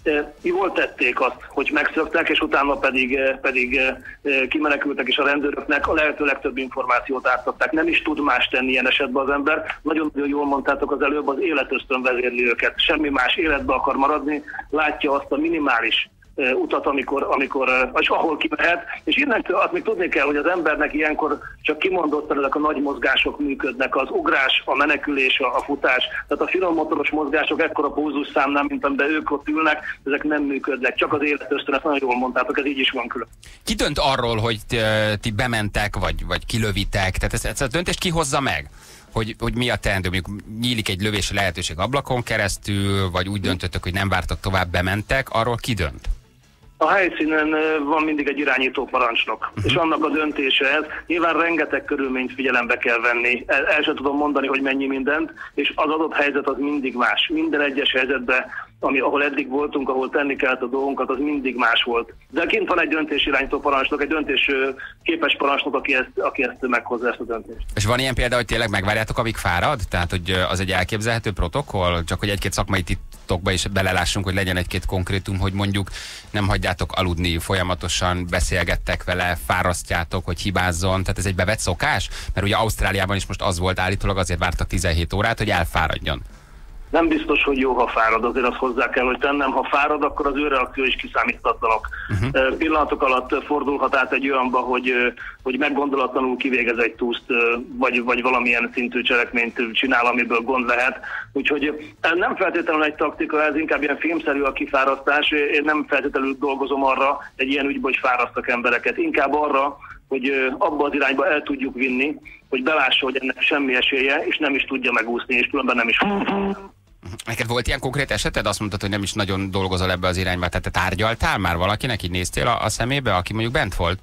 jól tették azt, hogy megszöktek, és utána pedig, pedig kimenekültek, és a rendőröknek a lehető legtöbb információt átadták. Nem is tud más tenni ilyen esetben az ember. Nagyon-nagyon jól mondtátok az előbb, az életösztön vezérli őket. Semmi más, életbe akar maradni, látja azt a minimális utat, amikor, amikor, és ahol kimehet, és innentől azt még tudni kell, hogy az embernek ilyenkor csak kimondottan ezek a nagy mozgások működnek, az ugrás, a menekülés, a, a futás, tehát a finom motoros mozgások ekkora pózus számnál, mint amiben ők ott ülnek, ezek nem működnek, csak az életösztön, ezt nagyon jól mondtátok, ez így is van külön.
Ki dönt arról, hogy ti bementek, vagy, vagy kilövitek, tehát ezt, ezt a döntést ki hozza meg? Hogy, hogy mi a teendő, mondjuk nyílik egy lövési lehetőség ablakon keresztül, vagy úgy döntöttök, hogy nem vártak tovább, bementek, arról ki dönt?
A helyszínen van mindig egy irányító parancsnok, uh-huh. és annak a döntése ez. Nyilván rengeteg körülményt figyelembe kell venni. El, el sem tudom mondani, hogy mennyi mindent, és az adott helyzet az mindig más. Minden egyes helyzetben, ami, ahol eddig voltunk, ahol tenni kellett a dolgunkat, az mindig más volt. De kint van egy döntésirányító parancsnok, egy döntés képes parancsnok, aki ezt, aki ezt meghozza, ezt a döntést.
És van ilyen példa, hogy tényleg megvárjátok, amíg fárad? Tehát, hogy az egy elképzelhető protokoll? Csak hogy egy-két szakmai titokba is belelássunk, hogy legyen egy-két konkrétum, hogy mondjuk nem hagyjátok aludni, folyamatosan beszélgettek vele, fárasztjátok, hogy hibázzon. Tehát ez egy bevett szokás? Mert ugye Ausztráliában is most az volt állítólag, azért vártak tizenhét órát, hogy elfáradjon.
Nem biztos, hogy jó, ha fárad, azért azt hozzá kell, hogy tennem. Ha fárad, akkor az ő reakció is kiszámíthatatlanok. Uh-huh. Pillanatok alatt fordulhat át egy olyanba, hogy, hogy meggondolatlanul kivégez egy túszt, vagy, vagy valamilyen szintű cselekményt csinál, amiből gond lehet. Úgyhogy nem feltétlenül egy taktika, ez inkább ilyen filmszerű a kifárasztás. Én nem feltétlenül dolgozom arra egy ilyen ügyben, hogy fárasztak embereket. Inkább arra, hogy abba az irányba el tudjuk vinni, hogy belássa, hogy ennek semmi esélye, és nem is tudja megúszni, és különben nem is.
Neked volt ilyen konkrét eseted? Azt mondtad, hogy nem is nagyon dolgozol ebbe az irányba. Tehát te tárgyaltál már valakinek, így néztél a, a szemébe, aki mondjuk bent volt?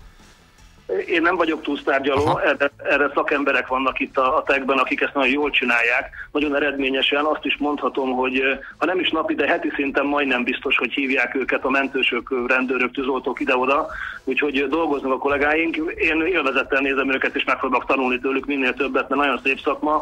Én nem vagyok túlsztárgyaló, erre, erre szakemberek vannak itt a, a techben, akik ezt nagyon jól csinálják, nagyon eredményesen. Azt is mondhatom, hogy ha nem is napi, de heti szinten majdnem biztos, hogy hívják őket a mentősök, rendőrök, tűzoltók ide-oda, úgyhogy dolgoznak a kollégáink. Én élvezettel nézem őket, és megpróbálok tanulni tőlük minél többet, mert nagyon szép szakma,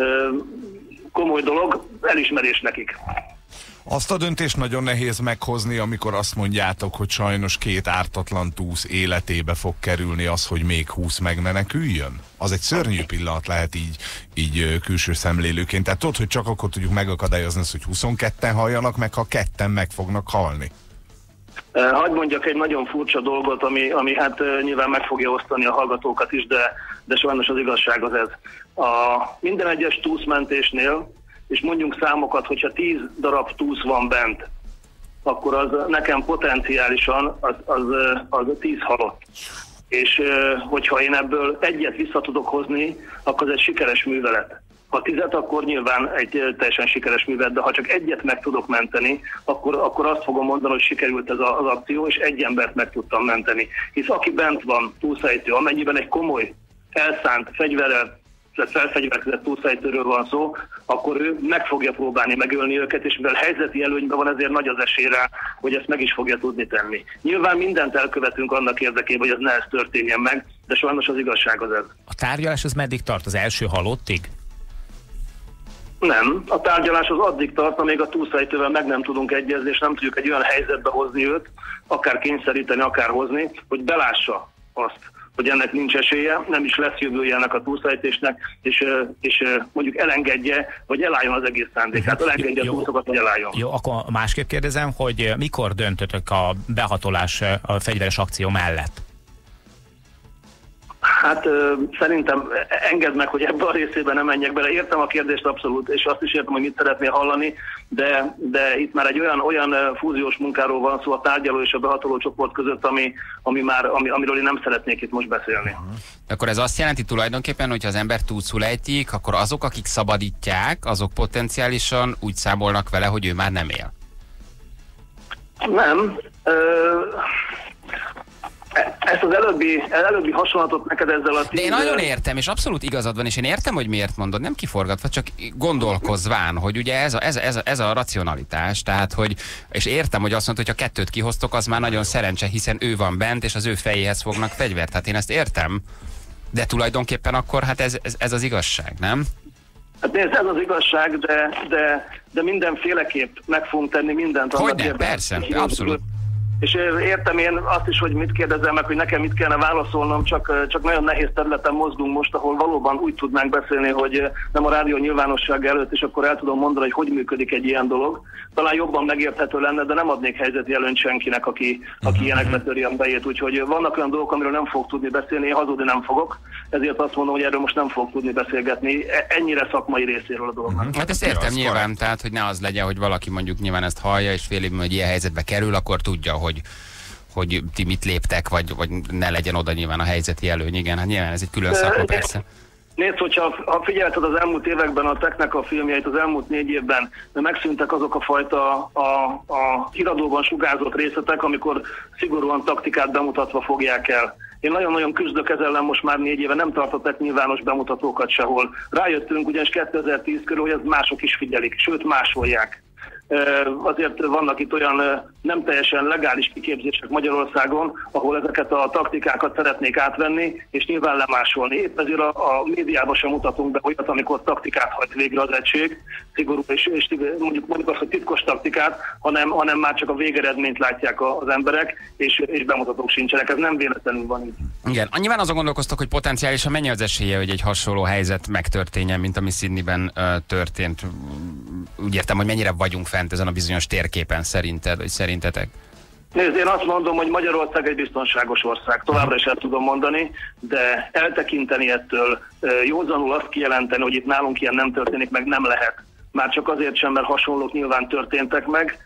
komoly dolog, elismerés nekik.
Azt a döntést nagyon nehéz meghozni, amikor azt mondjátok, hogy sajnos két ártatlan túsz életébe fog kerülni az, hogy még húsz megmeneküljön? Az egy szörnyű pillanat lehet így, így külső szemlélőként. Tehát tudod, hogy csak akkor tudjuk megakadályozni azt, hogy huszonketten halljanak meg, ha ketten meg fognak halni.
Hadd mondjak egy nagyon furcsa dolgot, ami, ami hát nyilván meg fogja osztani a hallgatókat is, de, de sajnos az igazság az ez. A minden egyes túszmentésnél, és mondjunk számokat, hogyha tíz darab túsz van bent, akkor az nekem potenciálisan az, az, az tíz halott. És hogyha én ebből egyet vissza tudok hozni, akkor ez egy sikeres művelet. Ha tizet, akkor nyilván egy teljesen sikeres művelet, de ha csak egyet meg tudok menteni, akkor, akkor azt fogom mondani, hogy sikerült ez az akció, és egy embert meg tudtam menteni. Hisz aki bent van túlszejtő, amennyiben egy komoly, elszánt fegyverrel, felfegyverkezett túlszejtőről van szó, akkor ő meg fogja próbálni megölni őket, és mivel helyzeti előnyben van, ezért nagy az esély rá, hogy ezt meg is fogja tudni tenni. Nyilván mindent elkövetünk annak érdekében, hogy ez ne ez történjen meg, de sajnos az igazság az ez.
A tárgyalás az meddig tart? Az első halottig?
Nem. A tárgyalás az addig tart, amíg a túlszejtővel meg nem tudunk egyezni, és nem tudjuk egy olyan helyzetbe hozni őt, akár kényszeríteni, akár hozni, hogy belássa azt, hogy ennek nincs esélye, nem is lesz jövője ennek a túlszejtésnek, és, és mondjuk elengedje, vagy elálljon az egész szándékát, elengedje a túlszokat, hogy elálljon. Jó,
akkor másképp kérdezem, hogy mikor döntötök a behatolás a fegyveres akció mellett?
Hát ö, szerintem engedd meg, hogy ebbe a részében nem menjek bele. Értem a kérdést abszolút, és azt is értem, hogy mit szeretnél hallani, de, de itt már egy olyan, olyan fúziós munkáról van szó a tárgyaló és a behatoló csoport között, ami, ami már, ami, amiről én nem szeretnék itt most beszélni.
Akkor ez azt jelenti tulajdonképpen, hogy ha az ember túlszul ejtik, akkor azok, akik szabadítják, azok potenciálisan úgy számolnak vele, hogy ő már nem él.
Nem. Ö... Ezt az előbbi, előbbi hasonlatot neked ezzel a...
De én nagyon értem, és abszolút igazad van, és én értem, hogy miért mondod, nem kiforgatva, csak gondolkozván, hogy ugye ez a, ez a, ez a, ez a racionalitás, tehát, hogy, és értem, hogy azt mondta, hogy ha kettőt kihoztok, az már nagyon szerencse, hiszen ő van bent, és az ő fejéhez fognak fegyvert. Hát én ezt értem, de tulajdonképpen akkor hát ez, ez, ez az igazság, nem?
Hát nézd, ez az igazság, de, de, de mindenféleképp meg fogunk tenni mindent.
Hogyne, persze, abszolút.
És értem én azt is, hogy mit kérdezel meg, hogy nekem mit kellene válaszolnom, csak, csak nagyon nehéz területen mozgunk most, ahol valóban úgy tudnánk beszélni, hogy nem a rádió nyilvánosság előtt, és akkor el tudom mondani, hogy hogy működik egy ilyen dolog. Talán jobban megérthető lenne, de nem adnék helyzeti előnyt senkinek, aki, aki ilyenekbe töri a fejét. Úgyhogy vannak olyan dolgok, amiről nem fogok tudni beszélni, én hazudni nem fogok. Ezért azt mondom, hogy erről most nem fogok tudni beszélgetni. Ennyire szakmai részéről a dolognak.
Hát ezt értem nyilván, tehát hogy ne az legyen, hogy valaki mondjuk nyilván ezt hallja, és fél évben, hogy ilyen helyzetbe kerül, akkor tudja, hogy hogy ti mit léptek, vagy, vagy ne legyen oda nyilván a helyzeti előny. Igen, hát nyilván ez egy külön szakma, persze.
Nézd, hogyha ha figyelted az elmúlt években a Teknek a filmjeit, az elmúlt négy évben megszűntek azok a fajta a, a híradóban sugárzott részletek, amikor szigorúan taktikát bemutatva fogják el. Én nagyon-nagyon küzdök ezzel ellen most már négy éve, nem tartottak nyilvános bemutatókat sehol. Rájöttünk ugyanis kétezer-tíz körül, hogy ezt mások is figyelik, sőt másolják. Azért vannak itt olyan nem teljesen legális kiképzések Magyarországon, ahol ezeket a taktikákat szeretnék átvenni, és nyilván lemásolni. Épp ezért a, a médiában sem mutatunk be olyat, amikor taktikát hajt végre az egység, szigorú, és, és mondjuk, mondjuk azt, hogy titkos taktikát, hanem, hanem már csak a végeredményt látják az emberek, és, és bemutatók sincsenek. Ez nem véletlenül van így.
Igen, nyilván azon gondolkoztak, hogy potenciálisan mennyi az esélye, hogy egy hasonló helyzet megtörténjen, mint ami Sydneyben uh, történt. Úgy értem, hogy mennyire vagyunk fent ezen a bizonyos térképen szerinted, vagy szerintetek?
Nézd, én azt mondom, hogy Magyarország egy biztonságos ország. Továbbra is el tudom mondani, de eltekinteni ettől, józanul azt kijelenteni, hogy itt nálunk ilyen nem történik meg, nem lehet. Már csak azért sem, mert hasonlók nyilván történtek meg.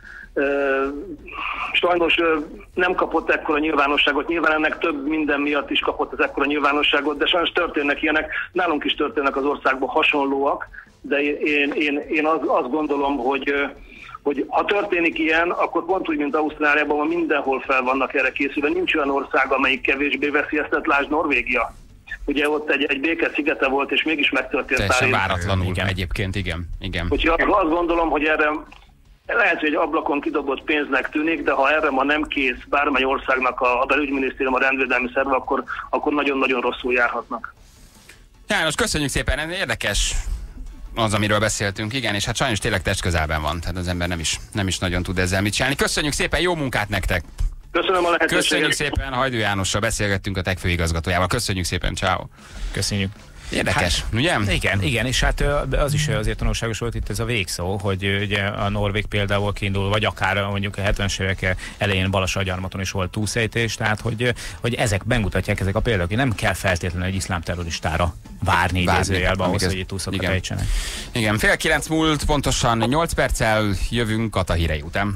Sajnos nem kapott ekkora nyilvánosságot, nyilván ennek több minden miatt is kapott az ekkora nyilvánosságot, de sajnos történnek ilyenek, nálunk is történnek az országban hasonlóak, de én, én, én azt, azt gondolom, hogy, hogy ha történik ilyen, akkor pont úgy, mint Ausztráliában, mindenhol fel vannak erre készülve. Nincs olyan ország, amelyik kevésbé veszélyeztet, lásd Norvégia. Ugye ott egy, egy béke szigete volt, és mégis megtörtént.
Teljesen váratlanul, igen, egyébként, igen. igen.
Úgyhogy azt gondolom, hogy erre lehet, hogy egy ablakon kidobott pénznek tűnik, de ha erre ma nem kész bármely országnak a, a belügyminisztérium, a rendvédelmi szerve, akkor, akkor nagyon-nagyon rosszul járhatnak.
János, köszönjük szépen, ez érdekes az, amiről beszéltünk, igen, és hát sajnos tényleg testközelben van, tehát az ember nem is, nem is nagyon tud ezzel mit csinálni. Köszönjük szépen, jó munkát nektek!
Köszönöm a lehetőséget!
Köszönjük szépen, Hajdú Jánossal beszélgettünk, a Tech főigazgatójával. Köszönjük szépen, ciao.
Köszönjük!
Érdekes,
hát,
ugye?
Igen, igen, és hát az is azért tanulságos volt itt ez a végszó, hogy ugye a norvég például kiindul, vagy akár mondjuk a hetvenes évek elején Balassagyarmaton is volt túlszejtés, tehát hogy, hogy ezek bemutatják ezek a példák, hogy nem kell feltétlenül egy iszlám terroristára várni idézőjelben ahhoz, hogy itt túlszokat ejtsenek.
Igen, fél kilenc múlt, pontosan nyolc perccel jövünk Kata hírei után.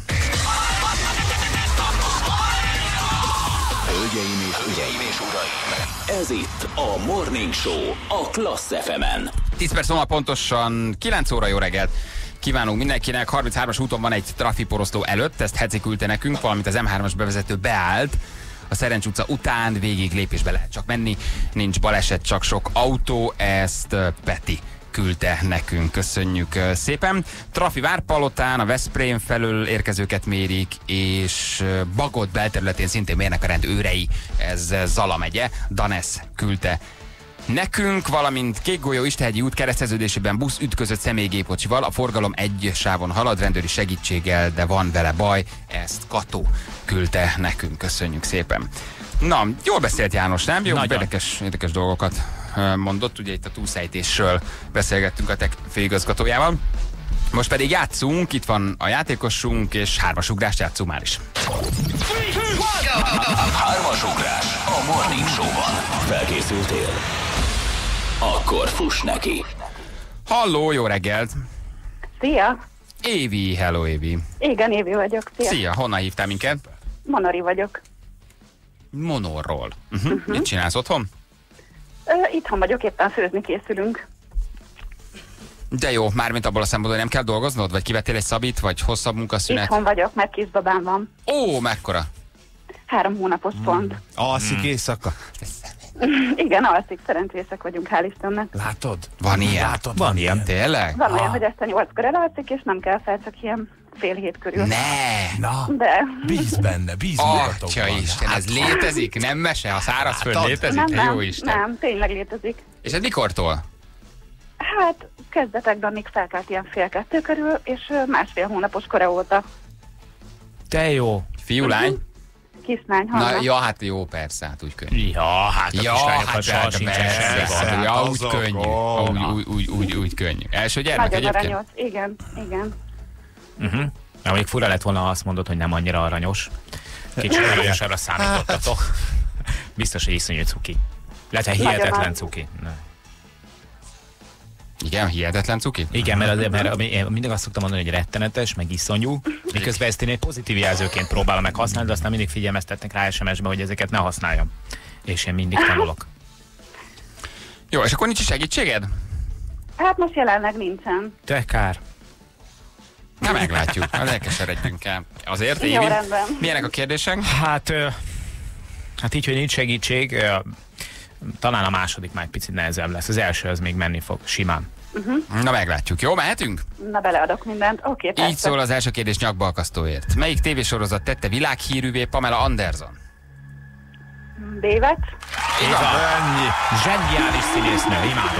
Hölgyeim és uraim, és uraim, ez itt a Morning Show a Klassz ef emen.
tíz perc múlva pontosan kilenc óra, jó reggelt kívánunk mindenkinek. harminchárom úton van egy trafiporoszló előtt, ezt Heci küldte nekünk, valamint az em hármas bevezető beállt. A Szerencs utca után végig lépésbe lehet csak menni, nincs baleset, csak sok autó, ezt Peti küldte nekünk, köszönjük szépen. Trafi Várpalotán, a Veszprém felől érkezőket mérik, és Bagott belterületén szintén mérnek a rendőrei, ez Zala megye, Danes küldte nekünk, valamint Kékgolyó Istenhegyi út kereszteződésében busz ütközött személygépkocsival, a forgalom egy sávon halad rendőri segítséggel, de van vele baj, ezt Kató küldte nekünk, köszönjük szépen. Na, jól beszélt János, nem? Jó, érdekes, érdekes dolgokat mondott, ugye itt a túlszejtésről beszélgettünk a tech főigazgatójával. Most pedig játszunk, itt van a játékosunk, és hármasugrást játszunk már is.
Hármasugrás a Morning Show-ban. Felkészültél? Akkor fuss neki.
Halló, jó reggelt!
Szia!
Évi, hello Évi.
Igen, Évi vagyok. Szia!
Szia, honnan hívtál minket?
Monori vagyok.
Monorról. Uh-huh. Uh-huh. Mit csinálsz otthon?
Ö, itthon vagyok, éppen főzni készülünk.
De jó, mármint abból a szempontból, hogy nem kell dolgoznod? Vagy kivettél egy szabit, vagy hosszabb munkaszünet?
Itthon vagyok, mert kisbabám van.
Ó, mekkora?
Három hónapos mm. pont.
Alszik mm. éjszaka?
Igen, alszik, szerencsészek vagyunk, hál' Istennek.
Látod?
Van ilyen?
Látod,
van ilyen? Tényleg?
Van olyan, hogy este nyolckor elalszik, és nem kell fel, csak ilyen fél hét körül.
Ne!
Na,
de.
Bíz benne, bíz magatokban.
Atya Isten, ez létezik? Nem mese? A szárazföld létezik?
Nem, nem,
jó Isten.
nem, tényleg létezik.
És ez mikortól?
Hát, kezdetekben még felkelt ilyen fél kettő körül, és másfél hónapos kora óta.
Te jó.
Fiú, lány?
Kislány,
Na, ja, hát jó, persze, hát úgy könnyű.
Ja, hát a
ja,
kislányokat soha sincsen semmi.
Ja, úgy könnyű. Úgy, úgy, úgy, úgy, úgy könnyű. Első gyermek
nagyon
egyébként?
Aranyos, igen, igen.
Uh-huh. Na, még fura lett volna, ha azt mondod, hogy nem annyira aranyos. Kicsit aranyosabbra számítottatok. Biztos, hogy iszonyú cuki. Lehet, hogy hihetetlen cuki. Ne.
Igen, hihetetlen cuki?
Igen, mert, azért, mert én mindig azt szoktam mondani, hogy rettenetes, meg iszonyú, miközben ezt én egy pozitív jelzőként próbálom meg használni, de aztán mindig figyelmeztetnek rá es em es-be, hogy ezeket ne használjam. És én mindig tanulok.
Jó, és akkor nincs segítséged?
Hát most jelenleg nincsen.
Te kár.
Na, meglátjuk, elkeseredjünk el. Azért,
Jó,
Évi,
rendben.
milyenek a kérdések?
Hát, hát így, hogy nincs segítség, talán a második már egy picit nehezebb lesz. Az első az még menni fog, simán.
Uh-huh.
Na, meglátjuk. Jó, mehetünk?
Na, beleadok mindent. Oké, okay,
így szól az első kérdés nyakbalkasztóért. Melyik tévésorozat tette világhírűvé Pamela Anderson?
David.
Igen.
Ennyi.
Zseniális színésznő, imádom.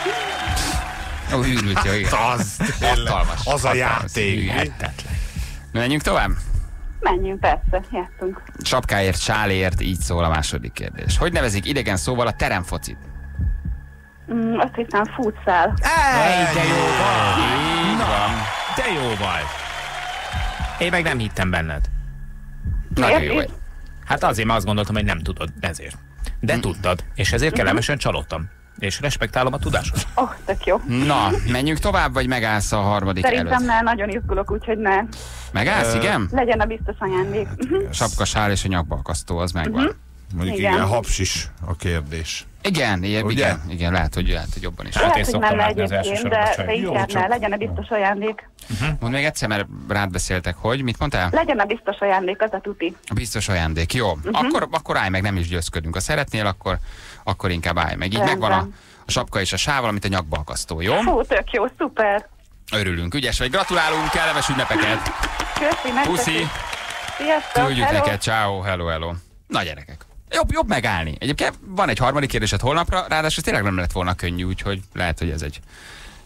Ó, hűrült, jó, igen.
Az,
hatalmas.
Az a játék.
Menjünk tovább?
Menjünk, persze, játszunk.
Sapkáért, sálért, így szól a második kérdés. Hogy nevezik idegen szóval a teremfocit?
Mm, azt hiszem futszál.
Ej, de jó vagy!
Így van.
De jó vagy! Én meg nem hittem benned.
Nagyon jó vagy.
Hát azért, mert azt gondoltam, hogy nem tudod, ezért. De mm. tudtad, és ezért kellemesen csalódtam. És respektálom a tudásod.
Ó, oh, tök jó.
Na, menjünk tovább, vagy megállsz a harmadik
Szerintem
előtt?
ne, nagyon izgulok, úgyhogy ne.
Megállsz,
Ö...
igen?
Legyen a biztos ajándék. Uh-huh.
Sapka, sál és a nyakbalkasztó, az megvan. Uh-huh.
Mondjuk igen, igen hapsis a kérdés.
Igen, igen, igen, igen, lehet, hogy, lehet, hogy jobban is.
Hát
lehet, hogy menne egyébként, de, de inkább ne, legyen a biztos ajándék.
Uh-huh. Mondd még egyszer, mert rád beszéltek, hogy? Mit mondtál?
Legyen a biztos ajándék, az a tuti.
A biztos ajándék, jó. Uh-huh. Akkor, akkor állj meg, nem is győzködünk. Ha szeretnél, akkor, akkor inkább állj meg. Így
rendben.
Megvan a, a sapka és a sával, amit a nyakbalkasztó, jó?
Hú, tök jó, szuper.
Örülünk, ügyes vagy, gratulálunk, kellemes ünnepeket.
Köszi, megköszi.
Puszi.
Sziasztok,
küldjük
hello.
neked, ciao, hello, hello. Na gyerekek. Jobb, jobb megállni. Egyébként van egy harmadik kérdésed holnapra, ráadásul tényleg nem lett volna könnyű, úgyhogy lehet, hogy ez egy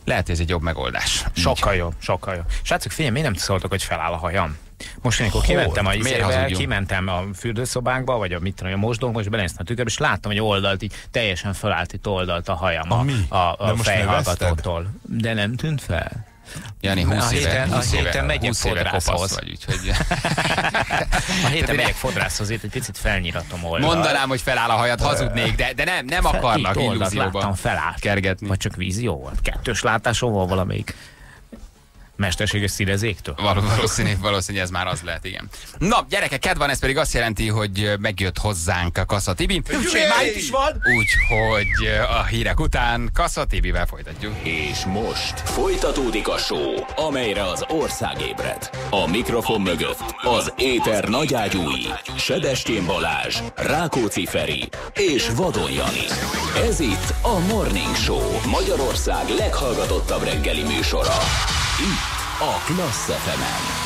lehet, hogy ez egy jobb megoldás.
Sokkal jobb, sokkal jobb. Srácok, figyelj, miért nem szóltok, hogy feláll a hajam? Most, amikor kimentem a izével, kimentem a fürdőszobánkba, vagy a, mit tudom, a mosdónkba, és belenéztem a tükörbe, és láttam, hogy oldalt így teljesen felállt itt oldalt a hajam a, a, a, a fejhallgatótól. De nem tűnt fel.
Jani, húsz
a
éve,
héten,
húsz
a
éve,
héten megyek fodrászhoz.
Vagy, úgyhogy...
A héten megyek fodrászhoz, itt egy picit felnyiratom oldalt.
Mondanám, hogy feláll a hajad, hazudnék, de, de nem, nem akarnak illúzióban kergetni.
Vagy csak vízió volt? Kettős látásom volt valamelyik mesterséges színezéktől?
Valószínű, valószínű, ez már az lehet, igen. Na, gyerekek, kedv van, ez pedig azt jelenti, hogy megjött hozzánk a Kassa Tibi.
Már itt is van!
Úgyhogy a hírek után Kassa Tibivel folytatjuk.
És most folytatódik a show, amelyre az ország ébred. A mikrofon mögött az éter nagyágyúi, Sebestyén Balázs, Rákóczi Feri és Vadon Jani. Ez itt a Morning Show, Magyarország leghallgatottabb reggeli műsora. Itt a Klassz ef emen.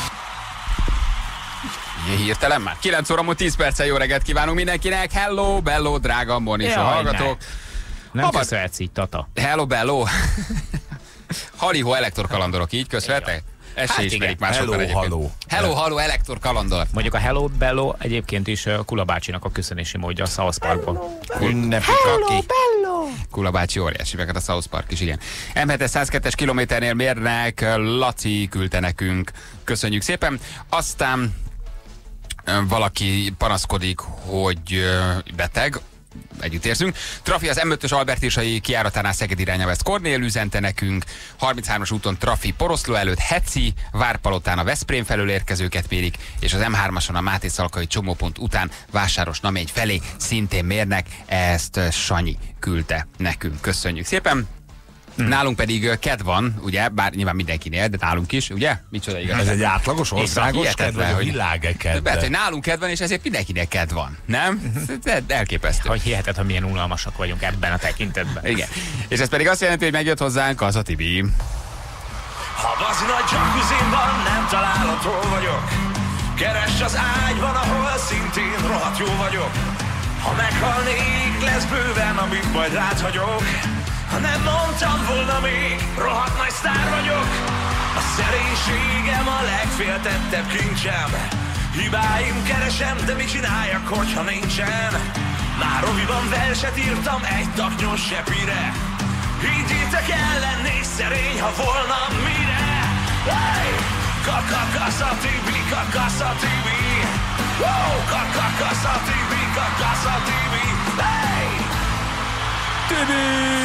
Hirtelen már. kilenc óra múlt tíz perccel jó reggelt kívánunk mindenkinek. Hello, bello, drága Morning Show hallgatók.
Ne. Nem köszönhetsz így, Tata.
Hello, bello. Halihó elektorkalandorok, így köszönhetek? Ezt se ismerik másokkal egyébként.
Hello,
hello, hello, elektor kalandor.
Mondjuk a Hello Bello egyébként is Kula bácsinak a köszönési módja a South Parkban.
Hello Bello! Kula bácsi óriási, meg a South Park is, igen. em hetes száz kettes kilométernél mérnek, Laci küldte nekünk. Köszönjük szépen. Aztán valaki panaszkodik, hogy beteg. Együtt érzünk. Trafi az em ötös Albertisai kijáratánál Szeged irányába, ezt Kornél üzente nekünk. harminchárom úton trafi Poroszló előtt, Heci, Várpalotán a Veszprém felől érkezőket mérik, és az em hármason a Máté-Szalkai csomópont után Vásáros-Namény felé szintén mérnek. Ezt Sanyi küldte nekünk. Köszönjük szépen. Hmm. Nálunk pedig kedv van, ugye, bár nyilván mindenkinél, de nálunk is, ugye? Micsoda igaz?
Ez egy átlagos országos kedv, vagy a világ kedv?
Mert, hogy nálunk kedv van, és ezért mindenkinek kedv van, nem? De elképesztő.
Hogy hiheted, ha milyen unalmasak vagyunk ebben a tekintetben.
Igen. És ez pedig azt jelenti, hogy megjött hozzánk az a Tibi.
Ha bazi nagy jacuzzimban nem találod, hol vagyok. Keresd az ágyban, ahol szintén rohadt jó vagyok. Ha meghalnék, lesz bőven, amit majd rád hagyok. Ha nem mondtam volna még, rohadt nagy sztár vagyok. A szerénységem a legféltettebb kincsem. Hibáim keresem, de mit csináljak, hogyha nincsen? Már roviban verset írtam egy taknyos sepire. Higgyétek el, lennék szerény, ha volna mire. Hey! Kakakasza Tibi, kakasza Tibi. Wow! Kakakasza Tibi, kakasza Tibi. Hey! Tibi!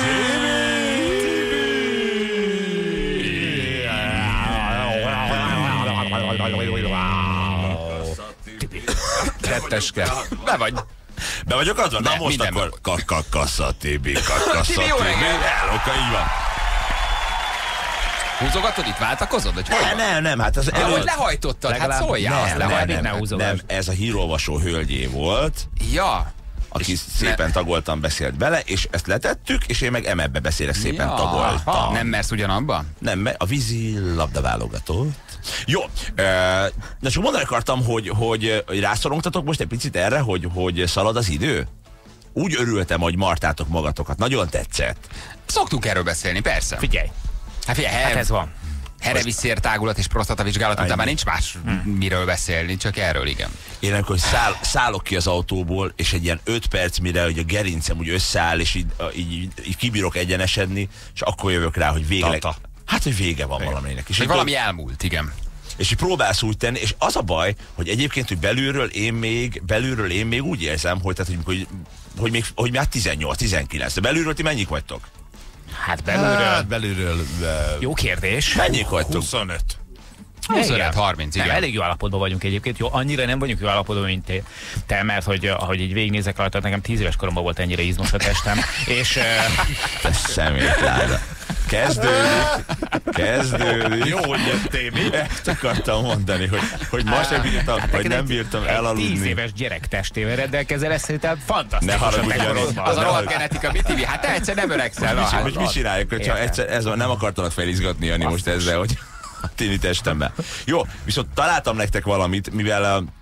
Tibi! Ketteske.
Be vagy.
Be vagyok azon? Na most akkor kakakasza Tibi, kakasza Tibi. Eloka, így van.
Húzogatod itt, váltakozod? Hogy
nem, nem, nem, hát az
ja, előtt... lehajtottad, legalább... hát szóljál.
Nem, nem, nem, nem, nem, nem, ez a hírolvasó hölgyé volt.
Ja.
Aki szépen ne... tagoltan beszélt bele, és ezt letettük, és én meg emebbe beszélek, szépen ja, tagoltam.
Ha, nem mersz ugyanabba?
Nem, a vízi labdaválogatót. Jó, de csak mondani akartam, hogy, hogy, hogy rászorongtatok most egy picit erre, hogy, hogy szalad az idő? Úgy örültem, hogy martátok magatokat, nagyon tetszett.
Szoktunk erről beszélni, persze.
Figyelj.
Hát figyelj,
hát ez van.
Hereviszértágulat és prostatavizsgálat után már nincs más hmm. miről beszélni, csak erről, igen.
Én amikor száll, szállok ki az autóból, és egy ilyen öt perc, mire hogy a gerincem úgy összeáll, és így, így, így kibírok egyenesedni, és akkor jövök rá, hogy végleg... Tata. Hát, hogy vége van vége. Valaminek. És
hogy valami elmúlt, igen.
És így próbálsz úgy tenni, és az a baj, hogy egyébként, hogy belülről én még, belülről én még úgy érzem, hogy, tehát, hogy, hogy, hogy, még, hogy már tizennyolc tizenkilenc, de belülről ti mennyik vagytok?
Hát belülről...
Hát belülről... Uh,
jó kérdés.
Mennyik vagytok?
huszonöt. huszonöt harminc, igen.
Nem, elég jó állapotban vagyunk egyébként. Jó, annyira nem vagyunk jó állapotban, mint te, te mert hogy ahogy így végignézek alatt, nekem tíz éves koromban volt ennyire izmos a testem. És...
Te szemétláda. Kezdődik, kezdődik.
Jó, hogy jöttél, mi?
Ezt akartam mondani, hogy, hogy ma sem bírtam, hát vagy nem bírtam elaludni.
Tíz éves gyerek testével rendelkezel, ez szerintem fantasztikus.
Az a rohadt genetika, mit hívja? Hát te egyszer nem öregszel.
Hogy, hogy mit csináljuk, hogyha egyszer, ez nem akartalak felizgatni, Jani, most ezzel, hogy a tini testemben. Jó, viszont találtam nektek valamit, mivel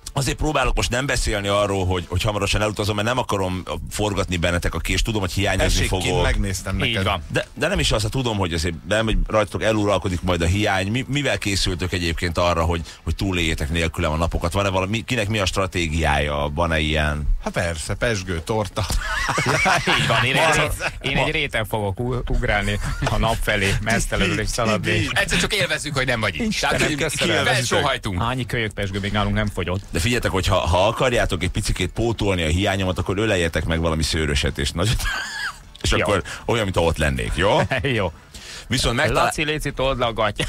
azért próbálok most nem beszélni arról, hogy, hogy hamarosan elutazom, mert nem akarom forgatni bennetek a kést, tudom, hogy hiányozni fogok.
Megnéztem neked.
De, de nem is azt, hogy tudom, hogy azért nem, hogy rajtatok eluralkodik majd a hiány. Mi, mivel készültök egyébként arra, hogy, hogy túléljétek nélkülem a napokat? Van-e valami, kinek mi a stratégiája? Van-e ilyen?
Hát persze, pesgő, torta.
Így van, én egy, én egy réten fogok ugrálni a nap felé, mesztelenül és szaladni.
Egyszer csak élvezzük, hogy nem vagy itt. Tehát, sohajtunk.
Annyi kölyökpesgő még nálunk nem fogyott.
De figyeljetek, hogy ha, ha akarjátok egy picikét pótolni a hiányomat, akkor öleljetek meg valami szőröset és nagyot. És jó. Akkor olyan, mint ott lennék, jó?
Jó.
Viszont megtalál...
Laci, léci, told le a gatyát.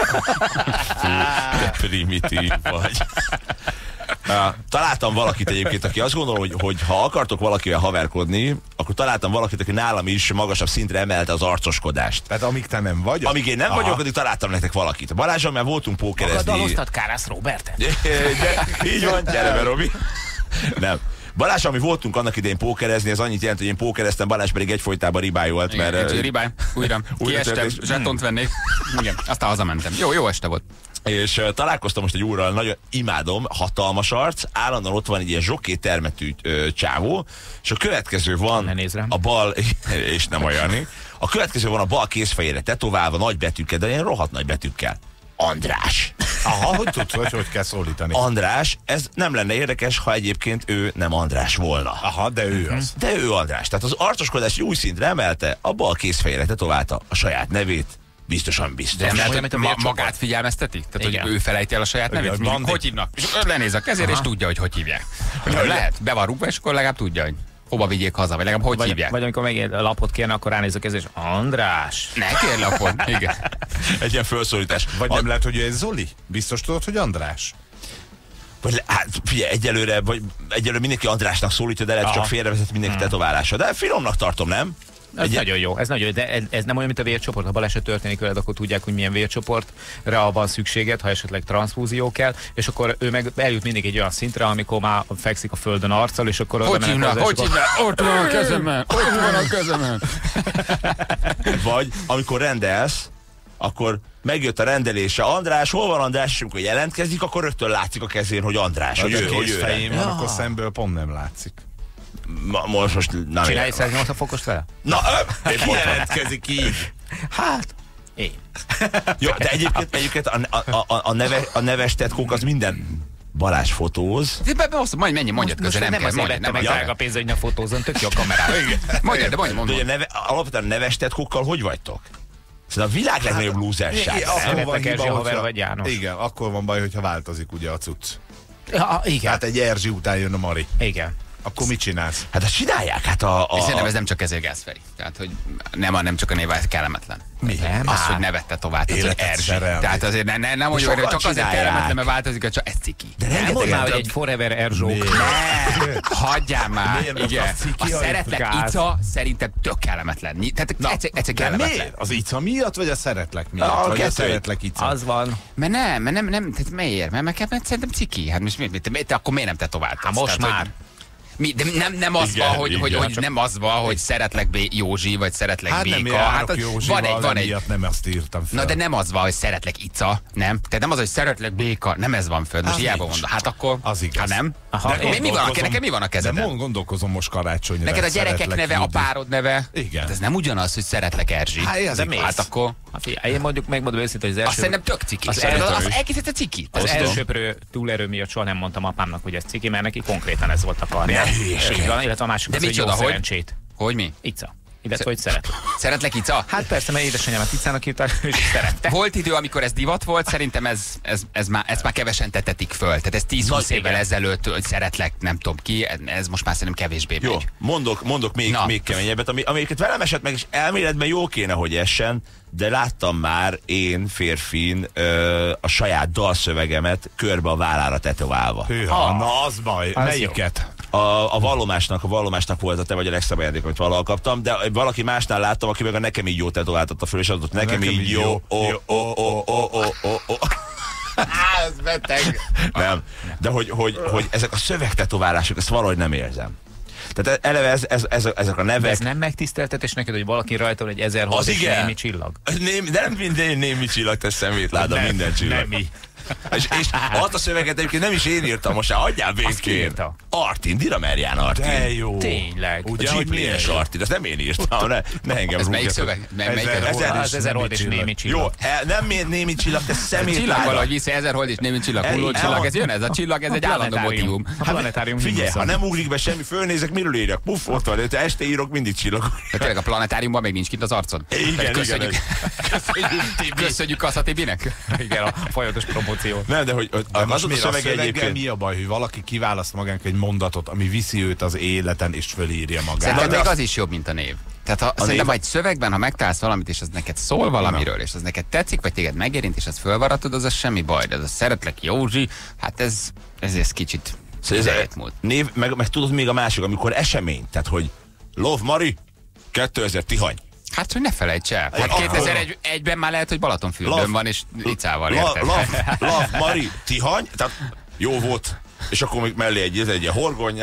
De primitív vagy. Uh, találtam valakit egyébként, aki azt gondolom, hogy, hogy ha akartok valakivel haverkodni, akkor találtam valakit, aki nálam is magasabb szintre emelte az arcoskodást.
Tehát amíg te nem vagy?
Amíg én nem Aha. vagyok, addig találtam nektek valakit. Balázsral, mert voltunk pókerezni.
Magad aloztad Kárász Róbertet?
De, így van, gyere be, Robi. Nem. Balázs, ami voltunk annak idején pókerezni, ez annyit jelent, hogy én pókereztem, Balázs pedig egyfolytában ribájolt, mert...
Igen, ribály, újra. Kiestem, zsetont vennék. Igen, aztán hazamentem. Jó, jó este volt.
És uh, találkoztam most egy úrral, nagyon imádom, hatalmas arc, állandóan ott van egy ilyen zsokké termetű uh, csávó, és a következő van a bal, és nem olyan, a következő van a bal kézfejére tetoválva nagy betűkkel, de ilyen rohadt nagy betűkkel. András.
Aha, hogy tudsz, hogy hogy kell szólítani?
András, ez nem lenne érdekes, ha egyébként ő nem András volna.
Aha, de ő az.
De ő András. Tehát az arcoskodás új szintre emelte, a bal kézfejére tetoválta a saját nevét. Biztosan biztos.
De nem lehet, hogy ma magát figyelmeztetik? Tehát, igen. Hogy ő felejti el a saját nevét? Igen, mondjuk, hogy hívnak? És lenéz a kezére, és tudja, hogy hogy hívják. Lehet, be van rúgva, és akkor legalább tudja, hogy hova vigyék haza, vagy legalább hogy
vagy,
hívják.
Vagy amikor még egy lapot kérne, akkor ránézek ez, és András.
Ne kér lapot, igen.
Egy ilyen felszólítás.
Vagy a... nem lehet, hogy ő egy Zoli? Biztos tudod, hogy András?
Vagy, hát figyelj, egyelőre, vagy egyelőre mindenki Andrásnak szólítja, de lehet, csak félrevezet mindenki hmm. tetoválása. De finomnak tartom, nem?
Ez egy nagyon jó, ez nagyon jó, de ez, ez nem olyan, mint a vércsoport. Ha baleset történik veled, akkor tudják, hogy milyen vércsoportra van szükséged, ha esetleg transzfúzió kell, és akkor ő meg eljut mindig egy olyan szintre, amikor már fekszik a földön arccal, és akkor...
Hogy hívnak? Hogy hívnak? Ott van a kezemen! Ott van a kezemen!
Vagy amikor rendelsz, akkor megjött a rendelése. András, hol van András? És amikor jelentkezik, akkor rögtön látszik a kezén, hogy András.
Hogy ő,
hogy ő
fején van, akkor szemből pont nem látszik.
Ma, most most nem.
Csinálj száznyolcvan fokost vele?
Na, ki jelentkezik így?
Hát, én.
Jó, de egyébként, egyébként a, a, a, a, neve, a neves tetkók az minden Balázs fotóz.
Majd menj, mondjad közben, nem
nem
kell.
Nem azért vettem meg drága pénz, hogy ne fotózzon, tök jó a kamerát.
Mondjad, de mondj, mondj.
De alapvetően neves tetkókkal hogy vagytok? Szóval a világ legnagyobb lúzerság.
Szeretlek Erzsi haver vagy János.
Igen, akkor van baj, hogyha változik ugye a cucc.
Ja, igen.
Hát egy Erzsi után jön a Mari.
Igen.
Akkor mit csinálsz?
Hát azt csinálják, hát a... a...
Szerintem ez nem csak ezért gáz, Feri. Tehát, hogy nem, nem csak a név, ez kellemetlen.
Mi?
Nem, az, hogy nevette tovább, az, hogy Erzsi. Tehát azért ne, ne, nem mondjuk, hogy csak azért kellemetlen, mert változik, csak ez ciki.
De nem mondd már, hogy egy forever Erzsók.
Ne, hagyjál már. Igen. A szeretlek Ica szerintem tök kellemetlen. Tehát egyszer, egyszer kellemetlen.
Miért? Az Ica miatt, vagy a szeretlek miatt? Vagy a szeretlek Ica?
Az van.
Mert nem, mert nem, nem, tehát miért? Mert szerintem ciki. Hát most miért? Akkor miért nem tetováltad?
Most már.
Mi, de nem, nem az igen, van, hogy, igen, hogy, hogy nem az van, hogy szeretlek B. Józsi, vagy szeretlek
hát
Béka.
Nem hát az, Józsival, van egy, van egy... nem azt írtam fel.
Na de nem az van, hogy szeretlek Ica, nem? Tehát nem az, hogy szeretlek Béka, nem ez van föl. Most hiába mondom. Hát akkor...
Az igaz.
Hát nem? Aha, mi, mi van a, nekem mi van a kezeden?
De gondolkozom most karácsonyra.
Neked a gyerekek neve, a párod neve.
Igen.
Hát ez nem ugyanaz, hogy szeretlek Erzsi.
Hát,
de miért? Hát akkor...
Én mondjuk megmondom őszintén, hogy az első...
Azt szerintem tök ciki. Az egészet a ciki.
Az elsőprő túlerő miatt soha nem mondtam apámnak, hogy ez ciki, mert neki konkrétan ez volt a karja. Illetve a másik
de
az, hogy jó szerencsét.
Hogy mi?
Ica. Illetve, hogy szeretlek.
Szeretlek Ica?
Hát persze, mert édesanyámat Icának hívták, és szerette.
Volt idő, amikor ez divat volt, szerintem ez, ez, ez, már, ez már kevesen tetetik föl. Tehát ez tíz-húsz évvel ezelőtt, hogy szeretlek, nem tudom ki, ez most már szerintem kevésbé
jó,
megy.
Mondok, mondok még, még keményebbet, ami, amiket velem esett meg, és elméletben jó kéne, hogy essen, de láttam már én férfin ö, a saját dalszövegemet körbe a vállára tetoválva.
Hűha, ah, na az baj. Az melyiket?
A, a vallomásnak, a vallomásnak volt a te vagy a legszebb ajándék, amit valahol kaptam, de valaki másnál láttam, aki meg a nekem így jó tetováltatta föl, és adott nekem, nekem így jó, ó, ó, ó, ó, ó, ó, ó.
Ez beteg.
Nem, de hogy, hogy, hogy ezek a szövegtetoválások, ezt valahogy nem érzem. Tehát eleve ez, ez, ez, ezek a nevek... De
ez nem megtiszteltetés neked, hogy valaki rajta van egy ezerhat és némi csillag?
Ném, de nem minden némi csillag, te szemétláda, minden csillag.
Nemi.
És, és azt a szöveget egyébként nem is én írtam, most már adjál békén. Artin, Dira Merján Artin.
De jó.
Tényleg.
Ugye, hogy milyen Artin, azt nem én írtam, ne, ne engem
ez melyik szöveg?
Az ezer hold és némi csillag.
Jó, nem némi csillag, te szemét
csillag valahogy vissza, ezer hold és némi csillag, hulló csillag, ez jön, ez a csillag, ez egy állandó motívum.
A planetárium.
Figyelj, ha nem ugrik be semmi, fölnézek, miről írjak? Puff, ott van, de este írok mindig csillagot.
Tényleg a planetáriumban még nincs kint az arcod.
Igen,
köszönjük. Köszönjük Kassa Tibinek.
Igen, a folyamatos promóció.
Nem, de hogy
de az a szöveg egyébként mi a baj, hogy valaki kiválaszt magának egy mondatot, ami viszi őt az életen és fölírja magát.
Szerintem még az is jobb, mint a név. Tehát ha, szerintem, ha egy szövegben, ha megtalálsz valamit, és az neked szól valamiről, és az neked tetszik, vagy téged megérint, és az fölvaratod, az, az semmi baj. De az a szeretlek Józsi, hát ez, ez, ez kicsit
szóval ez név, meg, meg tudod még a másik, amikor esemény, tehát hogy Love Mari, kétezer Tihany.
Hát, hogy ne felejts el. Hát kétezer-egyben már lehet, hogy Balatonfürdőn van, és Icával érted.
Love, love Mari, Tihany, tehát jó volt. És akkor még mellé egy, egy ilyen horgony,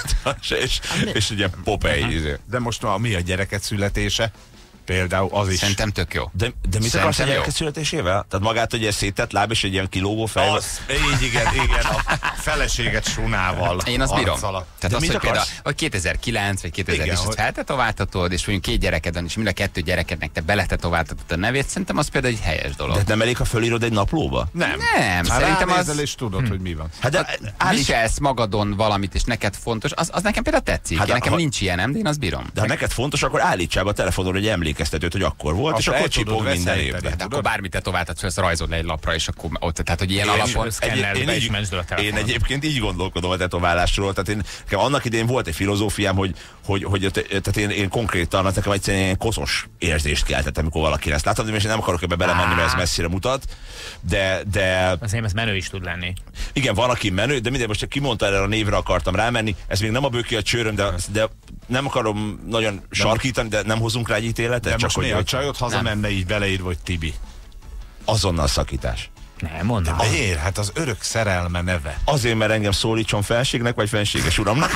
és, és egy ilyen Popeye.
De most már mi a gyereket születése? Például az is.
Szerintem tök jó.
De, de mit akarsz a gyereket születésével? Tehát magát, hogy egy szétett láb és egy ilyen kilógó fej?
Az, így igen, igen, a feleséget sunával.
Én azt bírom.
Arcala.
Tehát az, hogy például hogy kétezer-kilenc vagy kétezer-tíz feltetováltatod, és mondjuk két gyereked van, és mind a kettő gyerekednek te beletetováltatod a nevét, szerintem az például egy helyes dolog.
De nem elég, ha fölírod egy naplóba?
Nem. Nem, hát szerintem az...
és tudod, hm. hogy mi van.
Hát de hát, viselsz magadon valamit, és neked fontos, az, az nekem például tetszik. Hát, nekem ha... nincs ilyenem, de én azt bírom.
De ha neked fontos, akkor állítsál a telefonról egy emlékeztetőt, hogy akkor volt, és akkor csipog minden évben.
De akkor bármit tetováltat fel, rajzod le egy lapra, és akkor ott, tehát hogy ilyen
én
alapon
én, így, én egyébként így gondolkodom a tetoválásról, tehát én, nekem annak idején volt egy filozófiám, hogy, hogy, hogy tehát én, én konkrétan, nekem egyszerűen ilyen koszos érzést keltett, amikor valaki ezt láttam, és én nem akarok ebbe belemenni, mert ez messzire mutat, de... de
azért ez menő is tud lenni.
Igen, van, aki menő, de mindegy, most csak kimondta, erre a névre akartam rámenni, ez még nem a Böki a csőröm, de, de nem akarom nagyon sarkítani, de nem hozunk rá egy ítéletet.
De csak most mi a csajod hazamenne így beleírva, hogy Tibi?
Azonnal szakítás.
Nem, mondom.
De miért? Hát az örök szerelme neve.
Azért, mert engem szólítson felségnek, vagy fenséges uramnak.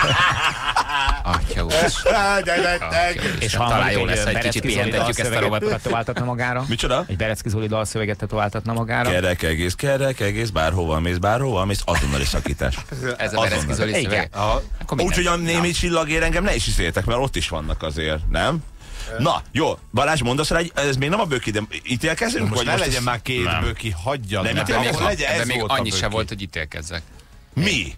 Atya úr.
És ha talán jó lesz, egy kicsit pihentetjük ezt a rovatot tetováltatna magára.
Micsoda?
Egy Berecki Zoli dalszöveget tetováltatna magára.
Kerek egész, kerek egész, bárhova mész, bárhova mész, azonnali szakítás.
Ez a Berecki Zoli szöveg.
Úgyhogy a némi csillagér engem ne is hiszétek, mert ott is vannak azért, nem? Na, jó, Balázs, mondasz rá, ez még nem a Böki, de ítélkezzünk?
Most ne legyen már két Böki, hagyjad.
Nem, de még annyi se volt, hogy ítélkezzek.
Mi?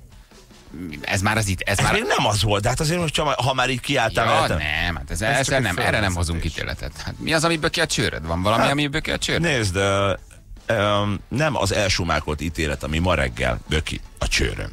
Ez már az itt, ez,
ez
már...
még nem az volt, de hát azért most csak, ha már így kiálltál
ja,
mellettem.
nem, hát ez, ez ez nem, erre nem hozunk ítéletet. Hát mi az, ami Böki a csőröd? Van valami, hát, ami Böki a csőröd?
Nézd, uh, um, nem az elsumákolt ítélet, ami ma reggel Böki a csőröm.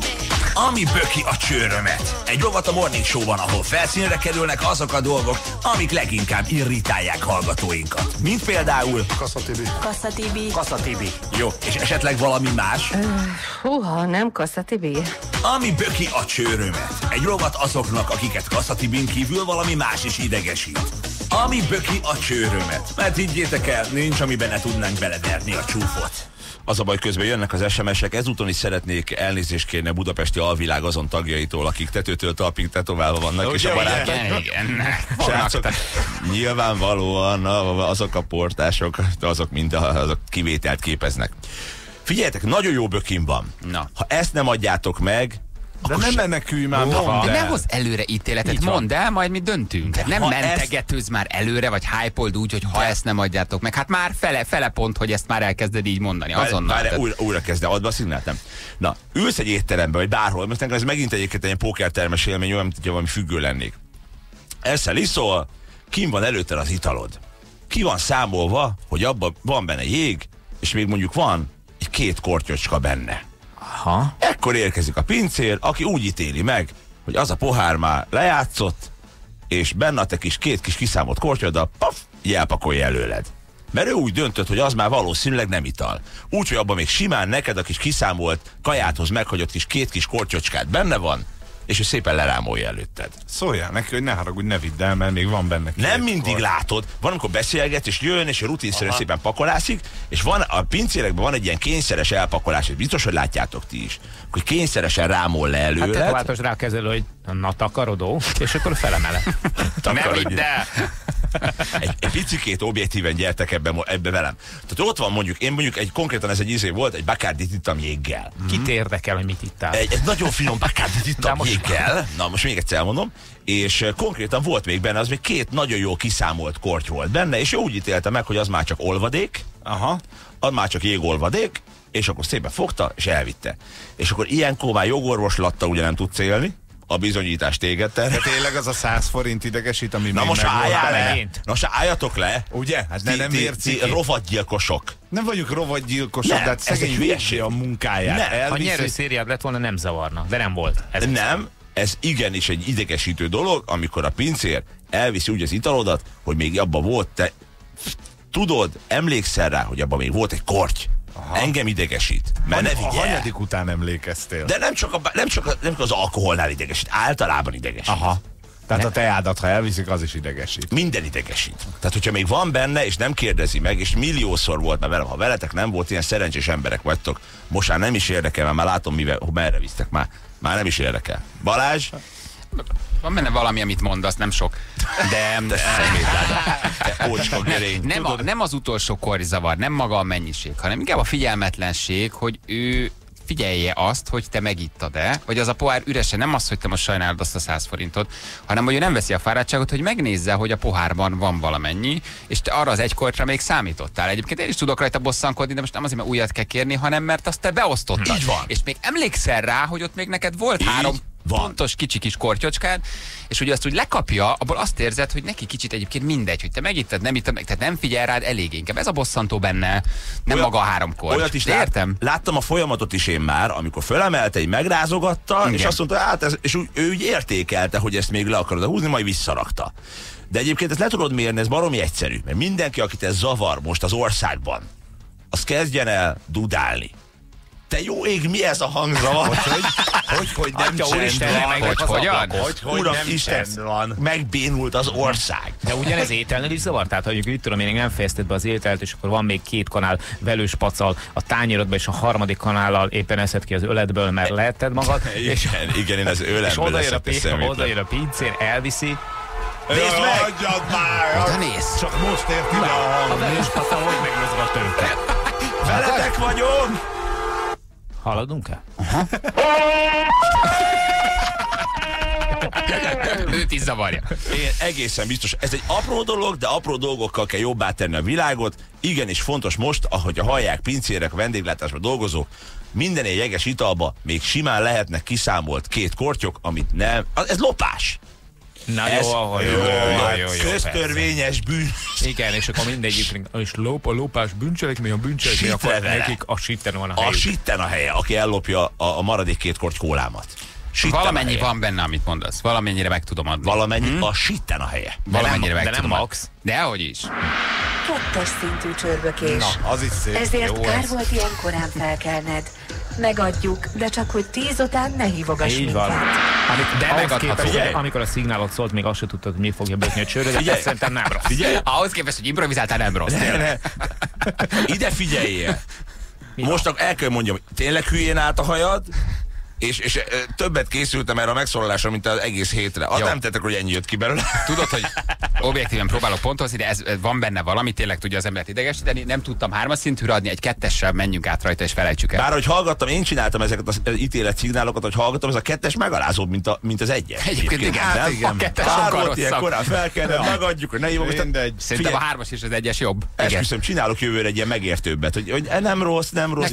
Ami Böki a csőrömet. Egy rovat a Morning Show-ban, ahol felszínre kerülnek azok a dolgok, amik leginkább irritálják hallgatóinkat. Mint például...
Kassa Tibi.
Kassa Tibi.
Kassa Tibi. Jó, és esetleg valami más?
Uh, húha, nem Kassa Tibi.
Ami Böki a csőrömet. Egy rovat azoknak, akiket Kassa Tibin kívül valami más is idegesít. Ami Böki a csőrömet. Mert higgyétek el, nincs, amiben ne tudnánk beleverni a csúfot.
Az a baj, közben jönnek az es em es-ek, ezúton is szeretnék elnézést kérni a budapesti alvilág azon tagjaitól, akik tetőtől talpig tetoválva vannak, és a barátok.
Igen, igen.
Srácok, nyilvánvalóan azok a portások, azok mind azok kivételt képeznek. Figyeljetek, nagyon jó Bökim van. Na. Ha ezt nem adjátok meg,
de nem menekülj már, mondd el.
Ne hozz előre ítéletet, mondd el, majd mi döntünk. De nem mentegetőz ezt... már előre, vagy hype-old úgy, hogy ha de... ezt nem adjátok meg. Hát már fele, fele pont, hogy ezt már elkezded így mondani. Azonnal.
Várj, tehát... újra, újra kezdve, adva a szignált, nem. Na, ülsz egy étterembe, vagy bárhol, most ez megint egyébként egy pókertermes élmény, olyan, mint hogy valami függő lennék. Eszel, iszol, kim van előtted az italod. Ki van számolva, hogy abban van benne jég, és még mondjuk van egy két kortyocska benne.
Aha.
Ekkor érkezik a pincér, aki úgy ítéli meg, hogy az a pohár már lejátszott, és benne a te kis két kis kiszámolt kortyoddal, paf, elpakolja előled. Mert ő úgy döntött, hogy az már valószínűleg nem ital. Úgyhogy abban még simán neked a kis kiszámolt kajáthoz meghagyott kis két kis kortyocskát benne van, és ő szépen lerámolja előtted.
Szóljál neki, hogy ne haragudj, ne vidd el, mert még van benne két.
Nem mindig kor. Látod, van, amikor beszélget, és jön, és rutinszerűen szépen pakolászik, és van a pincérekben van egy ilyen kényszeres elpakolás, és biztos, hogy látjátok ti is, hogy kényszeresen rámol le előled.
Hát te változd rá a kezelő, hogy Na, takarodó, és akkor felemele.
Nem hidd el!
Egy, egy picikét objektíven gyertek ebbe, ebbe velem. Tehát ott van mondjuk, én mondjuk egy konkrétan ez egy izé volt, egy Bacardit ittam jéggel.
Mm-hmm. Kit érdekel, hogy mit ittál?
Egy, egy nagyon finom Bacardit ittam most... jéggel. Na most még egyszer elmondom. És konkrétan volt még benne, az még két nagyon jó kiszámolt korty volt benne, és úgy ítélte meg, hogy az már csak olvadék, aha, az már csak jégolvadék, és akkor szépen fogta, és elvitte. És akkor ilyenkor már jogorvoslattal ugye nem tudsz élni, a bizonyítás téged ter.
De tényleg az a száz forint idegesít, ami
Na most álljál le! Na most álljatok le!
Ugye? Hát ne, nem
ti rovatgyilkosok.
Nem vagyunk rovatgyilkosok, de hát szegény végzi a munkáját.
Nem. Ha nyerő szériád lett volna, nem zavarna. De nem volt.
Ez nem. Ez igenis egy idegesítő dolog, amikor a pincér elviszi úgy az italodat, hogy még abban volt, te tudod, emlékszel rá, hogy abban még volt egy korty. Aha. Engem idegesít. Mert ne
vigye. A hanyadik után emlékeztél.
De nem csak, a, nem, csak a, nem csak az alkoholnál idegesít, általában idegesít.
Aha. Tehát ne? A teádat, ha elviszik, az is idegesít.
Minden idegesít. Tehát, hogyha még van benne, és nem kérdezi meg, és milliószor volt már velem, ha veletek nem volt, ilyen szerencsés emberek vagytok, most már nem is érdekel, mert már látom, mivel, hogy merre visztek már. Már nem is érdekel. Balázs?
Van benne valami, amit mondasz, nem sok. De...
Te szemétláda. Ócska gerény.
Nem, a, nem az utolsó korzavar, nem maga a mennyiség, hanem inkább a figyelmetlenség, hogy ő figyelje azt, hogy te megittad-e, hogy az a pohár üresen, nem az, hogy te most sajnálod azt a száz forintot, hanem hogy ő nem veszi a fáradtságot, hogy megnézze, hogy a pohárban van valamennyi, és te arra az egy kortra még számítottál. Egyébként én is tudok rajta bosszankodni, de most nem azért, mert újat kell kérni, hanem mert azt te beosztottad.
Így van.
És még emlékszel rá, hogy ott még neked volt Így három van. pontos kicsi kis kortyocskád, és ugye azt úgy lekapja, abból azt érzed, hogy neki kicsit egyébként mindegy, hogy te megittad, nem ittad meg, tehát nem figyel rád elég inkább. Ez a bosszantó benne, nem
Olyan,
maga a három korty.
Olyat is lát, értem? Láttam a folyamatot is én már, amikor fölemelte, így megrázogatta, igen. És azt mondta, hát ez, és úgy, ő úgy értékelte, hogy ezt még le akarod húzni, majd visszarakta. De egyébként ezt le tudod mérni, ez baromi egyszerű, mert mindenki, akit ez zavar most az országban, az kezdjen el dudálni. Te jó ég, mi ez a hangzavar?
Hogy, hogy, hogy, hogy nem
Atya,
csend
Isten,
van,
meg
hogy,
hogy,
hogyan? Hogy, hogy
Uram,
nem
Isten,
csend van.
Megbénult az ország.
De ugyanez ételnél is zavar? Tehát, hogy itt tudom, én nem fejezted be az ételt, és akkor van még két kanál velős pacal a tányérodban, és a harmadik kanállal éppen eszed ki az öletből, mert lehetted magad.
Igen, és, igen, én az ölemből leszek
a oda jön a pincér, elviszi.
Nézd meg!
Hagyjad már!
Oda nézd!
Csak most érti le a hang.
A velős pacal hogy megmozgat őket?
Veletek vagyok!
Haladunk el?
Őt is zavarja.
Én egészen biztos, ez egy apró dolog, de apró dolgokkal kell jobbá tenni a világot. Igenis fontos most, ahogy a hallják pincérek, a vendéglátásban dolgozók, minden egy jeges italba még simán lehetnek kiszámolt két kortyok, amit nem... Ez lopás!
Na
ez
jó, jó, jó, jó, jó, jó,
köztörvényes bűn.
Igen, és akkor mindegyik, és lop, a lopás bűncselekmény, a bűncselekmény, akkor nekik a sitten van a helye.
A sitten a helye, aki ellopja a, a maradék két korty kólámat. Sitten
valamennyi van benne, amit mondasz. Valamennyire meg tudom adni.
Valamennyi hmm? a sitten a helye.
Valamennyire meg
de nem
tudom
max.
adni. Dehogy is.
Kettes szintű csörbökés.
Na, az is szép.
Ezért
jó
kár
ez.
volt ilyen korán felkelned. Megadjuk, de csak hogy tíz után ne hívogass
Így
minket.
van. Amik, de
megadható.
amikor a szignálot szólt, még azt se tudtad, hogy mi fogja bökni a csőrödet, de szerintem nem rossz.
Figyelj.
Ahhoz képest, hogy improvizáltál, nem rossz.
Ne, ne. Ide figyeljél. Most el kell mondjam, tényleg hülyén állt a hajad, és, és többet készültem erre a megszólalásra, mint az egész hétre. Az nem tettek, hogy ennyi jött ki belőle.
Tudod, hogy objektíven próbálok pontozni, de ez, van benne valami, tényleg tudja az embert idegesíteni. Nem tudtam hármas szintűre adni, egy kettessel menjünk át rajta, és felejtsük el.
Bár, hogy hallgattam, én csináltam ezeket az ítélet szignálokat, hogy hallgattam, ez a kettes megalázóbb, mint, a, mint az egyes.
Egyébként igen,
hát,
igen. A kettes
sokkal
sokkal
rosszabb. Ilyen korán fel kell, megadjuk, hogy ne hívom.
Szerintem a hármas és az egyes jobb.
Esküszöm, csinálok jövőre egy ilyen megértőbbet, hogy, hogy nem rossz, nem rossz.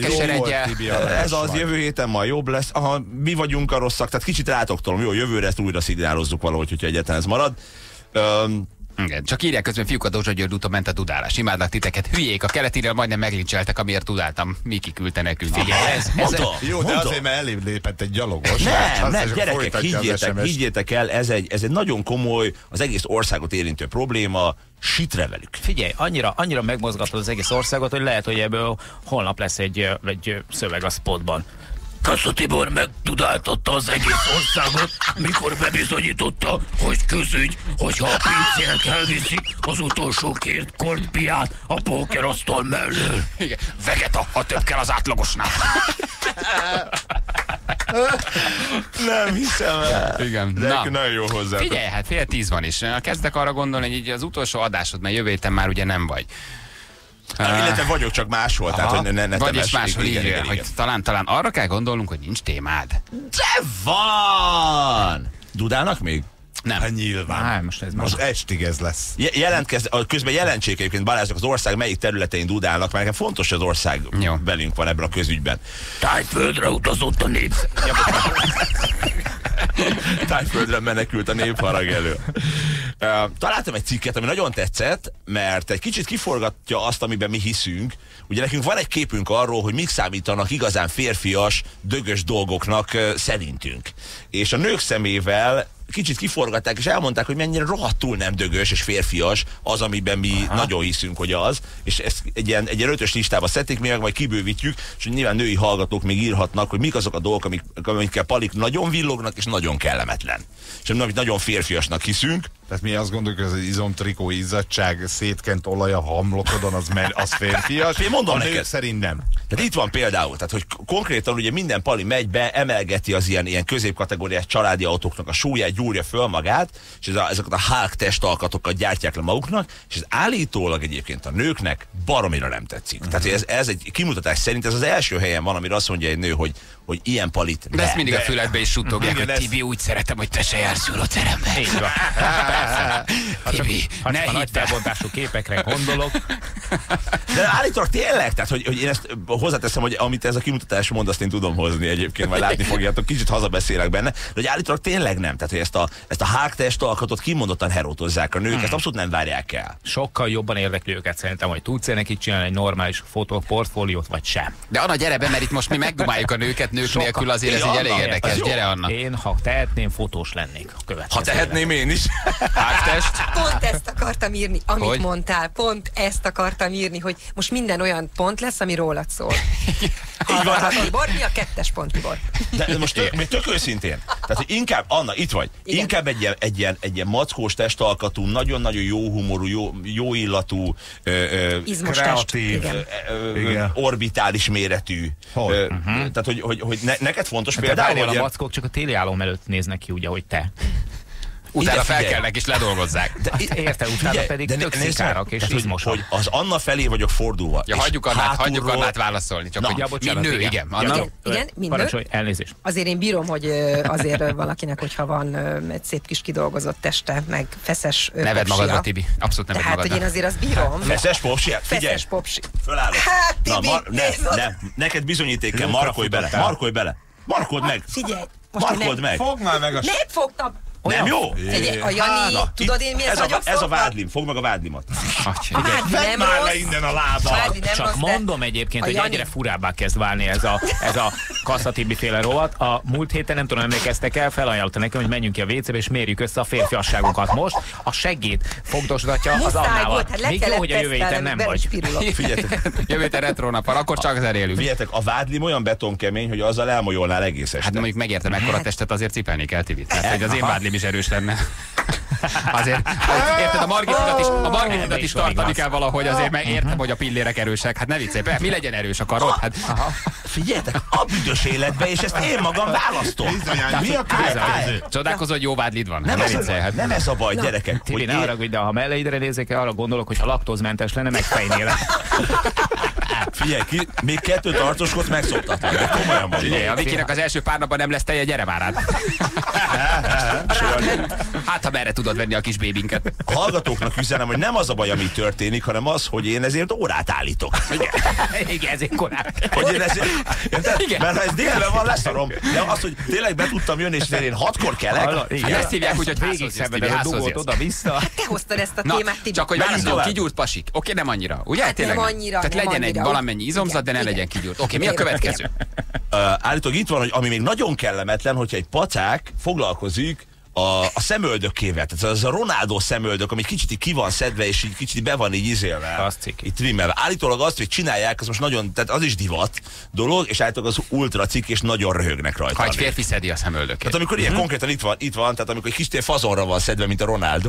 Ez az jövő héten majd jobb lesz. Aha, mi vagyunk a rosszak, tehát kicsit rátok tolom. Jó, jövőre ezt újra szignálozzuk valahogy, hogyha egyetlen ez marad. Um,
Igen, csak írják közben, fiúk, a Dózsa György úton ment a dudálás. Imádnak titeket. Hülyék, a keletinél majdnem meglincseltek, amiért dudáltam. Miki küldte nekünk.
Figyelj, ez, ez,
mondta, jó, de azért, mert elébb lépett egy gyalogos.
Nem, nem, gyerekek, higgyétek, higgyétek el, ez egy, ez egy nagyon komoly, az egész országot érintő probléma. Sitre velük.
Figyelj, annyira, annyira megmozgatod az egész országot, hogy lehet, hogy ebből holnap lesz egy, egy szöveg a spotban.
Kassa Tibor megtudáltatta az egész országot, mikor bebizonyította, hogy közügy, hogyha a pincérek elviszik az utolsó két kortpiát a pókerasztal mellől.
Igen, Vegeta, ha több kell az átlagosnál.
Nem hiszem el.
Igen.
De
Na.
nagyon jó hozzá.
Figyelj, hát fél tíz van is. Kezdek arra gondolni, hogy így az utolsó adásod, mert jövő héten már ugye nem vagy.
Uh, illetve vagyok, csak máshol.
Aha.
Tehát, hogy ne, ne
Vagyis máshol,
igen,
így,
igen,
hogy
igen.
talán, talán arra kell gondolnunk, hogy nincs témád.
De van! Dudálnak még?
Nem.
Hát nyilván.
Á, most ez
most estig ez lesz.
Je- jelentkez, közben jelentsék egyébként Balázsnak az ország melyik területein dudálnak, mert nekem fontos, hogy az ország
Jó.
belünk van ebben a közügyben.
Tájföldre utazott a nép.
Tájföldre menekült a népharag elő. Uh, találtam egy cikket, ami nagyon tetszett, mert egy kicsit kiforgatja azt, amiben mi hiszünk. Ugye nekünk van egy képünk arról, hogy mik számítanak igazán férfias, dögös dolgoknak uh, szerintünk. És a nők szemével kicsit kiforgatták, és elmondták, hogy mennyire rohadtul nem dögös és férfias az, amiben mi Aha. nagyon hiszünk, hogy az. És ezt egy ilyen, egy ilyen ötös listába szedték, mi meg majd kibővítjük, és nyilván női hallgatók még írhatnak, hogy mik azok a dolgok, amik, amikkel Palik nagyon villognak, és nagyon kellemetlen. És amit nagyon férfiasnak hiszünk.
Tehát mi azt gondoljuk, hogy az izomtrikó izzadság, szétkent olaj a homlokodon, az, mer, az férfias.
Én mondom
a
neked.
nők szerint nem.
Tehát itt van például, tehát hogy konkrétan ugye minden Pali megy be, emelgeti az ilyen, ilyen középkategóriás családi autóknak a súlyát, gyúrja föl magát, és ez a, ezeket a Hulk testalkatokat gyártják le maguknak, és ez állítólag egyébként a nőknek baromira nem tetszik. Uh-huh. Tehát ez, ez egy kimutatás szerint ez az első helyen van, amire azt mondja egy nő, hogy, hogy ilyen Palit
de ezt mindig de, a füledbe is suttogják, hogy Tibi, úgy szeretem, hogy te se jársz ülőterembe.
Így van.
Tibi, ne
hidd el. Nagy felbontású képekre gondolok.
De állítólag tényleg, tehát hogy, hogy én ezt hozzáteszem, hogy amit ez a kimutatás mond, azt én tudom hozni egyébként, majd látni fogjátok, kicsit hazabeszélek benne, de hogy állítólag tényleg nem. Tehát, hogy ezt a, ezt a Hulk testalkatot kimondottan herótozzák a nők, hmm. ezt abszolút nem várják el.
Sokkal jobban érdekli őket szerintem, hogy tudsz-e nekik csinálni egy normális fotóportfóliót, vagy sem.
De Anna, gyere be, mert itt most mi megdumáljuk a nőket nők Sokkal. nélkül, azért ez így elég érdekes. Gyere, Anna.
Én, ha tehetném, fotós lennék a következő.
Ha tehetném én is.
Hulk-test.
Pont ezt akartam írni, amit
hogy?
mondtál. Pont ezt akartam írni, hogy most minden olyan pont lesz, ami rólad szól.
Így van.
Tibor, mi a kettes pont, Tibor?
De most tök, még tök őszintén. Tehát, hogy inkább, Anna, itt vagy. Igen. Inkább egy ilyen, egy, ilyen, egy ilyen mackós testalkatú, nagyon-nagyon jó humorú, jó, jó illatú, ö, ö,
kreatív,
ö, ö, orbitális méretű. Ö, uh-huh. Tehát, hogy, hogy, hogy ne, neked fontos
hát
például,
hogy
hogy...
a mackók csak a téli álom előtt néznek ki, ugye, hogy te.
Utána felkelnek és ledolgozzák.
De, érte, utána figyelj, pedig de tök szikárak és izmosak.
Hogy az Anna felé vagyok fordulva.
Ja, hagyjuk Annát, hátulról... hagyjuk Annát válaszolni. Csak
Na,
hogy
ja, bocsánat,
mind nő, igen.
igen.
Anna?
Igen, igen mind nő.
Elnézést.
Azért én bírom, hogy azért valakinek, hogyha van egy szép kis kidolgozott teste, meg feszes popsia.
Neved magadra, Tibi. Abszolút neved
magadra. Tehát, hogy én azért azt bírom.
Feszes popsia? Figyelj.
Feszes popsi.
Fölállok.
Hát,
Na,
Tibi,
mar- ne, ne, neked bizonyíték kell, markolj bele. Markolj bele. Markold meg.
Figyelj.
Markold meg.
Fogd már meg a...
Nem fogtam.
Nem jó?
Egy, a Jani,
Na,
tudod én miért
ez
vagyok
a, ez a vádlim, fogd meg a vádlimat.
Vedd
már le innen a lába.
Csak mondom egyébként, hogy egyre furábbá kezd válni ez a, ez a Kassa Tibi féle rovat. A múlt héten, nem tudom, emlékeztek el, felajánlotta nekem, hogy menjünk ki a vécébe és mérjük össze a férfiasságunkat. Most a seggét fogdosgatja az Annával.
Hát
még jó, hogy a jövő héten nem vagy.
Figyeljetek, jövő héten retrónappal, akkor csak zerélünk.
Figyeljetek, a vádlim olyan betonkemény, hogy azzal elmolyolnál egész este.
Hát mondjuk megértem, ekkora testet azért cipelni kell, Tibi. Tehát, hogy az én vádlim is erős lenne. Azért, érted, a margitidat is, a margitidat is tartani kell valahogy, azért meg értem, hogy a pillérek erősek. Hát ne viccelj, mi legyen erős a karod? Hát...
Figyeljetek, a büdös életbe, és ezt én magam választom.
Mi a következő?
Csodálkozol, hogy jó vádlid van.
Nem, ez, a, nem ez a baj, gyerekek.
Tibi, ne haragudj, de ha melleidre nézek el, arra gondolok, hogy ha laktózmentes lenne, megfejnél.
Figyelj ki, még kettőt arcoskodsz, megszoktatlak, de komolyan mondom.
Figyelj, a Vikinek az első pár napban nem lesz teje, gyere már rád. Hát, ha merre tudod venni a kis bébinket.
A hallgatóknak üzenem, hogy nem az a baj, ami történik, hanem az, hogy én ezért órát állítok.
Igen, ezért korán.
Hogy én ezért, igen. Mert ha ez délben van, leszarom. De az, hogy tényleg be tudtam jönni, és én hatkor kelek.
Hát ezt hívják úgy, hogy
végig szenveded a dugót oda-vissza.
Hát te hoztad ezt a témát, Tibi.
Csak hogy válaszol, kigyúrt pasik. Oké, nem annyira. Ugye?
Hát nem annyira.
Tehát legyen egy valamennyi izomzat, de ne legyen kigyúrt. Oké, mi a következő?
Állítólag itt van, hogy ami még nagyon kellemetlen, hogyha egy pacák foglalkozik a, a szemöldökével, tehát az a Ronaldo szemöldök, ami kicsit ki van szedve, és így kicsit be van így izélve. Itt trimmelve. Állítólag azt, hogy csinálják, az most nagyon, tehát az is divat dolog, és állítólag az ultra cikk, és nagyon röhögnek rajta.
Ha egy férfi szedi a szemöldökét.
Tehát amikor ilyen hmm. konkrétan itt van, itt van, tehát amikor egy kis fazonra van szedve, mint a Ronaldo.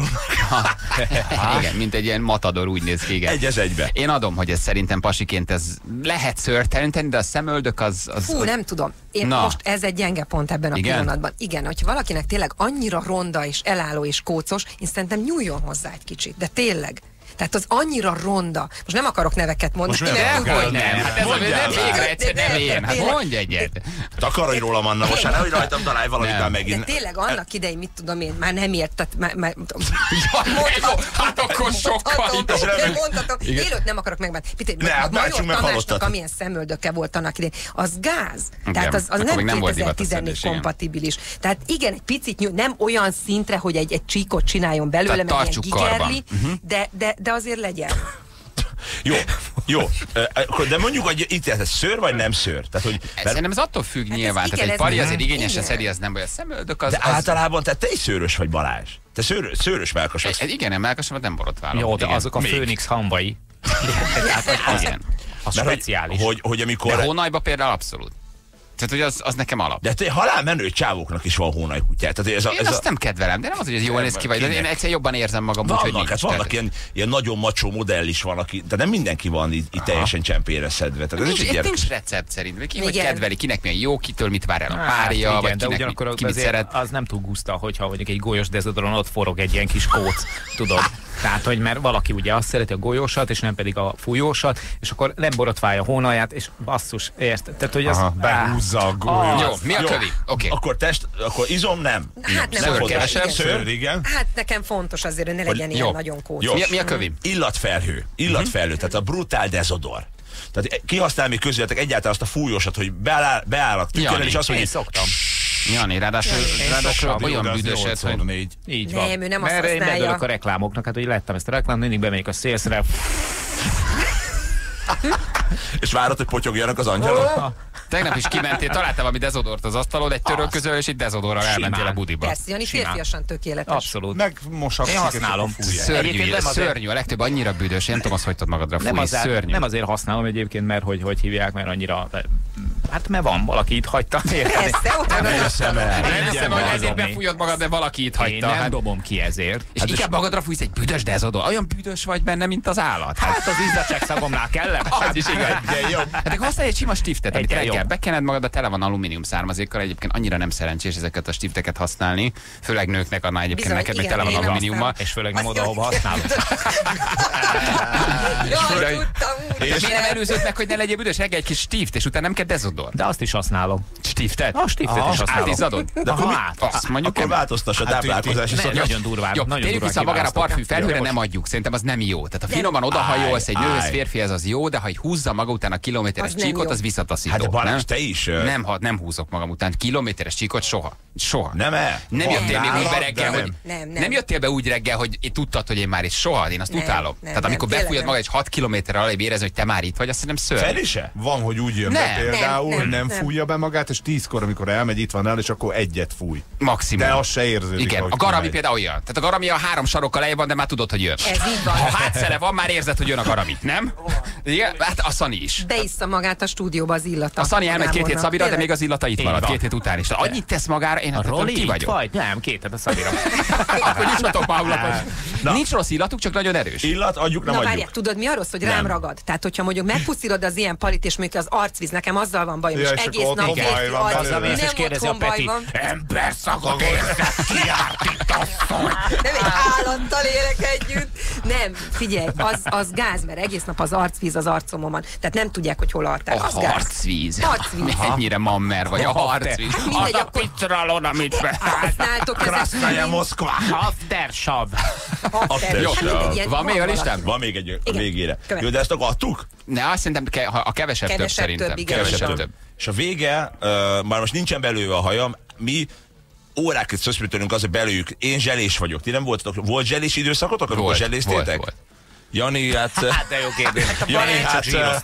Igen, mint egy ilyen matador, úgy néz ki, igen.
Egy ez egybe.
Én adom, hogy ez szerintem pasiként ez lehet szőrteleníteni, de a szemöldök az... az
Fú,
az...
nem tudom. Én Na. most ez egy gyenge pont ebben a Igen? pillanatban. Igen, hogyha valakinek tényleg annyira ronda és elálló és kócos, én szerintem nyúljon hozzá egy kicsit, de tényleg. Tehát az annyira ronda. Most nem akarok neveket mondani.
Most nem, nem, hogy nem. Hát ez a nem végre egyszer nem ilyen. Hát mondj egyet.
Takarodj rólam, Anna, most hát nehogy rajtam találj valamit már megint.
De tényleg annak idején, mit tudom én, már nem ért, tehát már...
Hát akkor sokkal.
Mondhatom, élőt nem akarok megbánni. Major Tamásnak amilyen szemöldöke volt annak idején, az gáz. Tehát az nem kétezer-tizennégy kompatibilis. Tehát igen, egy picit nem olyan szintre, hogy egy csíkot csináljon belőle, meg ilyen gigerli, de de azért legyen.
Jó, jó. De mondjuk, hogy itt ez szőr vagy nem szőr? Tehát, hogy,
mert... Szerintem ez attól függ hát nyilván. Tehát egy pari azért igényesen szedi, az nem baj. A szemöldök az...
De az... általában, tehát te is szőrös vagy, Balázs. Te szőr, szőrös melkas vagy.
Igen, nem melkasomat nem borotválom.
Jó, de azok a Főnix hamvai. Igen. Az speciális.
Hogy, hogy amikor...
De Hónajba például abszolút. Tehát, hogy az, az nekem alap.
De te halálmenő csávóknak is van hónajkutyát. Ez a,
én
ez
azt
a...
nem kedvelem, de nem az, hogy ez jól néz ki, vagy de én egyszer jobban érzem magam
vannak,
úgy, hogy nincs.
Hát vannak ilyen, ilyen nagyon macsó modell is van, aki, de nem mindenki van így, így teljesen csempére szedve. Tehát
nincs, ez is nincs recept szerint. Ki hogy kedveli, kinek milyen jó, kitől mit vár el a párja, hát, vagy kinek mi, ki mit szeret.
Az nem túl guszta, hogyha mondjuk egy golyós dezodoron ott forog egy ilyen kis kóc, tudod. Tehát, hogy mert valaki ugye azt szereti a golyósat, és nem pedig a fújósat, és akkor nem borotválja a hónalját, és basszus, érted? Tehát, hogy az...
Aha, behúzza a golyót.
Jó, mi a kövi?
Okay. Akkor test, akkor izom nem.
Hát nem.
Szőr, kevesebb, szőr, igen.
Hát nekem fontos azért, hogy ne legyen hogy, ilyen jó. nagyon kócos.
Mi, mi a kövi?
Illatfelhő. Illatfelhő, uh-huh. tehát a brutál dezodor. Tehát kihasznál még közületek egyáltalán azt a fújósat, hogy beáll, beállak tükörrel, és azt mondja,
hogy szoktam.
Jani, ráadásul, ráadásul olyan büdöset, hogy...
Így van.
Nem, ő nem azt
használja.
Mert én bedőlök
a reklámoknak, hát hogy láttam ezt a reklámot, mindig bemegyek a szélszre.
És várod, hogy potyogjanak az angyalok?
Tegnap is kimentél, találtál valami dezodort az asztalod, egy török közül, és egy dezodorral elmentél a budiba.
Persze, Jani férfiasan tökéletes.
Abszolút.
Megmosakszik.
Én használom.
Szörnyű, szörnyű, a legtöbb annyira büdös, én nem tudom, azt hagytad magadra fújni, szörnyű.
Nem azért használom egyébként, mert hogy, hogy hívják, mert annyira... Hát mert van, valaki itt hagyta.
Persze, ott
nem hiszem el. Nem hiszem, hogy ezért befújod magad, de valaki itt hagyta.
Én nem dobom ki ezért.
És inkább magadra fújsz egy büdös dezodor. Olyan büdös vagy benne, mint az állat.
Hát az izzadság szagomnál kellem.
Az is igaz. Hát használj egy sima stiftet, amit reggel bekened magad, tele van alumínium származékkal, egyébként annyira nem szerencsés ezeket a stifteket használni, főleg nőknek annál egyébként neked meg tele van alumíniummal.
És főleg nem oda, ahova használod.
Miért nem előzött meg, hogy ne legyél büdös reggel egy kis stift, és utána nem kell dezodor?
De azt is használom.
Stiftet?
A stiftet is használom.
Átizzadod?
De akkor, azt mondjuk, akkor változtass a táplálkozási
szokás. Nagyon durván.
Jó, térjük vissza magára a parfüm felhőre, nem adjuk. Szerintem az nem jó. Tehát a finoman odahajolsz egy nőhöz, férfihez, az jó, de ha húzza maga után a kilométeres csíkot, az visszataszító.
Hát de Balázs, te is.
Nem, nem húzok magam után kilométeres csíkot soha. Soha.
Nem el?
Nem jöttél még úgy be reggel, hogy nem jöttél be úgy reggel, hogy tudtad, hogy én már itt soha, én azt utálom. Tehát amikor befújod magad egy hat kilométerre alább érezni, hogy te már itt vagy, azt nem szörny.
Felise?
Van, hogy úgy jön be például, hogy nem fújja be magát, és tízkor, amikor elmegy, itt van el, és akkor egyet fúj.
Maximum.
De az se érződik.
Igen, a garami például olyan. Tehát a garami a három sarokkal lejjebb van, de már tudod, hogy jön.
Ez így van.
Ha hátszele van, már érzed, hogy jön a garami, nem? Igen, hát a Szani is.
Beissza magát a stúdióba az illata.
A Szani elmegy két hét Szabira, de még az illata itt marad, két hét után is. Annyit tesz magára, én
hát ki vagyok. Vagy? Nem, két hét a Szabira.
Akkor nyissatok már ablakot. Nincs rossz illatuk, csak nagyon erős.
Illat, adjuk, nem
Na,
adjuk.
Várjál, tudod mi a rossz, hogy rám ragad? Tehát, hogyha mondjuk megpuszilod az ilyen palit, és mondjuk az arcvíz, nekem azzal van bajom, és egész nap férfi arc, nem otthon baj van.
Ember szagot érzek, kiárt itt asszony.
Nem egy állattal élek együtt. Nem, figyelj, az, az gáz, mert egész nap az arcvíz az arcomon van. Tehát nem tudják, hogy hol altál.
A harcvíz.
Harcvíz.
Mennyire mammer vagy a harcvíz.
Az a pizzralon, amit be...
Krasznaja Moszkva.
Aftershave.
Aftershave. Van még a listán?
Van még egy végére. Jó, de ezt akkor adtuk?
Ne, azt szerintem a kevesebb több szerintem.
Kevesebb
több. És a vége, már most nincsen belőle a hajam, mi órákat szöszműtönünk az, hogy belőjük. Én zselés vagyok. Ti nem voltatok? Volt zselés időszakotok, amikor zseléztétek?
Volt, volt.
Jani, hát...
Hát de jó kérdés.
Jani, hát...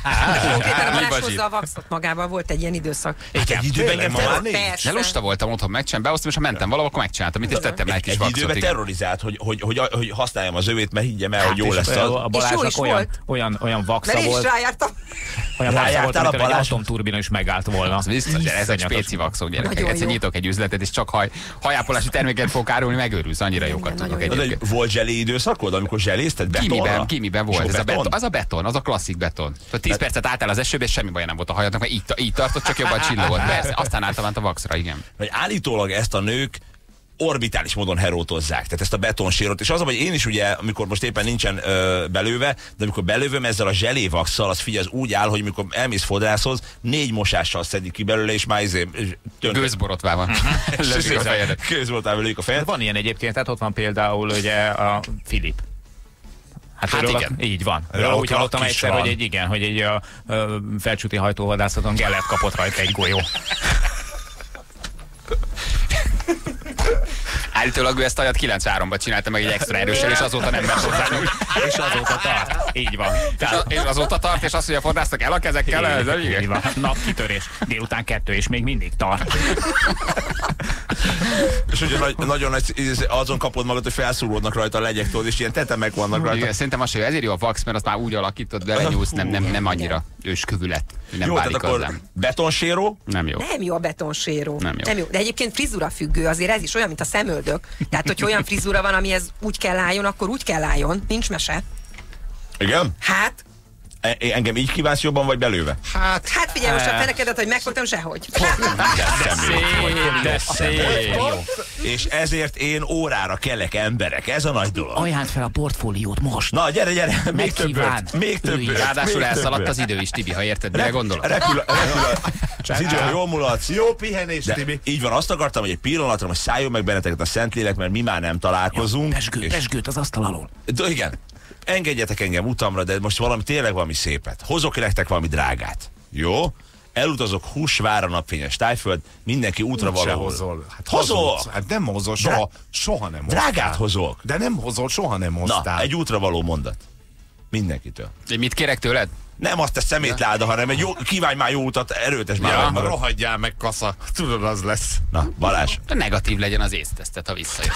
Konkrétan a Balázs hozza a vaxot magával, volt egy ilyen időszak.
Hát egy időben engem már négy.
De lusta voltam otthon megcsinálni, behoztam, és ha mentem valahol, akkor megcsináltam, itt és tettem egy kis vaxot.
Egy időben terrorizált, hogy, hogy, hogy, hogy használjam az övét, mert higgyem el, hogy jó lesz az.
A Balázsnak olyan, olyan, olyan vaxa volt.
Mert én is rájártam.
Olyan vaxa volt, amikor egy atomturbina is megállt volna.
Az biztos, ez egy spéci vaxok, gyerekek. Egyszer nyitok egy üzletet, és csak haj, hajápolási terméket fog árulni, megőrülsz, annyira jókat tudok egyébként.
Volt zselé időszakod, amikor zselézted betonra?
Kimiben, kimiben volt. Ez a beton, az a beton, az a klasszik beton. tíz percet álltál az esőbe, és semmi baj nem volt a hajadnak, mert így, így tartott, csak jobban csillogott. Persze, aztán álltam át a vaxra, igen.
Hogy állítólag ezt a nők orbitális módon herótozzák, tehát ezt a betonsérot, és az, hogy én is ugye, amikor most éppen nincsen ö, belőve, de amikor belővöm ezzel a zselévaxszal, az figyelj, az úgy áll, hogy amikor elmész fodrászhoz, négy mosással szedik ki belőle, és már izé...
Gőzborotvával.
Gőzborotvával lőjük a fejed.
Van ilyen egyébként, tehát ott van például ugye a Filip. Hát, hát igen. A, így van. Róla úgy hallottam egyszer, van. hogy egy igen, hogy egy a, a felcsúti hajtóvadászaton Gellert kapott rajta egy golyó.
Állítólag ő ezt a kilencvenháromban csinálta meg egy extra erőssel, és azóta nem mert hozzányúl.
És azóta tart. Így van.
Tehát, és azóta tart, és azt, hogy a fordáztak el a kezekkel, ez a
így van. Napkitörés. Délután kettő, és még mindig tart.
És ugye nagy, nagyon nagy, azon kapod magad, hogy felszúródnak rajta a legyektől, és ilyen tetemek vannak rajta.
Igen, szerintem az, hogy ezért jó a vax, mert azt már úgy alakítod, belenyúlsz, nem, nem, nem annyira őskövület. Nem
jó,
válik hozzám.
Betonséró?
Nem jó.
Nem jó a betonséró.
Nem jó.
Nem jó. De egyébként frizura függő, azért ez is olyan, mint a szemöldök. Tehát, hogy olyan frizura van, amihez úgy kell álljon, akkor úgy kell álljon. Nincs mese.
Igen?
Hát?
E engem így kívánsz jobban, vagy belőve?
Hát, hát figyelj, most a fenekedet, hogy megfogtam, sehogy.
De szép, de szép. És ezért én órára kellek emberek, ez a nagy dolog.
Ajánld fel a portfóliót most.
Na, gyere, gyere, még többet. Még többet.
Ráadásul elszaladt az idő is, Tibi, ha érted, mire gondolod.
Repül, repül az idő, jól mulatsz.
Jó pihenés, Tibi.
Így van, azt akartam, hogy egy pillanatra, hogy szálljon meg benneteket a Szentlélek, mert mi már nem találkozunk.
Pesgőt, pesgőt az asztal alól.
De igen. Engedjetek engem utamra, de most valami tényleg valami szépet. Hozok nektek valami drágát. Jó? Elutazok Húsvárra, napfényes Tájföld, mindenki útra valahol.
Hozol. Hát
hozol.
Hát nem hozol, soha, soha nem hozol.
Drágát hozok.
De nem hozol, soha nem hoztál.
Na, egy útra való mondat. Mindenkitől.
Én mit kérek tőled?
Nem azt a szemétláda, hanem egy jó, kívánj már jó utat, erőtes már
ja,
meg
rohadjál meg, kasza. Tudod, az lesz.
Na, Balázs.
Negatív legyen az észtesztet, ha visszajössz.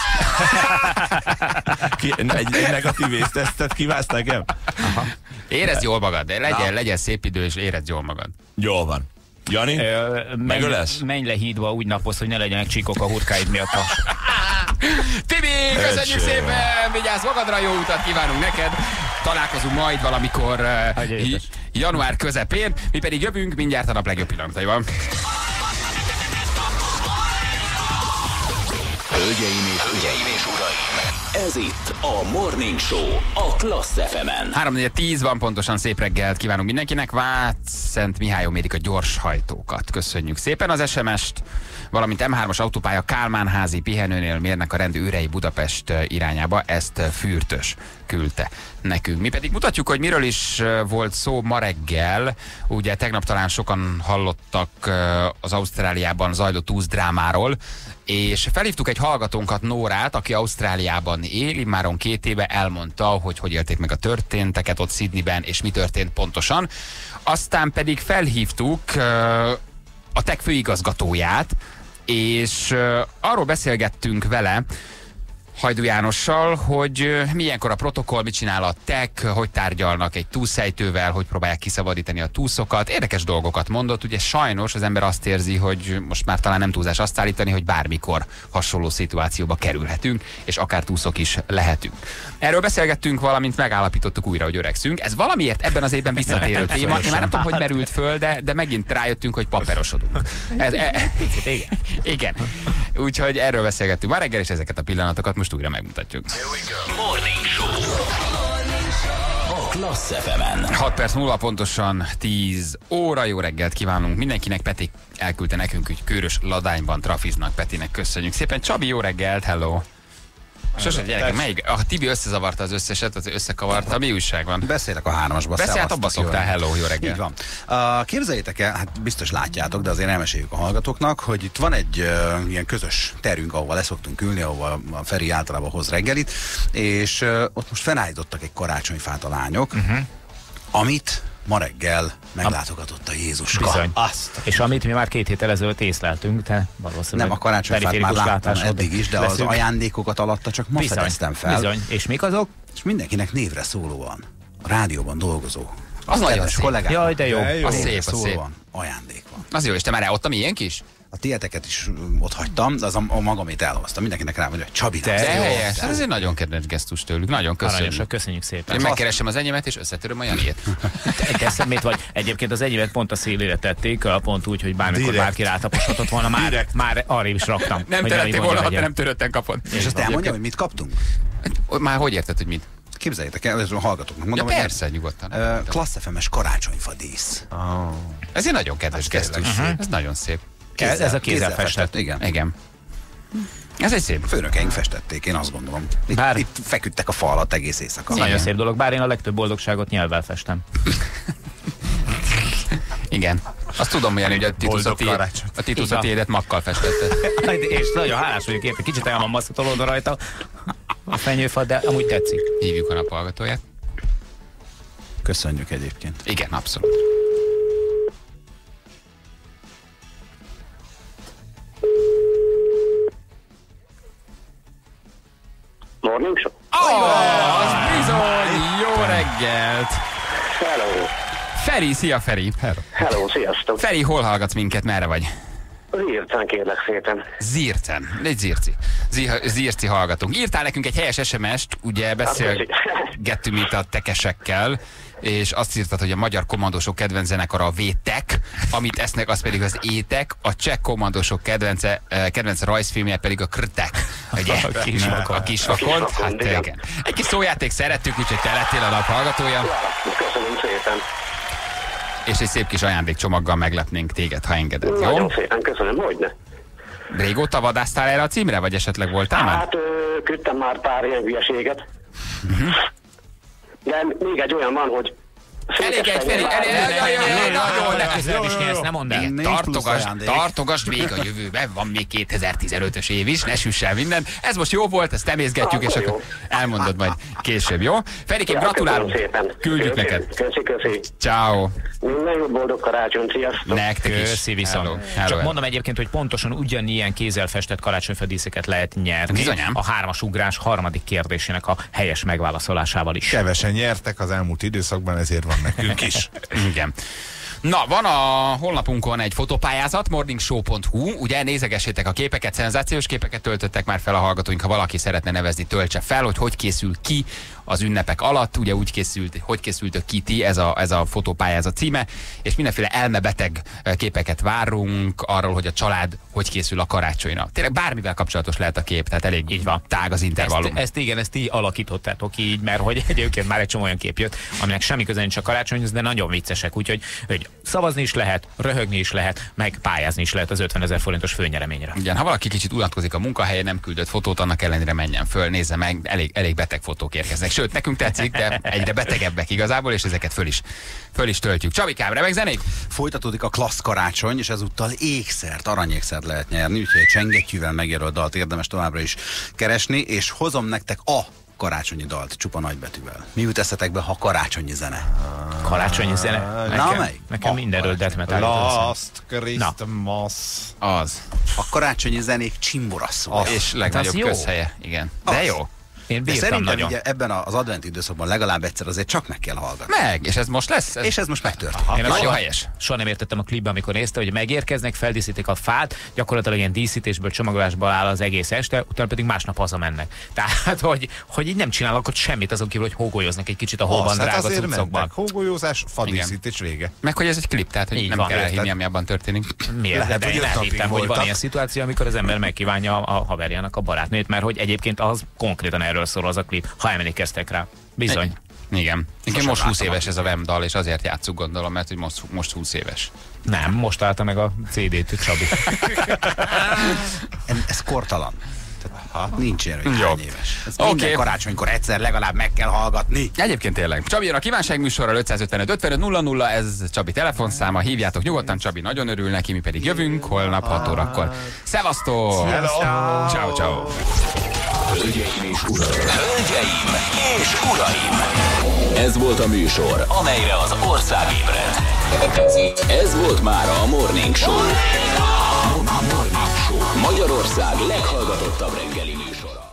Ki, egy, egy negatív észtesztet kívánsz nekem?
Aha. Érezd jól magad, de legyen, legyen szép idő, és érezd jól magad.
Jól van. Jani?
Ö, menj, menj le hídba, úgy napoz, hogy ne legyenek csíkok a hurkáid miatt.
Tibi, köszönjük Öcső. szépen! Vigyázz magadra, jó utat kívánunk neked! Találkozunk majd valamikor uh, január közepén, mi pedig jövünk mindjárt a nap legjobb pillanataival.
Hölgyeim és uraim, és uraim, ez itt a Morning Show a Klassz ef emen.
három négy tíz van pontosan, szép reggelt kívánunk mindenkinek. Vác-Szent Mihályon mérik a gyorshajtókat. Köszönjük szépen az es em est, valamint em hármas autópálya Kálmánházi pihenőnél mérnek a rendőrei Budapest irányába, ezt Fürtös küldte nekünk. Mi pedig mutatjuk, hogy miről is volt szó ma reggel. Ugye tegnap talán sokan hallottak az Ausztráliában zajló tűzdrámáról, és felhívtuk egy hallgatónkat, Nórát, aki Ausztráliában él, immáron két éve, elmondta, hogy hogy élték meg a történteket ott Sydneyben, és mi történt pontosan. Aztán pedig felhívtuk a tech főigazgatóját, és arról beszélgettünk vele, Hajdú Jánossal, hogy milyenkor a protokoll, mit csinál a tech, hogy tárgyalnak egy túszejtővel, hogy próbálják kiszabadítani a túszokat. Érdekes dolgokat mondott, ugye sajnos az ember azt érzi, hogy most már talán nem túlzás azt állítani, hogy bármikor hasonló szituációba kerülhetünk, és akár túszok is lehetünk. Erről beszélgettünk, valamint megállapítottuk újra, hogy öregszünk. Ez valamiért ebben az évben visszatérő téma. Én már nem tudom, hogy merült föl, de, de megint rájöttünk, hogy paperosodunk. Ez, e, igen. Igen. Úgyhogy erről beszélgettünk már reggel, és ezeket a pillanatokat most újra megmutatjuk.
Morning Show a Klassz ef emen.
hat perc múlva pontosan tíz óra. Jó reggelt kívánunk mindenkinek. Peti elküldte nekünk, hogy Kőrös Ladányban trafiznak. Petinek köszönjük szépen. Csabi, jó reggelt, hello! Sose, gyerekek, melyik? A Tibi összezavarta az összeset, az összekavarta. Mi újság van?
Beszélek a hármasba.
Beszél, hát abba szoktál, hello, jó reggel.
Így van. Uh, képzeljétek el, hát biztos látjátok, de azért elmeséljük a hallgatóknak, hogy itt van egy uh, ilyen közös terünk, ahova leszoktunk ülni, ahova a Feri általában hoz reggelit, és uh, ott most felállítottak egy karácsonyfát a lányok, uh-huh. amit ma reggel meglátogatott a Jézuska.
Bizony.
Azt.
És amit mi már két héttel ezelőtt észleltünk, te valószínűleg
nem, a karácsonyfát már láttam eddig is, de leszünk. Az ajándékokat alatta csak ma
bizony,
fedeztem fel.
Bizony. És mik azok?
És mindenkinek névre szólóan. A rádióban dolgozó.
Az nagyon szép.
Kollégák.
Jaj, de jó.
De jó.
Az szép, az szép.
Van, ajándék van.
Az jó, és te már elhoztam ilyenk is?
A tieteket is ott hagytam, de az a, a magamét elhoztam. Mindenkinek rá mondja, hogy Csabi,
de helyes. Ez egy nagyon kedves gesztus tőlük. Nagyon köszönjük.
Aranyosak, köszönjük szépen.
Én megkeresem az enyémet, és összetöröm a Janiét.
Eszemét vagy. Egyébként az enyémet pont a szélére tették, pont úgy, hogy bármikor bárki rátaposhatott volna, már, már arrébb is raktam.
Nem terették volna, ha te nem törötten kapod.
És azt elmondja, hogy mit kaptunk?
Már hogy érted, hogy mit?
Képzeljétek el, ezzel a hallgatóknak mondom,
ja, persze, hogy nyugodtan.
Uh, Klassz ef em-es karácsonyfa dísz.
Oh. Ez egy nagyon kedves gesztus. Uh-huh. Ez nagyon szép.
Kézzel, ez a kézzel, kézzel festett. festett.
Igen.
Igen. Ez egy szép.
Főnökeink festették, én azt gondolom. Itt, bár... itt feküdtek a fal alatt egész éjszaka.
Nagyon szép dolog, bár én a legtöbb boldogságot nyelvvel festem.
Igen. Azt tudom, milyen, hogy a Titus a tiédet makkal festetted.
És nagyon hálás vagyok érte. Kicsit el van maszatolódva rajta a fenyőfa, de amúgy tetszik.
Hívjuk a naphallgatóját.
Köszönjük egyébként.
Igen, abszolút.
Morning Show?
Oh, az bizony! Jó reggelt!
Hello!
Feri, szia Feri!
Hello, Hello sziasztok!
Feri, hol hallgatsz minket, merre vagy?
Zircen, kérlek szépen.
Zircen, egy zirci. Zirci hallgatunk. Írtál nekünk egy helyes es em est, ugye beszélgettünk itt a tekesekkel, és azt írtad, hogy a magyar kommandósok kedvenc zenekara a Vétek, amit esznek, az pedig az Étek, a cseh kommandósok kedvence, kedvenc rajzfilmje pedig a Krtek. Ugye?
A kisvakon.
A kisvakon. Hát igen. Egy kis szójáték szerettük, úgyhogy te lettél a nap hallgatója.
Köszönöm szépen.
És egy szép kis ajándékcsomaggal meglepnénk téged, ha engeded. Jó?
Nagyon szépen köszönöm, hogyne.
Régóta vadásztál erre a címre, vagy esetleg voltál már?
Hát küldtem már pár ilyen hülyeséget. Uh-huh. De még egy olyan van, hogy
elég egy Feri, elég,
nagyon legközelebb is nyersz, nem mondd el.
Tartogasd, tartogasd még a jövőben, van még kétezer-tizenötös év is, ne süss el minden. Ez most jó volt, ezt emészgetjük, és akkor elmondod majd később, jó? Ferikém, gratulálunk, küldjük neked.
Köszi, köszi.
Ciao.
Minden jó boldog karácsony, sziasztok.
Nektek is.
Köszi viszont. Csak mondom egyébként, hogy pontosan ugyanilyen kézzel festett karácsonyfadíszeket lehet nyerni.
Bizonyám.
A hármas ugrás harmadik kérdésének a helyes megválaszolásával is.
Kevesen nyertek az elmúlt időszakban, ezért van nekünk is.
Igen. Na, van a honlapunkon egy fotopályázat, morningshow pont hu, ugye nézegessétek a képeket, szenzációs képeket töltöttek már fel a hallgatóink, ha valaki szeretne nevezni, töltse fel, hogy hogy készül ki az ünnepek alatt, ugye úgy készült, hogy készült a Kitty, ez a, ez a fotópályázat címe, és mindenféle elmebeteg képeket várunk arról, hogy a család hogy készül a karácsonyra. Tényleg bármivel kapcsolatos lehet a kép, tehát elég így van, tág az intervallum.
Ezt, ezt igen, ezt így alakítottátok így, mert hogy egyébként már egy csomó olyan kép jött, aminek semmi köze nincs a karácsonyhoz, de nagyon viccesek, úgyhogy hogy szavazni is lehet, röhögni is lehet, meg pályázni is lehet az ötvenezer forintos főnyereményre.
Igen, ha valaki kicsit unatkozik a munkahelyen, nem küldött fotót, annak ellenére menjen föl, nézze meg, elég, elég beteg fotók érkeznek. Sőt, nekünk tetszik, de egyre betegebbek igazából, és ezeket föl is, föl is töltjük. Csabikám, remek zenék?
Folytatódik a klassz karácsony, és ezúttal ékszert, aranyékszert lehet nyerni, úgyhogy egy csengettyűvel megjelölt dalt érdemes továbbra is keresni, és hozom nektek a karácsonyi dalt, csupa nagybetűvel. Mi jut eszetekbe, ha karácsonyi zene?
Karácsonyi zene?
Nekem, Na, mely?
Nekem mindenről death metal.
Last Christmas.
Az.
A karácsonyi zenék csimboraszó.
És legnagyobb közhelye, igen. De
az.
Jó.
Én
de szerintem
nagyon.
Ugye ebben az advent időszakban legalább egyszer azért csak meg kell hallgatni.
Meg, és ez most lesz? Ez...
És ez most megtörtént.
Én nagyon
soha,
helyes.
Soha nem értettem a klipben, amikor nézte, hogy megérkeznek, feldíszítik a fát, gyakorlatilag ilyen díszítésből, csomagolásból áll az egész este, utána pedig másnap hazamennek. Tehát, hogy, hogy így nem csinálnak ott semmit azon kívül, hogy hógolyoznak egy kicsit a hóban,
hát
drága cuccokban.
Hógolyózás, fadíszítés vége.
Meg, hogy ez egy klip, tehát hogy így nem van, kell elhinni, ami abban történik.
Miért?
Lehet,
de én elhittem, hogy van ilyen szituáció, amikor az ember megkívánja a haverjának a barátnőt, mert hogy egyébként az konkrétan erről szól az a klip, ha emlékeztek rá. Bizony.
Igen. Igen, most húsz éves ez a Vem dal, és azért játsszuk, gondolom, mert hogy most, most húsz éves.
Nem, most találta meg a cé dét, Csabi.
Ez kortalan. Tehát nincs ilyen, hogy hány éves. Ez
okay.
Minden karácsonykor egyszer legalább meg kell hallgatni.
Egyébként tényleg. Csabi jön a kívánság műsorral ötszázötvenöt ötvenöt nulla nulla, ez Csabi telefonszáma, hívjátok nyugodtan, Csabi nagyon örül neki, mi pedig jövünk holnap hat órakor. Szevasztok! Ciao, ciao!
Hölgyeim és uraim! Hölgyeim és uraim! Ez volt a műsor, amelyre az ország ébred. Ez volt már a Morning Show. Magyarország leghallgatottabb reggeli műsora.